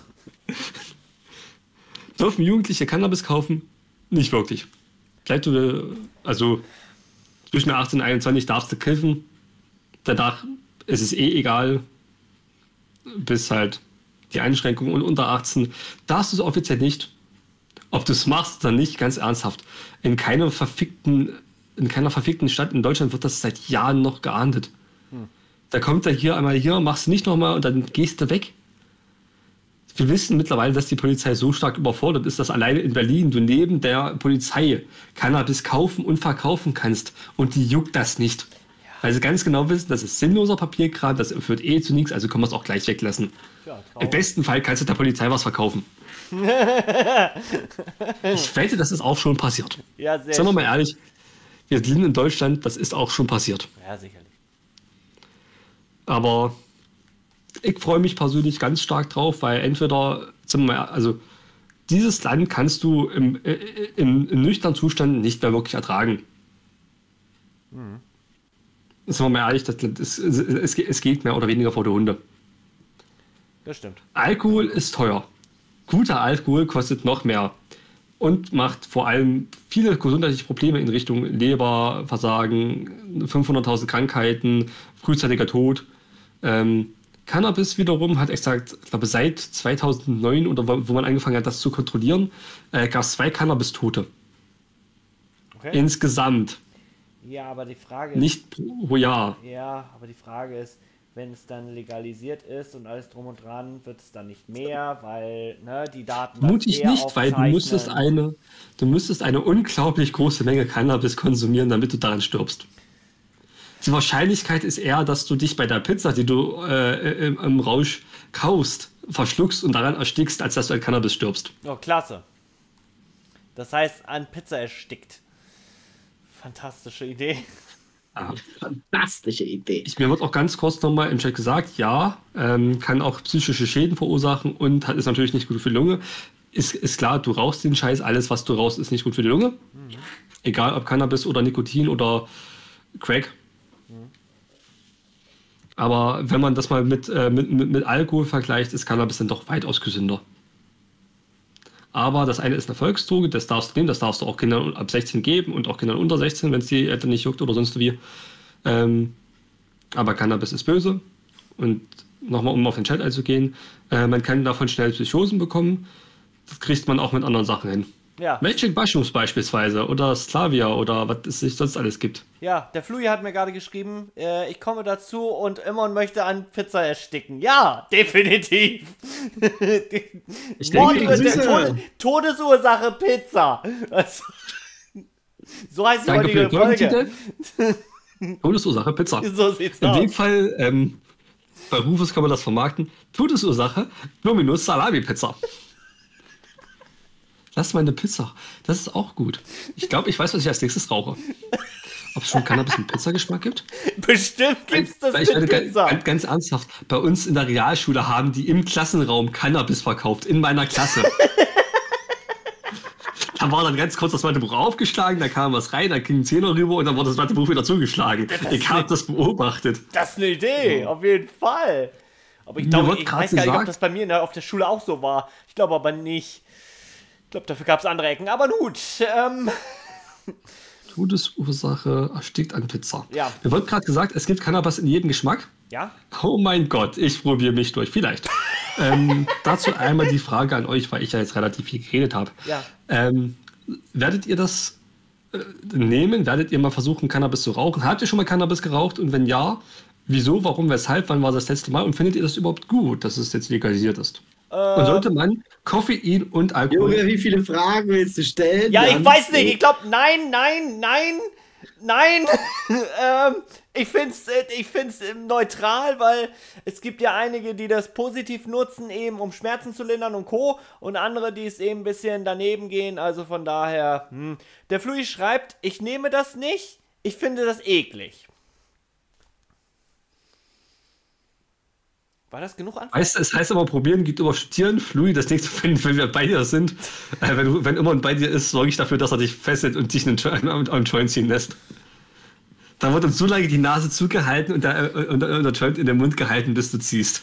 Dürfen Jugendliche Cannabis kaufen? Nicht wirklich. Vielleicht du, also zwischen achtzehn und einundzwanzig darfst du kiffen. Danach ist es eh egal. Bis halt die Einschränkungen, und unter achtzehn darfst du es offiziell nicht. Ob du es machst oder nicht, ganz ernsthaft. In keiner verfickten, in keiner verfickten Stadt in Deutschland wird das seit Jahren noch geahndet. Hm. Da kommt er hier einmal hier, machst du nicht nochmal und dann gehst du weg. Wir wissen mittlerweile, dass die Polizei so stark überfordert ist, dass alleine in Berlin du neben der Polizei Cannabis kaufen und verkaufen kannst und die juckt das nicht. Weil sie ganz genau wissen, das ist sinnloser Papierkram, das führt eh zu nichts, also können wir es auch gleich weglassen. Ja, im besten Fall kannst du der Polizei was verkaufen. Ich wette, das ist auch schon passiert. Ja, sehr Sagen wir mal schön. ehrlich, wir sind in Deutschland, das ist auch schon passiert. Ja, sicherlich. Aber ich freue mich persönlich ganz stark drauf, weil entweder, sagen wir mal, also dieses Land kannst du im, im, im nüchternen Zustand nicht mehr wirklich ertragen. Mhm. Sagen wir mal ehrlich, das, das, es, es, es geht mehr oder weniger vor die Hunde. Das stimmt. Alkohol ist teuer. Guter Alkohol kostet noch mehr und macht vor allem viele gesundheitliche Probleme in Richtung Leberversagen, fünfhunderttausend Krankheiten, frühzeitiger Tod. Ähm, Cannabis wiederum hat exakt, ich glaube seit zweitausendneun oder wo, wo man angefangen hat, das zu kontrollieren, äh, gab es zwei Cannabis-Tote. Okay. Insgesamt. Ja, aber die Frage ist... Nicht pro Jahr. Ja, aber die Frage ist, wenn es dann legalisiert ist und alles drum und dran, wird es dann nicht mehr, weil ne, die Daten... dann Mutig eher nicht, weil du müsstest, aufzeichnen. eine, du müsstest eine unglaublich große Menge Cannabis konsumieren, damit du daran stirbst. Die Wahrscheinlichkeit ist eher, dass du dich bei der Pizza, die du äh, im, im Rausch kaufst, verschluckst und daran erstickst, als dass du an Cannabis stirbst. Oh, klasse. Das heißt, an Pizza erstickt. Fantastische Idee. Ja. Fantastische Idee. Ich, mir wird auch ganz kurz nochmal im Chat gesagt, ja, ähm, kann auch psychische Schäden verursachen und hat, ist natürlich nicht gut für die Lunge. Ist, ist klar, du rauchst den Scheiß, alles was du rauchst, ist nicht gut für die Lunge. Mhm. Egal ob Cannabis oder Nikotin oder Crack. Mhm. Aber wenn man das mal mit, äh, mit, mit, mit Alkohol vergleicht, ist Cannabis dann doch weitaus gesünder. Aber das eine ist eine Volksdroge, das darfst du nehmen, das darfst du auch Kindern ab sechzehn geben und auch Kindern unter sechzehn, wenn es die Eltern nicht juckt oder sonst wie. Ähm, aber Cannabis ist böse. Und nochmal, um auf den Chat einzugehen, äh, man kann davon schnell Psychosen bekommen. Das kriegt man auch mit anderen Sachen hin. Ja. Magic Mushrooms beispielsweise oder Slavia oder was es sich sonst alles gibt. Ja, der Flui hat mir gerade geschrieben, äh, ich komme dazu und Immon möchte an Pizza ersticken. Ja, definitiv. Ich Mord, denke, äh, Süße. Tod, Todesursache Pizza. Also, so heißt die Danke für heutige den Folge. Folgentitel. Todesursache Pizza. So sieht's In dem aus. Fall, ähm, bei Rufus kann man das vermarkten. Todesursache, Dominus Salami Pizza. Lass mal eine Pizza. Das ist auch gut. Ich glaube, ich weiß, was ich als nächstes rauche. Ob es schon Cannabis mit Pizzageschmack gibt? Bestimmt gibt's das Weil mit ich meine, Pizza. ganz, ganz ernsthaft, bei uns in der Realschule haben die im Klassenraum Cannabis verkauft, in meiner Klasse. Da war dann ganz kurz das Mathebuch aufgeschlagen, da kam was rein, da ging ein Zehner rüber und dann wurde das Mathebuch wieder zugeschlagen. Ich habe das beobachtet. Das ist eine Idee, auf jeden Fall. Aber ich Mir glaube, wird ich grad weiß gar nicht, ob gesagt- das bei mir in der, auf der Schule auch so war. Ich glaube aber nicht. Ich glaube, dafür gab es andere Ecken. Aber gut, ähm, Todesursache erstickt an Pizza. Ja. Mir wird gerade gesagt, es gibt Cannabis in jedem Geschmack. ja. Oh mein Gott, ich probiere mich durch. Vielleicht. ähm, dazu einmal die Frage an euch, weil ich ja jetzt relativ viel geredet habe. Ja. Ähm, werdet ihr das äh, nehmen? Werdet ihr mal versuchen, Cannabis zu rauchen? Habt ihr schon mal Cannabis geraucht? Und wenn ja, wieso, warum, weshalb, wann war das letzte Mal? Und findet ihr das überhaupt gut, dass es jetzt legalisiert ist? Und sollte man Koffein und Alkohol... Junge, wie viele Fragen willst du stellen? Ja, ich Jan? weiß nicht. Ich glaube, nein, nein, nein, nein. ähm, ich finde es ich find's ähm, neutral, weil es gibt ja einige, die das positiv nutzen, eben um Schmerzen zu lindern und Co. Und andere, die es eben ein bisschen daneben gehen. Also von daher, hm. Der Flui schreibt, ich nehme das nicht. Ich finde das eklig. War das genug Antwort? Weißt du, es heißt aber probieren, geht über studieren. Flui, das nächste, wenn, wenn wir bei dir sind, äh, wenn, du- wenn immer bei dir ist, sorge ich dafür, dass er dich fesselt und dich einen, Jo- einen, einen Joint ziehen lässt. Da wird uns so lange die Nase zugehalten und der, und, der- und der Joint in den Mund gehalten, bis du ziehst.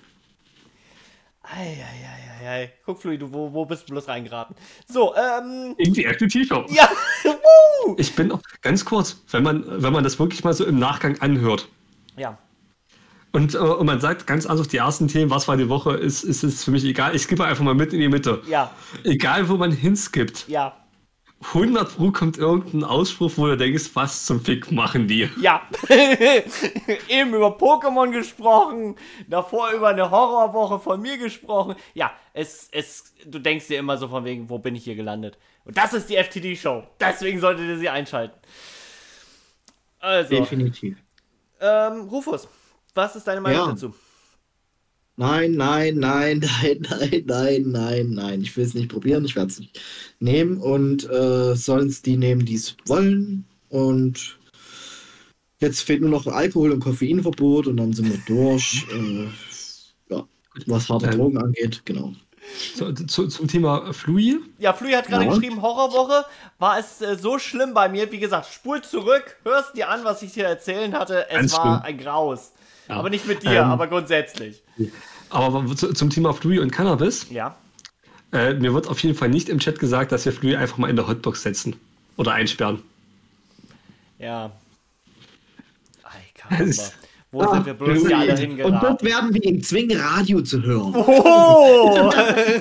Eieieiei. Guck, Flui, du, wo, wo bist du bloß reingeraten? So, ähm, In die Active T-Show. ja, woo! Ich bin auch ganz kurz, wenn man, wenn man das wirklich mal so im Nachgang anhört. Ja, Und, äh, und man sagt ganz ernsthaft, die ersten Themen, was war die Woche, ist, ist, ist für mich egal. Ich skippe einfach mal mit in die Mitte. ja, Egal, wo man hinskippt. ja, hundert Pro kommt irgendein Ausspruch, wo du denkst, was zum Fick machen die? ja. Eben über Pokémon gesprochen, davor über eine Horrorwoche von mir gesprochen. Ja, es, es, du denkst dir immer so von wegen, wo bin ich hier gelandet? Und das ist die F T D-Show. Deswegen solltet ihr sie einschalten. Also, Definitiv. ähm, Rufus, was ist deine Meinung Ja. dazu? Nein, nein, nein, nein, nein, nein, nein, nein. Ich will es nicht probieren, ich werde es nicht nehmen und äh, sollen es die nehmen, die es wollen. Und jetzt fehlt nur noch Alkohol- und Koffeinverbot und dann sind wir durch. äh, ja, was harte Ähm. Drogen angeht, genau. Zu, zu, zum Thema Flui. Ja, Flui hat gerade Ja. geschrieben, Horrorwoche. War es äh, so schlimm bei mir? Wie gesagt, spul zurück, hörst dir an, was ich dir erzählen hatte. Es Ganz war schlimm. ein Graus. Ja. Aber nicht mit dir, Ähm. aber grundsätzlich. Aber zu, zum Thema Flui und Cannabis. Ja. Äh, mir wird auf jeden Fall nicht im Chat gesagt, dass wir Flui einfach mal in der Hotbox setzen. Oder einsperren. Ja. Ei, Karamba. Es- Wo sind wir bloß hier alle und hingeraten? dort werden wir ihn zwingen, Radio zu hören. Oh!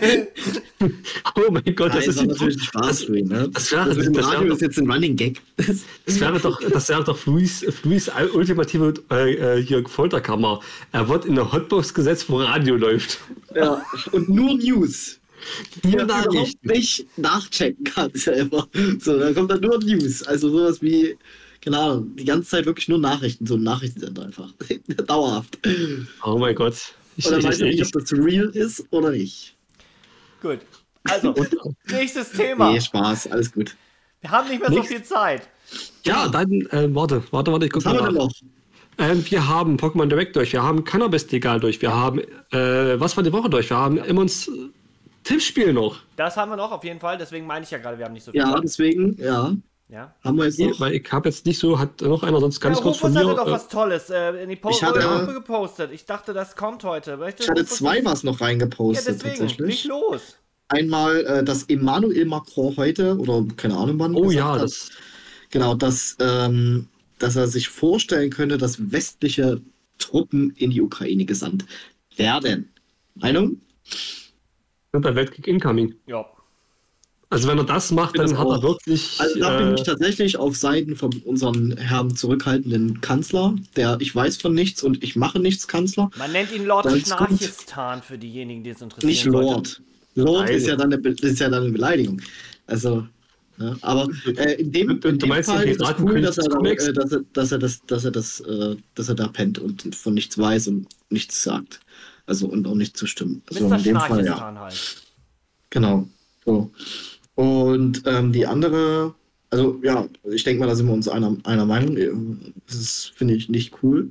Oh mein Gott, das Nein, ist war natürlich ein Spaß für ihn, ne? das wäre- das mit dem das wäre Radio doch- ist jetzt ein Running Gag. Das wäre doch, das wäre doch Fluis, Fluis ultimative äh, äh, hier Folterkammer. Er wird in eine Hotbox gesetzt, wo Radio läuft. Ja, und nur News. Die Nur er überhaupt Nachrichten. nicht nachchecken kann selber. So, da kommt dann nur News. Also sowas wie, keine Ahnung, die ganze Zeit wirklich nur Nachrichten, so ein Nachrichtensender einfach. Dauerhaft. Oh mein Gott. Ich, Oder ich, weiß ich, ich nicht, ich, ob das real ist oder nicht. Gut. Also, nächstes Thema. Nee, Spaß, alles gut. Wir haben nicht mehr so Nix. viel Zeit. ja, dann, äh, warte, warte, warte, ich guck Was haben wir mal denn nach. noch? Ähm, wir haben Pokémon Direct durch, wir haben Cannabis legal durch, wir haben, äh, was war die Woche durch? Wir haben immer uns äh, Tippspiel noch. Das haben wir noch auf jeden Fall, deswegen meine ich ja gerade, wir haben nicht so viel Ja, Zeit. deswegen, ja. Ja. Haben wir jetzt noch. Weil ich habe jetzt nicht so, hat noch einer sonst ganz ja, kurz Rufus von mir. hatte doch äh, was Tolles äh, in die Po- Ich hatte- Gruppe gepostet. Ich dachte, das kommt heute. Möchte Ich hatte Rufus- zwei was noch Ja, reingepostet, deswegen, leg tatsächlich. los. Einmal, äh, dass Emmanuel Macron heute, oder keine Ahnung wann, oh gesagt ja, hat, das. genau, dass, ähm, dass er sich vorstellen könnte, dass westliche Truppen in die Ukraine gesandt werden. Meinung? Dritter Weltkrieg incoming. Ja. Ja, Also wenn er das macht, Ich dann finde hat das er auch. wirklich... Also da bin äh, ich tatsächlich auf Seiten von unserem Herrn zurückhaltenden Kanzler, der ich weiß von nichts und ich mache nichts Kanzler. Man nennt ihn Lord Ganz gut. Schnarchistan für diejenigen, die es interessieren Nicht sollte. Lord. Lord Nein. ist ja, dann eine, Be- ist ja dann eine Beleidigung. Also, ne? Aber äh, in dem, Und- und in du dem meinst, Fall der ist es Piraten cool, können dass er, da, Comics? äh, dass er, dass er das, dass er das, äh, dass er da pennt und von nichts weiß und nichts sagt. Also und auch nicht zustimmt. Also Mister in dem Fall ja. Schnarchistan halt. Genau. So. Und ähm, die andere, also ja, ich denke mal, da sind wir uns einer, einer Meinung. Das ist, finde ich, nicht cool.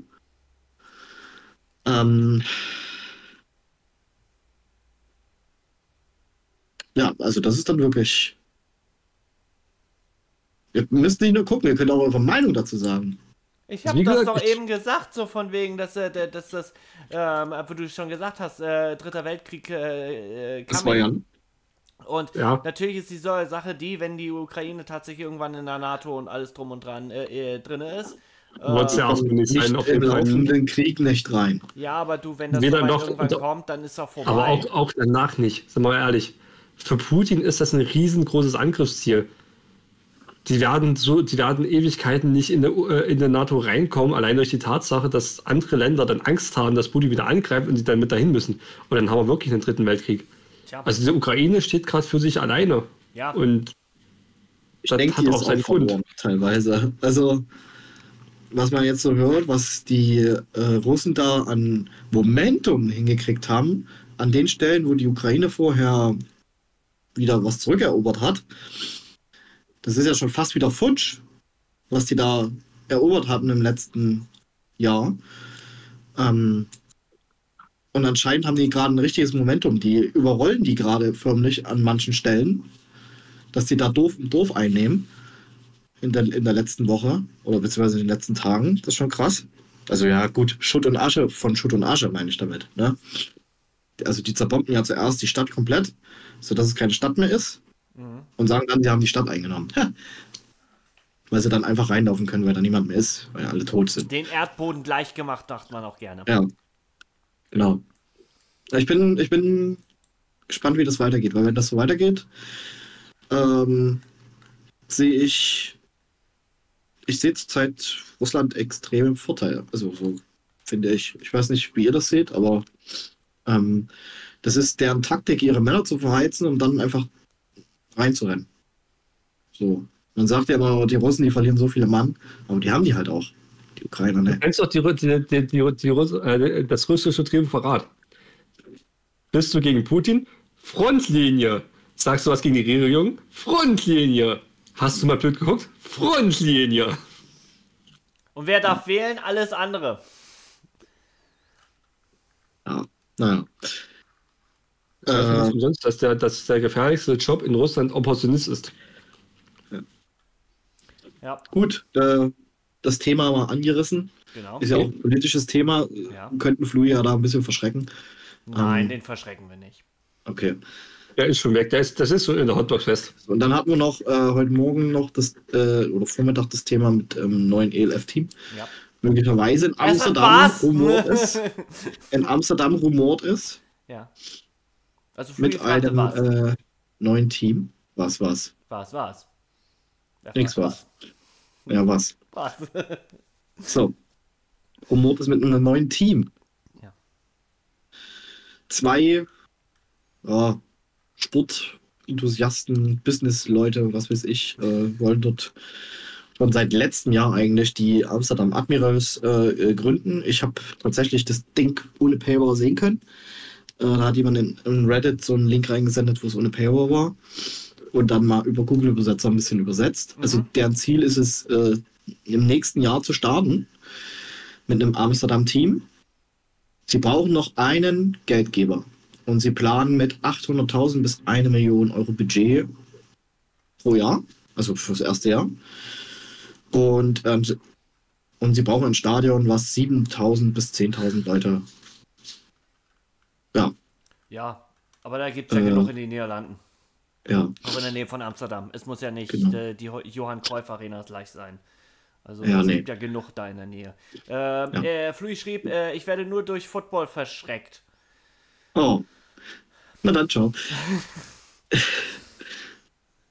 Ähm, ja, also das ist dann wirklich. Ihr müsst nicht nur gucken, ihr könnt auch eure Meinung dazu sagen. Ich Also habe wie das gesagt, doch ich- eben gesagt, so von wegen, dass, äh, der- dass das, ähm, wo du schon gesagt hast, äh, Dritter Weltkrieg äh, äh, Das war coming. ja. Und Ja. natürlich ist die so Sache die, wenn die Ukraine tatsächlich irgendwann in der NATO und alles drum und dran äh, äh, drin ist. Wollt's Äh, ja auch nicht sein, Nicht auf im jeden Fall. laufenden Krieg nicht rein. ja, aber du, wenn das Weder soweit noch- irgendwann und- kommt, dann ist doch vorbei. Aber auch, auch danach nicht, sind wir mal ehrlich. Für Putin ist das ein riesengroßes Angriffsziel. Die werden so, die werden Ewigkeiten nicht in der, U- äh, in der NATO reinkommen, allein durch die Tatsache, dass andere Länder dann Angst haben, dass Putin wieder angreift und die dann mit dahin müssen. Und dann haben wir wirklich einen dritten Weltkrieg. Tja, Also die Ukraine steht gerade für sich alleine. ja. Und Ich das denke, hat die auch ist auch seinen Grund. verloren, teilweise. Also, was man jetzt so hört, was die äh, Russen da an Momentum hingekriegt haben, an den Stellen, wo die Ukraine vorher wieder was zurückerobert hat, das ist ja schon fast wieder futsch, was die da erobert hatten im letzten Jahr. Ähm, und anscheinend haben die gerade ein richtiges Momentum. Die überrollen die gerade förmlich an manchen Stellen, dass die da doof und doof einnehmen in der, in der letzten Woche oder beziehungsweise in den letzten Tagen. Das ist schon krass. Also ja, gut, Schutt und Asche von Schutt und Asche meine ich damit. Ne? Also die zerbomben ja zuerst die Stadt komplett, sodass es keine Stadt mehr ist Mhm. und sagen dann, sie haben die Stadt eingenommen. Ha. Weil sie dann einfach reinlaufen können, weil da niemand mehr ist, weil ja alle tot sind. Den Erdboden gleich gemacht, dachte man auch gerne. Ja, genau. Ich bin, ich bin gespannt, wie das weitergeht, weil wenn das so weitergeht, ähm, sehe ich, ich sehe zurzeit Russland extrem im Vorteil. Also so finde ich. Ich weiß nicht, wie ihr das seht, aber ähm, das ist deren Taktik, ihre Männer zu verheizen und dann einfach reinzurennen. So. Man sagt ja immer, die Russen, die verlieren so viele Mann, aber die haben die halt auch. Die Ukrainer, ne? Du kennst doch die, Ru- die, die, die, die, Russ- äh, das russische Triumvirat. Bist du gegen Putin? Frontlinie. Sagst du was gegen die Regierung? Frontlinie. Hast du mal blöd geguckt? Frontlinie. Und wer darf wählen? Alles andere. Ja, naja. Ich weiß nicht Äh, umsonst, dass der, dass der gefährlichste Job in Russland Opportunist ist. Ja, gut, äh, das Thema mal angerissen. genau. Ist ja auch ein politisches Thema. Ja. Könnten Flui ja da ein bisschen verschrecken. Nein, ähm, den verschrecken wir nicht. Okay. Der ist schon weg. Der ist, das ist so in der Hotbox fest. Und dann hatten wir noch äh, heute Morgen noch das, äh, oder Vormittag das Thema mit ähm, neuen E L F-Team. Ja. Möglicherweise in Also Amsterdam was? rumort ist. In Amsterdam rumort ist. Ja. Also Flui Mit fragte einem was. äh, neuen Team. Was, was? Was, was? Wer Nix fragt was. Ja, was? Was? So. Rumort ist mit einem neuen Team. Ja. Zwei ja, Sportenthusiasten, Businessleute, was weiß ich, äh, wollen dort schon seit letztem Jahr eigentlich die Amsterdam Admirals äh, äh, gründen. Ich habe tatsächlich das Ding ohne Paywall sehen können. Äh, da hat jemand in, in Reddit so einen Link reingesendet, wo es ohne Paywall war. Und dann mal über Google-Übersetzer ein bisschen übersetzt. Mhm. Also deren Ziel ist es, äh, im nächsten Jahr zu starten mit einem Amsterdam-Team. Sie brauchen noch einen Geldgeber. Und sie planen mit achthunderttausend bis eine Million Euro Budget pro Jahr, also fürs erste Jahr. Und, ähm, sie- und sie brauchen ein Stadion, was siebentausend bis zehntausend Leute. Ja, Ja, aber da gibt es ja Äh. genug in den Niederlanden. ja. Auch in der Nähe von Amsterdam. Es muss ja nicht Genau. äh, die Ho- Johann Cruyff Arena gleich sein. Also Ja, es nee. gibt ja genug da in der Nähe. Ähm, Ja. äh, Flui schrieb, äh, ich werde nur durch Football verschreckt. Oh. Na dann, ciao.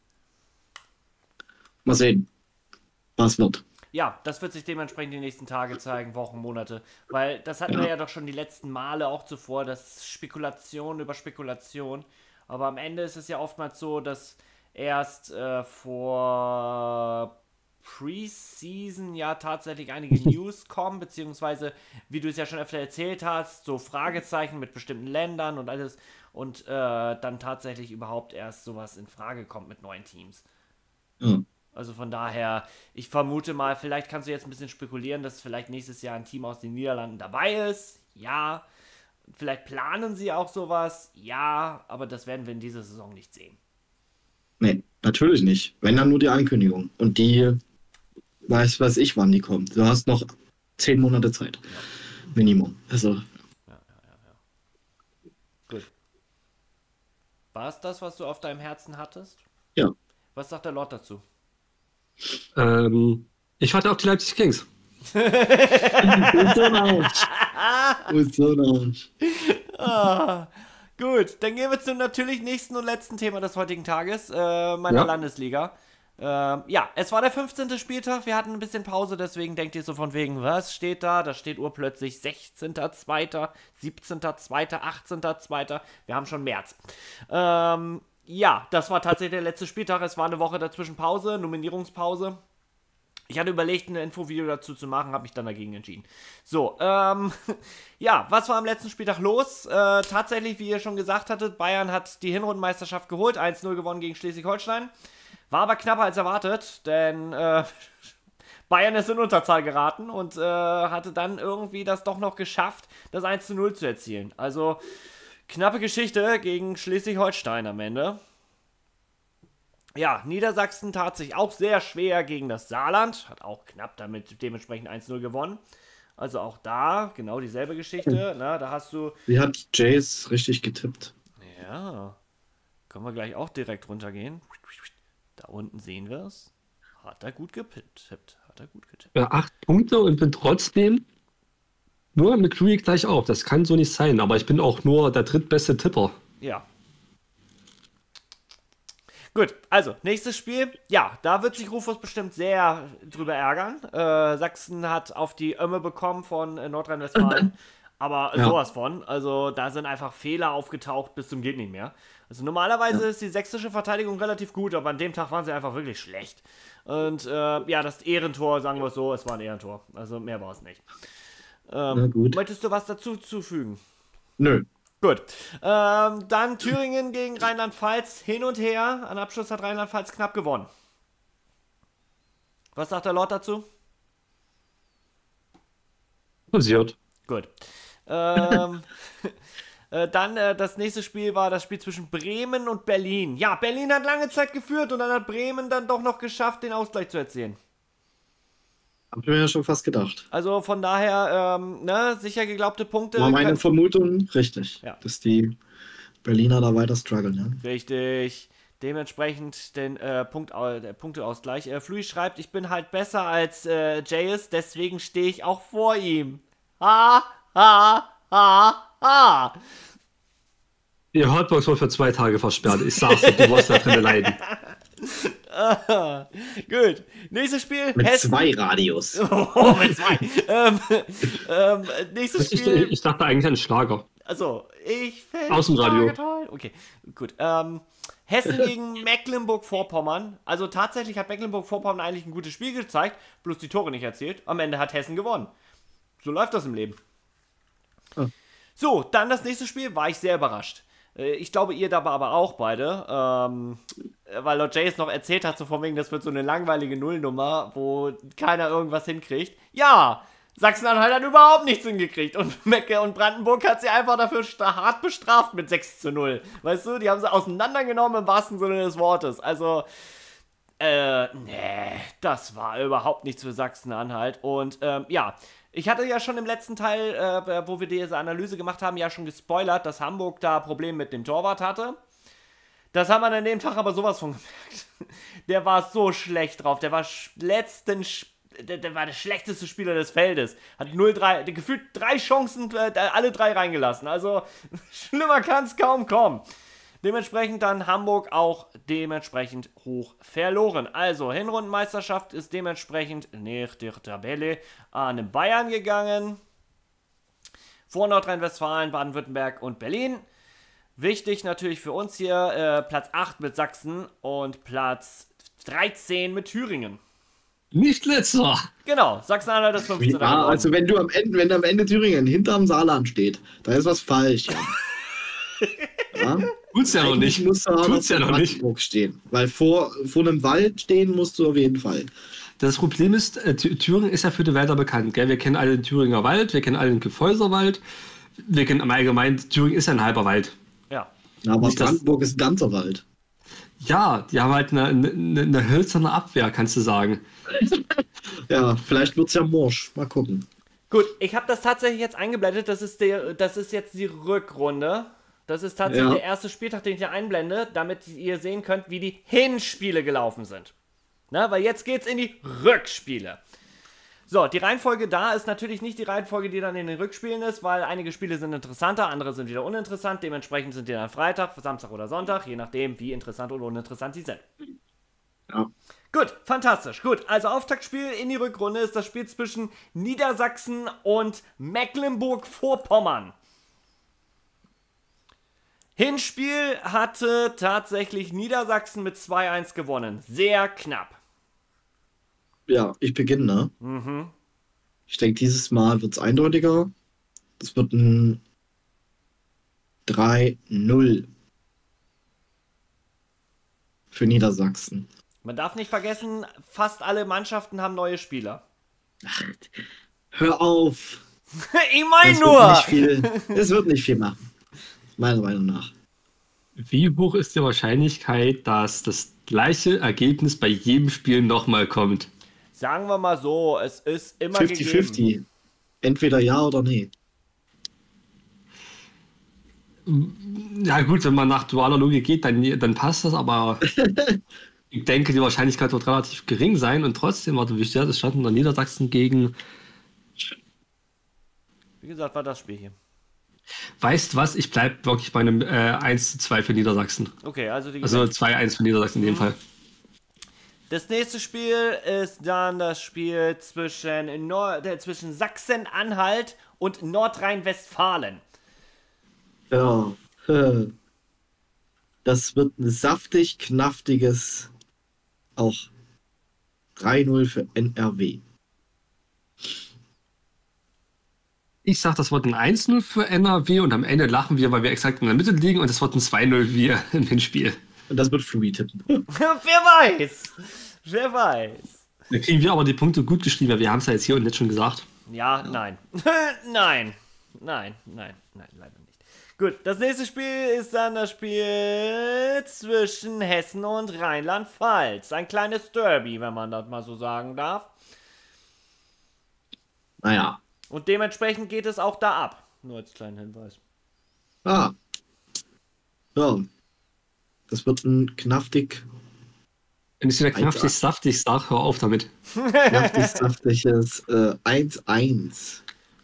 Mal sehen, was wird. Ja, das wird sich dementsprechend die nächsten Tage zeigen, Wochen, Monate. Weil das hatten Ja. wir ja doch schon die letzten Male auch zuvor, das Spekulation über Spekulation. Aber am Ende ist es ja oftmals so, dass erst äh, vor Preseason ja tatsächlich einige News kommen, beziehungsweise, wie du es ja schon öfter erzählt hast, so Fragezeichen mit bestimmten Ländern und alles. Und äh, dann tatsächlich überhaupt erst sowas in Frage kommt mit neuen Teams. Ja. Also von daher, ich vermute mal, vielleicht kannst du jetzt ein bisschen spekulieren, dass vielleicht nächstes Jahr ein Team aus den Niederlanden dabei ist. Ja. Vielleicht planen sie auch sowas. Ja. Aber das werden wir in dieser Saison nicht sehen. Nee, natürlich nicht. Wenn dann nur die Ankündigung. Und die weiß, weiß ich, wann die kommt. Du hast noch zehn Monate Zeit. Minimum. Also, Gut. War es das, was du auf deinem Herzen hattest? ja. Was sagt der Lord dazu? Ähm, ich warte auf die Leipzig Kings. Und so ein Arsch. Und so ein Arsch. Ah, gut, dann gehen wir zum natürlich nächsten und letzten Thema des heutigen Tages, äh, meiner Ja. Landesliga. Ähm, ja, es war der fünfzehnte Spieltag, wir hatten ein bisschen Pause, deswegen denkt ihr so von wegen, was steht da? Da steht urplötzlich sechzehnter zweiter, siebzehnter zweiter, achtzehnter zweiter Wir haben schon März. Ähm, ja, das war tatsächlich der letzte Spieltag, es war eine Woche dazwischen Pause, Nominierungspause. Ich hatte überlegt, ein Infovideo dazu zu machen, habe mich dann dagegen entschieden. So, ähm, ja, was war am letzten Spieltag los? Äh, tatsächlich, wie ihr schon gesagt hattet, Bayern hat die Hinrundenmeisterschaft geholt, eins null gewonnen gegen Schleswig-Holstein. War aber knapper als erwartet, denn äh, Bayern ist in Unterzahl geraten und äh, hatte dann irgendwie das doch noch geschafft, das eins zu null zu erzielen. Also, knappe Geschichte gegen Schleswig-Holstein am Ende. Ja, Niedersachsen tat sich auch sehr schwer gegen das Saarland, hat auch knapp damit dementsprechend eins null gewonnen. Also auch da genau dieselbe Geschichte, na, da hast du, Wie hat Jace richtig getippt? ja, können wir gleich auch direkt runtergehen. Da unten sehen wir es. Hat er gut getippt, hat er gut getippt. Ja, acht Punkte und bin trotzdem nur mit Louis gleich auf. Das kann so nicht sein, aber ich bin auch nur der drittbeste Tipper. Ja. Gut, also, nächstes Spiel. Ja, da wird sich Rufus bestimmt sehr drüber ärgern. Äh, Sachsen hat auf die Ömme bekommen von äh, Nordrhein-Westfalen. Aber Ja. sowas von. Also, da sind einfach Fehler aufgetaucht bis zum geht nicht mehr. Also, normalerweise Ja. ist die sächsische Verteidigung relativ gut, aber an dem Tag waren sie einfach wirklich schlecht. Und äh, ja, das Ehrentor, sagen wir es so, es war ein Ehrentor. Also, mehr war es nicht. Na Ähm, gut. möchtest du was dazu zufügen? Nö. Gut. Ähm, dann Thüringen gegen Rheinland-Pfalz hin und her. An Abschluss hat Rheinland-Pfalz knapp gewonnen. Was sagt der Lord dazu? Passiert. Gut. Ähm, äh, dann äh, das nächste Spiel war das Spiel zwischen Bremen und Berlin. Ja, Berlin hat lange Zeit geführt und dann hat Bremen dann doch noch geschafft, den Ausgleich zu erzielen. Hab ich mir ja schon fast gedacht. Also von daher, ähm, ne, sicher geglaubte Punkte. War meine können- Vermutung richtig. Ja. Dass die Berliner da weiter strugglen, ja. Richtig. Dementsprechend den äh, Punkt, äh, der Punkteausgleich. Äh, Flui schreibt, ich bin halt besser als äh, Jayes, deswegen stehe ich auch vor ihm. Ha, ha, ha, ha. Die Hotbox wurde für zwei Tage versperrt. Ich sag's dir, du wirst da drin leiden. Gut. Nächstes Spiel. Mit Hessen. zwei Radios. Oh, mit zwei. ähm, ähm, nächstes Ich, Spiel. ich dachte eigentlich an Schlager. Also, ich finde Aus dem Radio. toll. Okay, gut. Ähm, Hessen gegen Mecklenburg-Vorpommern. Also tatsächlich hat Mecklenburg-Vorpommern eigentlich ein gutes Spiel gezeigt, bloß die Tore nicht erzielt. Am Ende hat Hessen gewonnen. So läuft das im Leben. Oh. So, dann das nächste Spiel, war ich sehr überrascht. Äh, Ich glaube, ihr dabei aber auch beide. Ähm, weil Lord Jace noch erzählt hat, so von wegen, das wird so eine langweilige Nullnummer, wo keiner irgendwas hinkriegt. Ja, Sachsen-Anhalt hat überhaupt nichts hingekriegt. Und Mecke und Brandenburg hat sie einfach dafür sta- hart bestraft mit sechs zu null. Weißt du, die haben sie auseinandergenommen im wahrsten Sinne des Wortes. Also, äh, nee, das war überhaupt nichts für Sachsen-Anhalt. Und, ähm, ja, ich hatte ja schon im letzten Teil, äh, wo wir diese Analyse gemacht haben, ja schon gespoilert, dass Hamburg da Probleme mit dem Torwart hatte. Das haben wir an dem Tag aber sowas von gemerkt. Der war so schlecht drauf. Der war sch letzten Sp der, der war der schlechteste Spieler des Feldes. Hat null drei, der gefühlt drei Chancen, äh, alle drei reingelassen. Also, schlimmer kann es kaum kommen. Dementsprechend dann Hamburg auch dementsprechend hoch verloren. Also Hinrundenmeisterschaft ist dementsprechend nach der Tabelle an Bayern gegangen. Vor Nordrhein-Westfalen, Baden-Württemberg und Berlin. Wichtig natürlich für uns hier äh, Platz acht mit Sachsen und Platz dreizehn mit Thüringen. Nicht letzter. Genau, Sachsen-Anhalt ist fünfzehnter Ja, geworden. also wenn du am Ende, wenn am Ende Thüringen hinterm Saarland steht, da ist was falsch. Ja? Ja? Tut's ja noch Eigentlich nicht. musst du auch Tut's ja noch nicht. Brandenburg stehen. Weil vor, vor einem Wald stehen musst du auf jeden Fall. Das Problem ist, äh, Thü- Thüringen ist ja für die Wälder bekannt. Gell? Wir kennen alle den Thüringer Wald, wir kennen alle den Gefäuserwald. Wir kennen im Allgemeinen, Thüringen ist ja ein halber Wald. Ja. Ja, aber Nicht das- Brandenburg ist ein ganzer Wald. Ja, die haben halt eine, eine, eine hölzerne Abwehr, kannst du sagen. Ja, vielleicht wird es ja morsch. Mal gucken. Gut, ich habe das tatsächlich jetzt eingeblendet. Das ist, der, das ist jetzt die Rückrunde. Das ist tatsächlich Ja. der erste Spieltag, den ich hier einblende, damit ihr sehen könnt, wie die Hinspiele gelaufen sind. Na, weil jetzt geht's in die Rückspiele. So, die Reihenfolge da ist natürlich nicht die Reihenfolge, die dann in den Rückspielen ist, weil einige Spiele sind interessanter, andere sind wieder uninteressant. Dementsprechend sind die dann Freitag, Samstag oder Sonntag, je nachdem, wie interessant oder uninteressant sie sind. Ja. Gut, fantastisch. Gut, also Auftaktspiel in die Rückrunde ist das Spiel zwischen Niedersachsen und Mecklenburg-Vorpommern. Hinspiel hatte tatsächlich Niedersachsen mit zwei eins gewonnen. Sehr knapp. Ja, ich beginne. Mhm. Ich denke, dieses Mal wird es eindeutiger. Es wird ein drei null für Niedersachsen. Man darf nicht vergessen, fast alle Mannschaften haben neue Spieler. Hör auf! Ich meine Es nur! wird nicht viel, es wird nicht viel machen. Meiner Meinung nach. Wie hoch ist die Wahrscheinlichkeit, dass das gleiche Ergebnis bei jedem Spiel nochmal kommt? Sagen wir mal so, es ist immer fünfzig gegeben. fünfzig. Entweder ja oder nee. Ja gut, wenn man nach dualer Logik geht, dann, dann passt das, aber ich denke, die Wahrscheinlichkeit wird relativ gering sein und trotzdem, warte, wie steht das? Stand in Niedersachsen gegen, Wie gesagt, war das Spiel hier. weißt was, ich bleibe wirklich bei einem äh, eins zu zwei für Niedersachsen. Okay, also die Also zwei eins für Niedersachsen in dem Fall. Das nächste Spiel ist dann das Spiel zwischen, Nord äh, zwischen Sachsen-Anhalt und Nordrhein-Westfalen. Ja. äh, Das wird ein saftig, knaftiges auch drei null für N R W. Ich sag, das wird ein eins null für N R W und am Ende lachen wir, weil wir exakt in der Mitte liegen und es wird ein zwei null wie im Hinspiel. Und das wird Flui tippen. Wer weiß? Wer weiß? Da kriegen wir aber die Punkte gut geschrieben, weil wir haben es ja jetzt hier und jetzt schon gesagt. Ja, nein. nein. Nein, nein, nein, leider nicht. Gut, das nächste Spiel ist dann das Spiel zwischen Hessen und Rheinland-Pfalz. Ein kleines Derby, wenn man das mal so sagen darf. Naja. Und dementsprechend geht es auch da ab. Nur als kleinen Hinweis. Ah. Ja. Das wird ein knaftig, Wenn ich wieder Alter. knaftig saftig sag, hör auf damit. knaftig, saftiges äh, eins eins.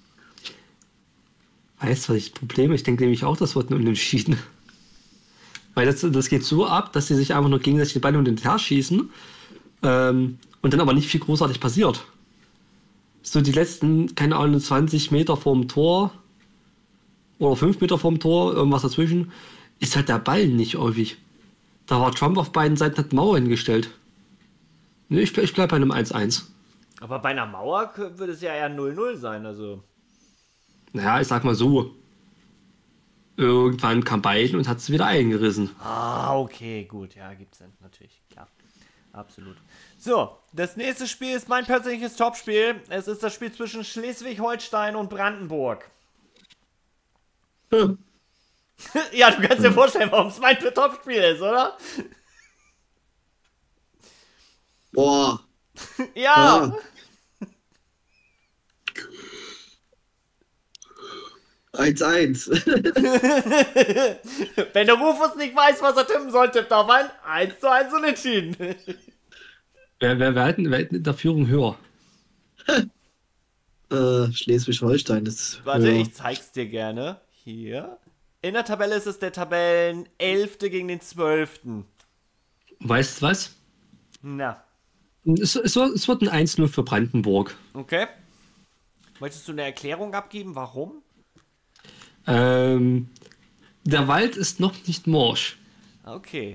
Weißt du, was ich das Problem? Ich denke nämlich auch, das wird ein Unentschieden. Weil das, das geht so ab, dass sie sich einfach nur gegenseitig die Beine und den her schießen ähm, und dann aber nicht viel großartig passiert. So die letzten, keine Ahnung, zwanzig Meter vorm Tor oder fünf Meter vorm Tor, irgendwas dazwischen, ist halt der Ball nicht häufig. Da war Trump auf beiden Seiten, hat Mauer hingestellt. Ne, ich, ich bleib bei einem eins eins. Aber bei einer Mauer würde es ja eher null null sein, also. Naja, ich sag mal so. Irgendwann kam Biden und hat es wieder eingerissen. Ah, okay, gut, ja, gibt's Sinn, natürlich, klar. Absolut. So, das nächste Spiel ist mein persönliches Topspiel. Es ist das Spiel zwischen Schleswig-Holstein und Brandenburg. Hm. Ja, du kannst dir vorstellen, warum es mein Topspiel ist, oder? Boah. Ja! Ja. eins eins. Wenn der Rufus nicht weiß, was er tippen soll, tippt er auf ein eins zu eins Unentschieden. Wer, wer, wer, halten, wer halten in der Führung höher? äh, Schleswig-Holstein ist. Warte, höher. ich zeig's dir gerne. Hier. In der Tabelle ist es der Tabellenelfte gegen den Zwölften. Weißt du was? Na, Es, es, wird- es wird ein eins null für Brandenburg. okay. Möchtest du eine Erklärung abgeben, warum? Ähm, der Wald ist noch nicht morsch. Okay.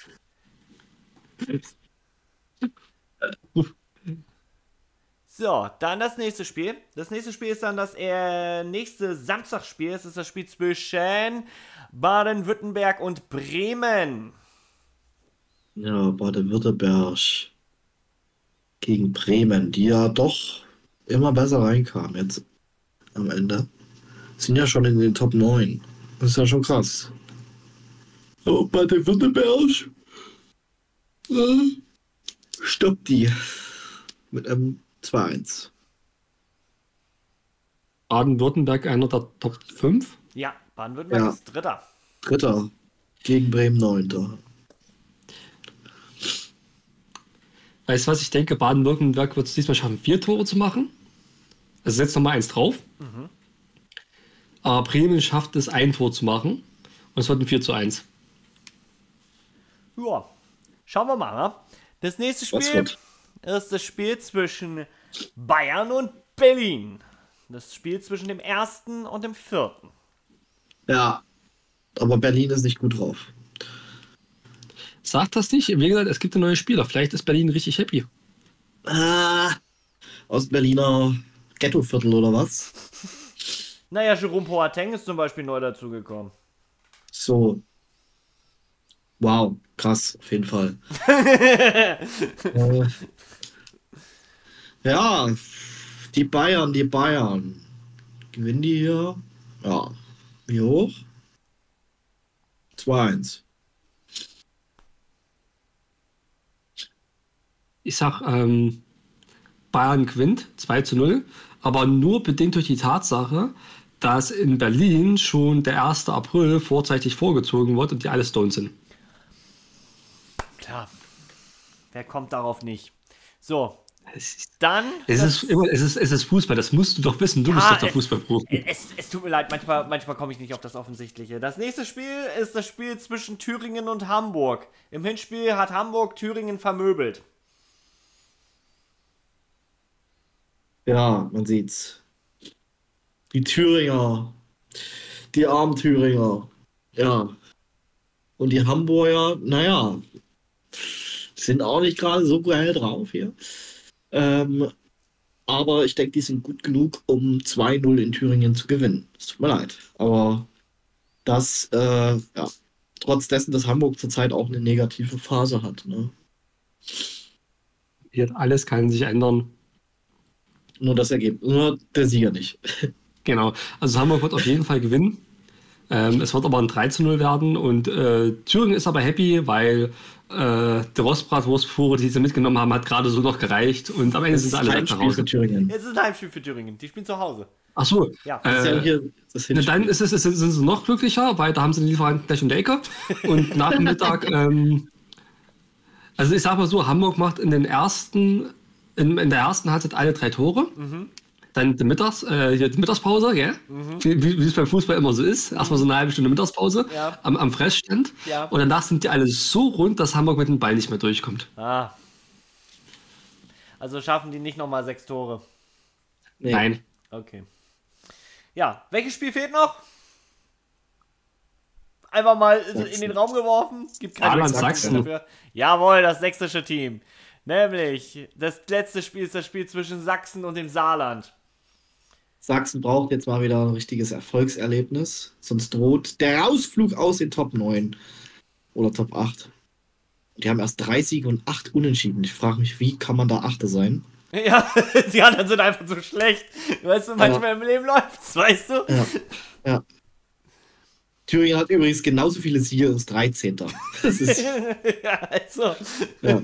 So, dann das nächste Spiel. Das nächste Spiel ist dann das äh, nächste Samstagsspiel. Es ist das Spiel zwischen Baden-Württemberg und Bremen. Ja, Baden-Württemberg gegen Bremen, die ja doch immer besser reinkamen jetzt am Ende. Sind ja schon in den Top neun. Das ist ja schon krass. Aber Baden-Württemberg äh, stoppt die mit einem zwei eins. Baden-Württemberg einer der Top fünf. Ja, Baden-Württemberg Ja. ist Dritter. Dritter gegen Bremen neunter. Weißt du was, ich denke, Baden-Württemberg wird es diesmal schaffen, vier Tore zu machen. Also setzt nochmal eins drauf. Aber Bremen schafft es, ein Tor zu machen. Und es wird ein vier zu eins. Ja, schauen wir mal. Ne? Das nächste Was Spiel wird? ist das Spiel zwischen Bayern und Berlin. Das Spiel zwischen dem ersten und dem vierten. Ja, aber Berlin ist nicht gut drauf. Sag das nicht. Wie gesagt, es gibt einen neuen Spieler. Vielleicht ist Berlin richtig happy. Ah, aus Berliner Ghettoviertel oder was? Naja, Jerome Boateng ist zum Beispiel neu dazugekommen. So. Wow, krass, auf jeden Fall. äh, ja, die Bayern, die Bayern. Gewinnen die hier? Ja. Wie hoch? zwei eins. Ich sag, ähm, Bayern gewinnt zwei zu null, aber nur bedingt durch die Tatsache, dass in Berlin schon der erste April vorzeitig vorgezogen wird und die alle stoned sind. Klar. Wer kommt darauf nicht? So, Es ist, dann. es das- ist, immer, es ist, es ist Fußball, das musst du doch wissen. Du Ja, bist doch der es- Fußballprofi. Es, es tut mir leid, manchmal, manchmal komme ich nicht auf das Offensichtliche. Das nächste Spiel ist das Spiel zwischen Thüringen und Hamburg. Im Hinspiel hat Hamburg Thüringen vermöbelt. Ja, man sieht's. Die Thüringer. Die armen Thüringer. Ja. Und die Hamburger, naja, sind auch nicht gerade so geil drauf hier. Ähm, aber ich denke, die sind gut genug, um zwei null in Thüringen zu gewinnen. Es tut mir leid. Aber das, äh, ja, trotz dessen, dass Hamburg zurzeit auch eine negative Phase hat. Ne? Hier, alles kann sich ändern. Nur das Ergebnis, nur der Sieger nicht. Genau. Also Hamburg wird auf jeden Fall gewinnen. Ähm, es wird aber ein drei zu null werden und äh, Thüringen ist aber happy, weil äh, die Rostbratwurstfuhre, die sie mitgenommen haben, hat gerade so noch gereicht und am Ende sind sie alle direkt nach Heimspiel für Hause. Thüringen. Es ist ein Heimspiel für Thüringen. Die spielen zu Hause. Ach so. Ja. Das ist ja Äh, hier das na, Hinspiel. dann ist es, ist, sind sie noch glücklicher, weil da haben sie den Lieferanten gleich um die Ecke. Und nach dem Mittag, ähm, also ich sag mal so, Hamburg macht in den ersten, in, in der ersten Halbzeit alle drei Tore. Dann die, Mittags, äh, hier die Mittagspause, gell? Wie, wie wie es beim Fußball immer so ist. Erstmal so eine halbe Stunde Mittagspause Ja. am, am Fressstand. Ja. Und danach sind die alle so rund, dass Hamburg mit dem Ball nicht mehr durchkommt. Ah. Also schaffen die nicht nochmal sechs Tore. Nee. Nein. Okay. Ja, welches Spiel fehlt noch? Einfach mal in Sachsen. den Raum geworfen. Gibt keine Saarland, Bezeichnung Sachsen. dafür. Jawohl, das sächsische Team. Nämlich, das letzte Spiel ist das Spiel zwischen Sachsen und dem Saarland. Sachsen braucht jetzt mal wieder ein richtiges Erfolgserlebnis, sonst droht der Rausflug aus den Top neun oder Top acht. Die haben erst drei Siege und acht Unentschieden. Ich frage mich, wie kann man da Achte sein? Ja, die anderen sind einfach so schlecht. Weißt du, manchmal im Leben läuft's, weißt du? Ja, ja. Thüringen hat übrigens genauso viele Siege als dreizehnter. Das ist, Ja, also. ja.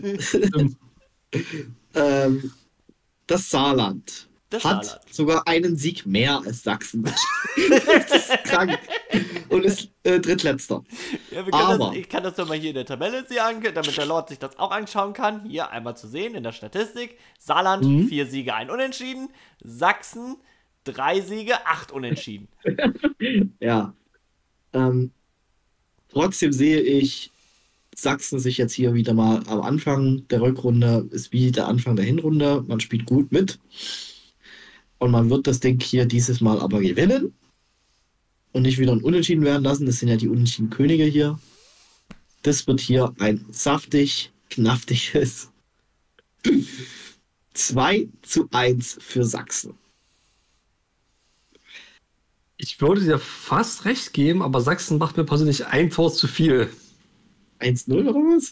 ähm, das Saarland Das hat Saarland. sogar einen Sieg mehr als Sachsen. Das ist krank. Und ist äh, drittletzter. Ja, wir können Aber- das, ich kann das doch mal hier in der Tabelle sehen, damit der Lord sich das auch anschauen kann. Hier einmal zu sehen in der Statistik. Saarland, Mhm. vier Siege, ein Unentschieden. Sachsen, drei Siege, acht Unentschieden. Ja. Ähm, trotzdem sehe ich Sachsen sich jetzt hier wieder mal am Anfang der Rückrunde, ist wie der Anfang der Hinrunde. Man spielt gut mit und man wird das Ding hier dieses Mal aber gewinnen und nicht wieder ein Unentschieden werden lassen. Das sind ja die unentschieden Könige hier. Das wird hier ein saftig, knaftiges zwei zu eins für Sachsen. Ich würde dir fast recht geben, aber Sachsen macht mir persönlich ein Tor zu viel. eins null oder was?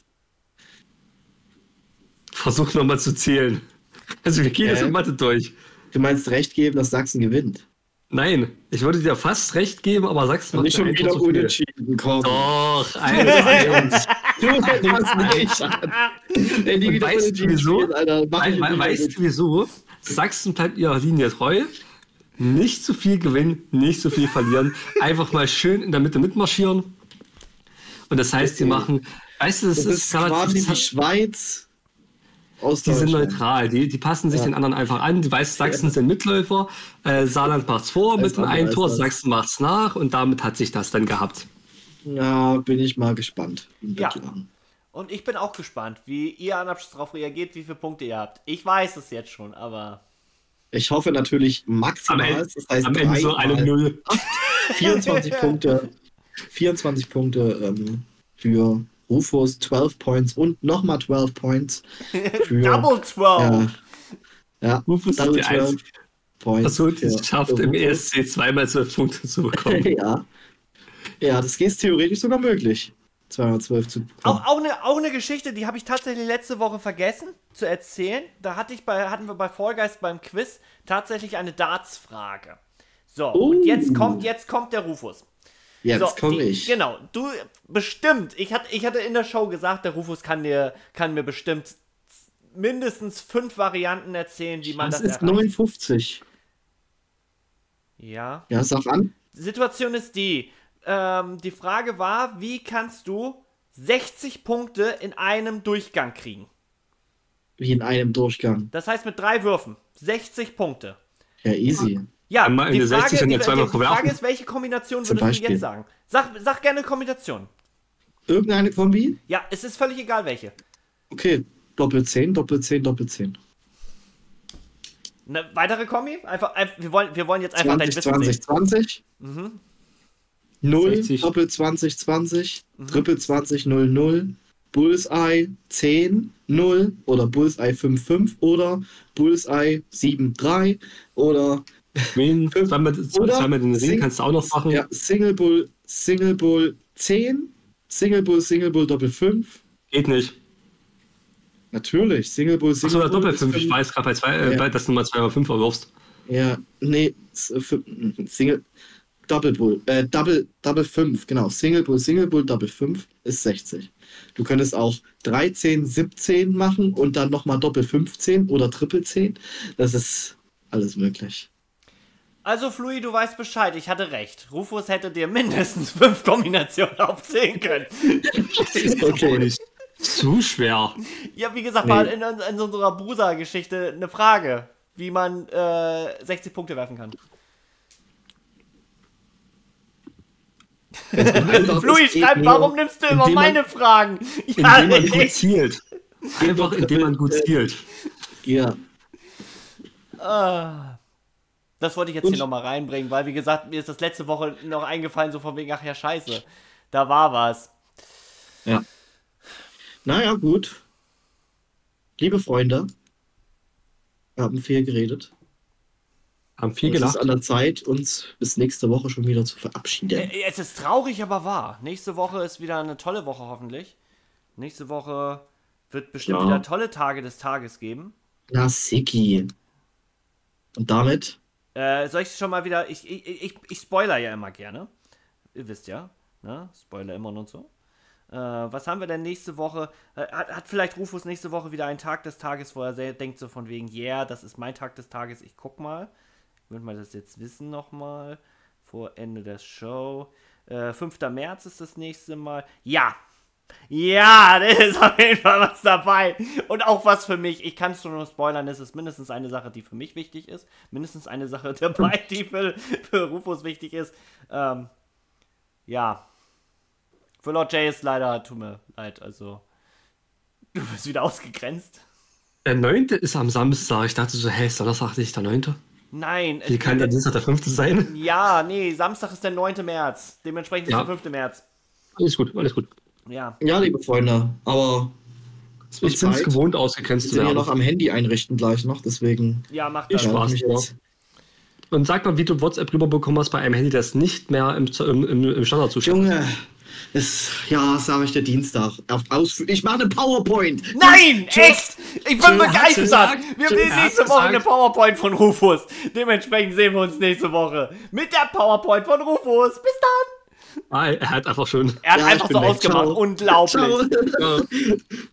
Versuch nochmal zu zählen. Also wir gehen Äh? jetzt in Mathe durch. Du meinst recht geben, dass Sachsen gewinnt? Nein, ich würde dir fast recht geben, aber Sachsen Und macht nicht mir schon ein Tor wieder zu viel. unentschieden kommen. Doch, eins. Du hast nicht an. Wenn die Und wieder weißt du unentschieden wieso? spielen, Alter, mach ich We we wieder weißt mit. du wieso? Sachsen bleibt ihrer Linie treu. Nicht zu viel gewinnen, nicht zu viel verlieren. Einfach mal schön in der Mitte mitmarschieren. Und das heißt, die machen, weißt du, das, Das ist, ist quasi die relativ, Schweiz aus die sind Deutschland. neutral, die, die passen sich Ja. den anderen einfach an. Die weiß, Sachsen Ja. sind Mitläufer, äh, Saarland macht's vor Alles mit einem andere Tor, als das. Sachsen macht's nach und damit hat sich das dann gehabt. Ja, bin ich mal gespannt. Im Ja. Bettlachen. Und ich bin auch gespannt, wie ihr an Abschluss darauf reagiert, wie viele Punkte ihr habt. Ich weiß es jetzt schon, aber Ich hoffe natürlich Am maximal, Ende, das heißt am Ende so eine dreimal Null. vierundzwanzig Punkte, vierundzwanzig Punkte ähm, für Rufus, zwölf Points und nochmal zwölf Points für Double zwölf. ja, ja, Rufus ist Double die einzige Points Person, die für- es schafft, für im Rufus. E S C zweimal zwölf Punkte zu bekommen. ja. ja, das ist theoretisch sogar möglich, zweimal zwölf zu bekommen. Auch, auch, eine, auch eine Geschichte, die habe ich tatsächlich letzte Woche vergessen zu erzählen. Da hatte ich bei, hatten wir bei Fall Guys beim Quiz tatsächlich eine Darts-Frage. So, Oh. und jetzt kommt, jetzt kommt der Rufus. Jetzt so, komme die- ich. Genau, du bestimmt. Ich hatte, ich hatte in der Show gesagt, der Rufus kann dir, kann mir bestimmt mindestens fünf Varianten erzählen, wie man Das das, ist erreicht. neunundfünfzig. Ja. Ja, sag an. Die Situation ist die. Ähm, die Frage war, wie kannst du sechzig Punkte in einem Durchgang kriegen? Wie in einem Durchgang. Das heißt mit drei Würfen. sechzig Punkte. Ja, easy. Ja, Einmal in die der Frage, sechzig und die, ja zweimal die, die Frage verwerfen. ist, welche Kombination Zum würdest du Beispiel. jetzt sagen? Sag, sag gerne Kombination. Irgendeine Kombi? Ja, es ist völlig egal welche. Okay, Doppel zehn, Doppel zehn, Doppel zehn. Eine weitere Kombi? Einfach, einfach wir, wollen, wir wollen jetzt einfach dein zwanzig, Wissen zwanzig, sehen. zwanzig. Mhm. null, sechzig. Doppel zwanzig, zwanzig, Mhm. Triple zwanzig, null, null, Bullseye zehn, null oder Bullseye fünf, fünf oder Bullseye sieben, drei oder Wen? Fünf. Zweimal, Oder zweimal den Ring Sing- kannst du auch noch machen. ja, Single Bull, Single Bull zehn, Single Bull, Single Bull, Doppel fünf. Geht nicht. Natürlich, Single Bull, Achso, Single der Bull. Doppel ist fünf. Ich fünf. weiß gerade bei zwei, äh, Ja. bei- dass du mal zwei mal fünf wirfst. Ja, nee, s- äh, fün- Single, Double Bull, äh, Double, Double fünf, genau. Single Bull, Single Bull, Double fünf ist sechzig. Du könntest auch dreizehn, siebzehn machen und dann nochmal Doppel fünfzehn oder Triple zehn. Das ist alles möglich. Also, Flui, du weißt Bescheid, ich hatte recht. Rufus hätte dir mindestens fünf Kombinationen aufzählen können. Okay. Nicht zu schwer. Ja, wie gesagt, Nee. war in, in unserer Brusa-Geschichte eine Frage, wie man äh, sechzig Punkte werfen kann. Flui Es geht schreibt, nur- warum nimmst du immer indem man- meine Fragen? Ja, Indem man gut ich, zielt. Einfach indem man gut zielt. Ja, Ah. Das wollte ich jetzt Gut. hier nochmal reinbringen, weil, wie gesagt, mir ist das letzte Woche noch eingefallen, so von wegen, ach ja, scheiße. Da war was. ja. Naja, gut. Liebe Freunde, wir haben viel geredet. Haben viel Es ist gelacht. an der Zeit, uns bis nächste Woche schon wieder zu verabschieden. Äh, Es ist traurig, aber wahr. Nächste Woche ist wieder eine tolle Woche, hoffentlich. Nächste Woche wird bestimmt Ja. wieder tolle Tage des Tages geben. Na, Siki. Und damit? Äh, soll ich schon mal wieder. Ich, ich, ich, ich spoiler ja immer gerne. Ihr wisst ja, ne? Spoiler immer und so. Äh, was haben wir denn nächste Woche? Äh, hat, hat vielleicht Rufus nächste Woche wieder einen Tag des Tages, wo er sehr, denkt so von wegen, yeah, das ist mein Tag des Tages, ich guck mal. Ich würde mal das jetzt wissen nochmal. Vor Ende der Show. Äh, fünfter März ist das nächste Mal. Ja! Ja, da ist auf jeden Fall was dabei. Und auch was für mich. Ich kann es schon nur spoilern. Es ist mindestens eine Sache, die für mich wichtig ist. Mindestens eine Sache dabei, die für, für Rufus wichtig ist. Ähm, Ja. Für Lord J ist leider, tut mir leid, also. Du wirst wieder ausgegrenzt. Der neunte ist am Samstag. Ich dachte so, hey, ist Donnerstag nicht der neunte? Nein. Wie kann der Dienstag der fünfte sein? Ja, nee, Samstag ist der neunte März. Dementsprechend ist Ja. der fünfte März. Alles gut, alles gut. Ja. Ja, liebe Freunde, aber es wird Ich bin es Zeit. gewohnt, Wir ausgegrenzt zu sind ja werden. noch am Handy einrichten gleich noch, deswegen. Ja, mach Ich das. Spaß. werde ich mich jetzt- Und sag mal, wie du WhatsApp rüberbekommen hast bei einem Handy, das nicht mehr im, im, im, im Standardzustand ist. Junge, es, ja, sage ich dir Dienstag. Auf Ausfü- ich mache eine PowerPoint. Nein, Tschüss. echt! Ich bin Tschüss, begeistert! gesagt. Wir Tschüss, sehen nächste hast Woche gesagt. eine PowerPoint von Rufus. Dementsprechend sehen wir uns nächste Woche mit der PowerPoint von Rufus. Bis dann! Ah, er hat einfach schon. Er hat Ja, ich einfach bin so weg. ausgemacht. Ciao. Unglaublich. Ciao. Ja.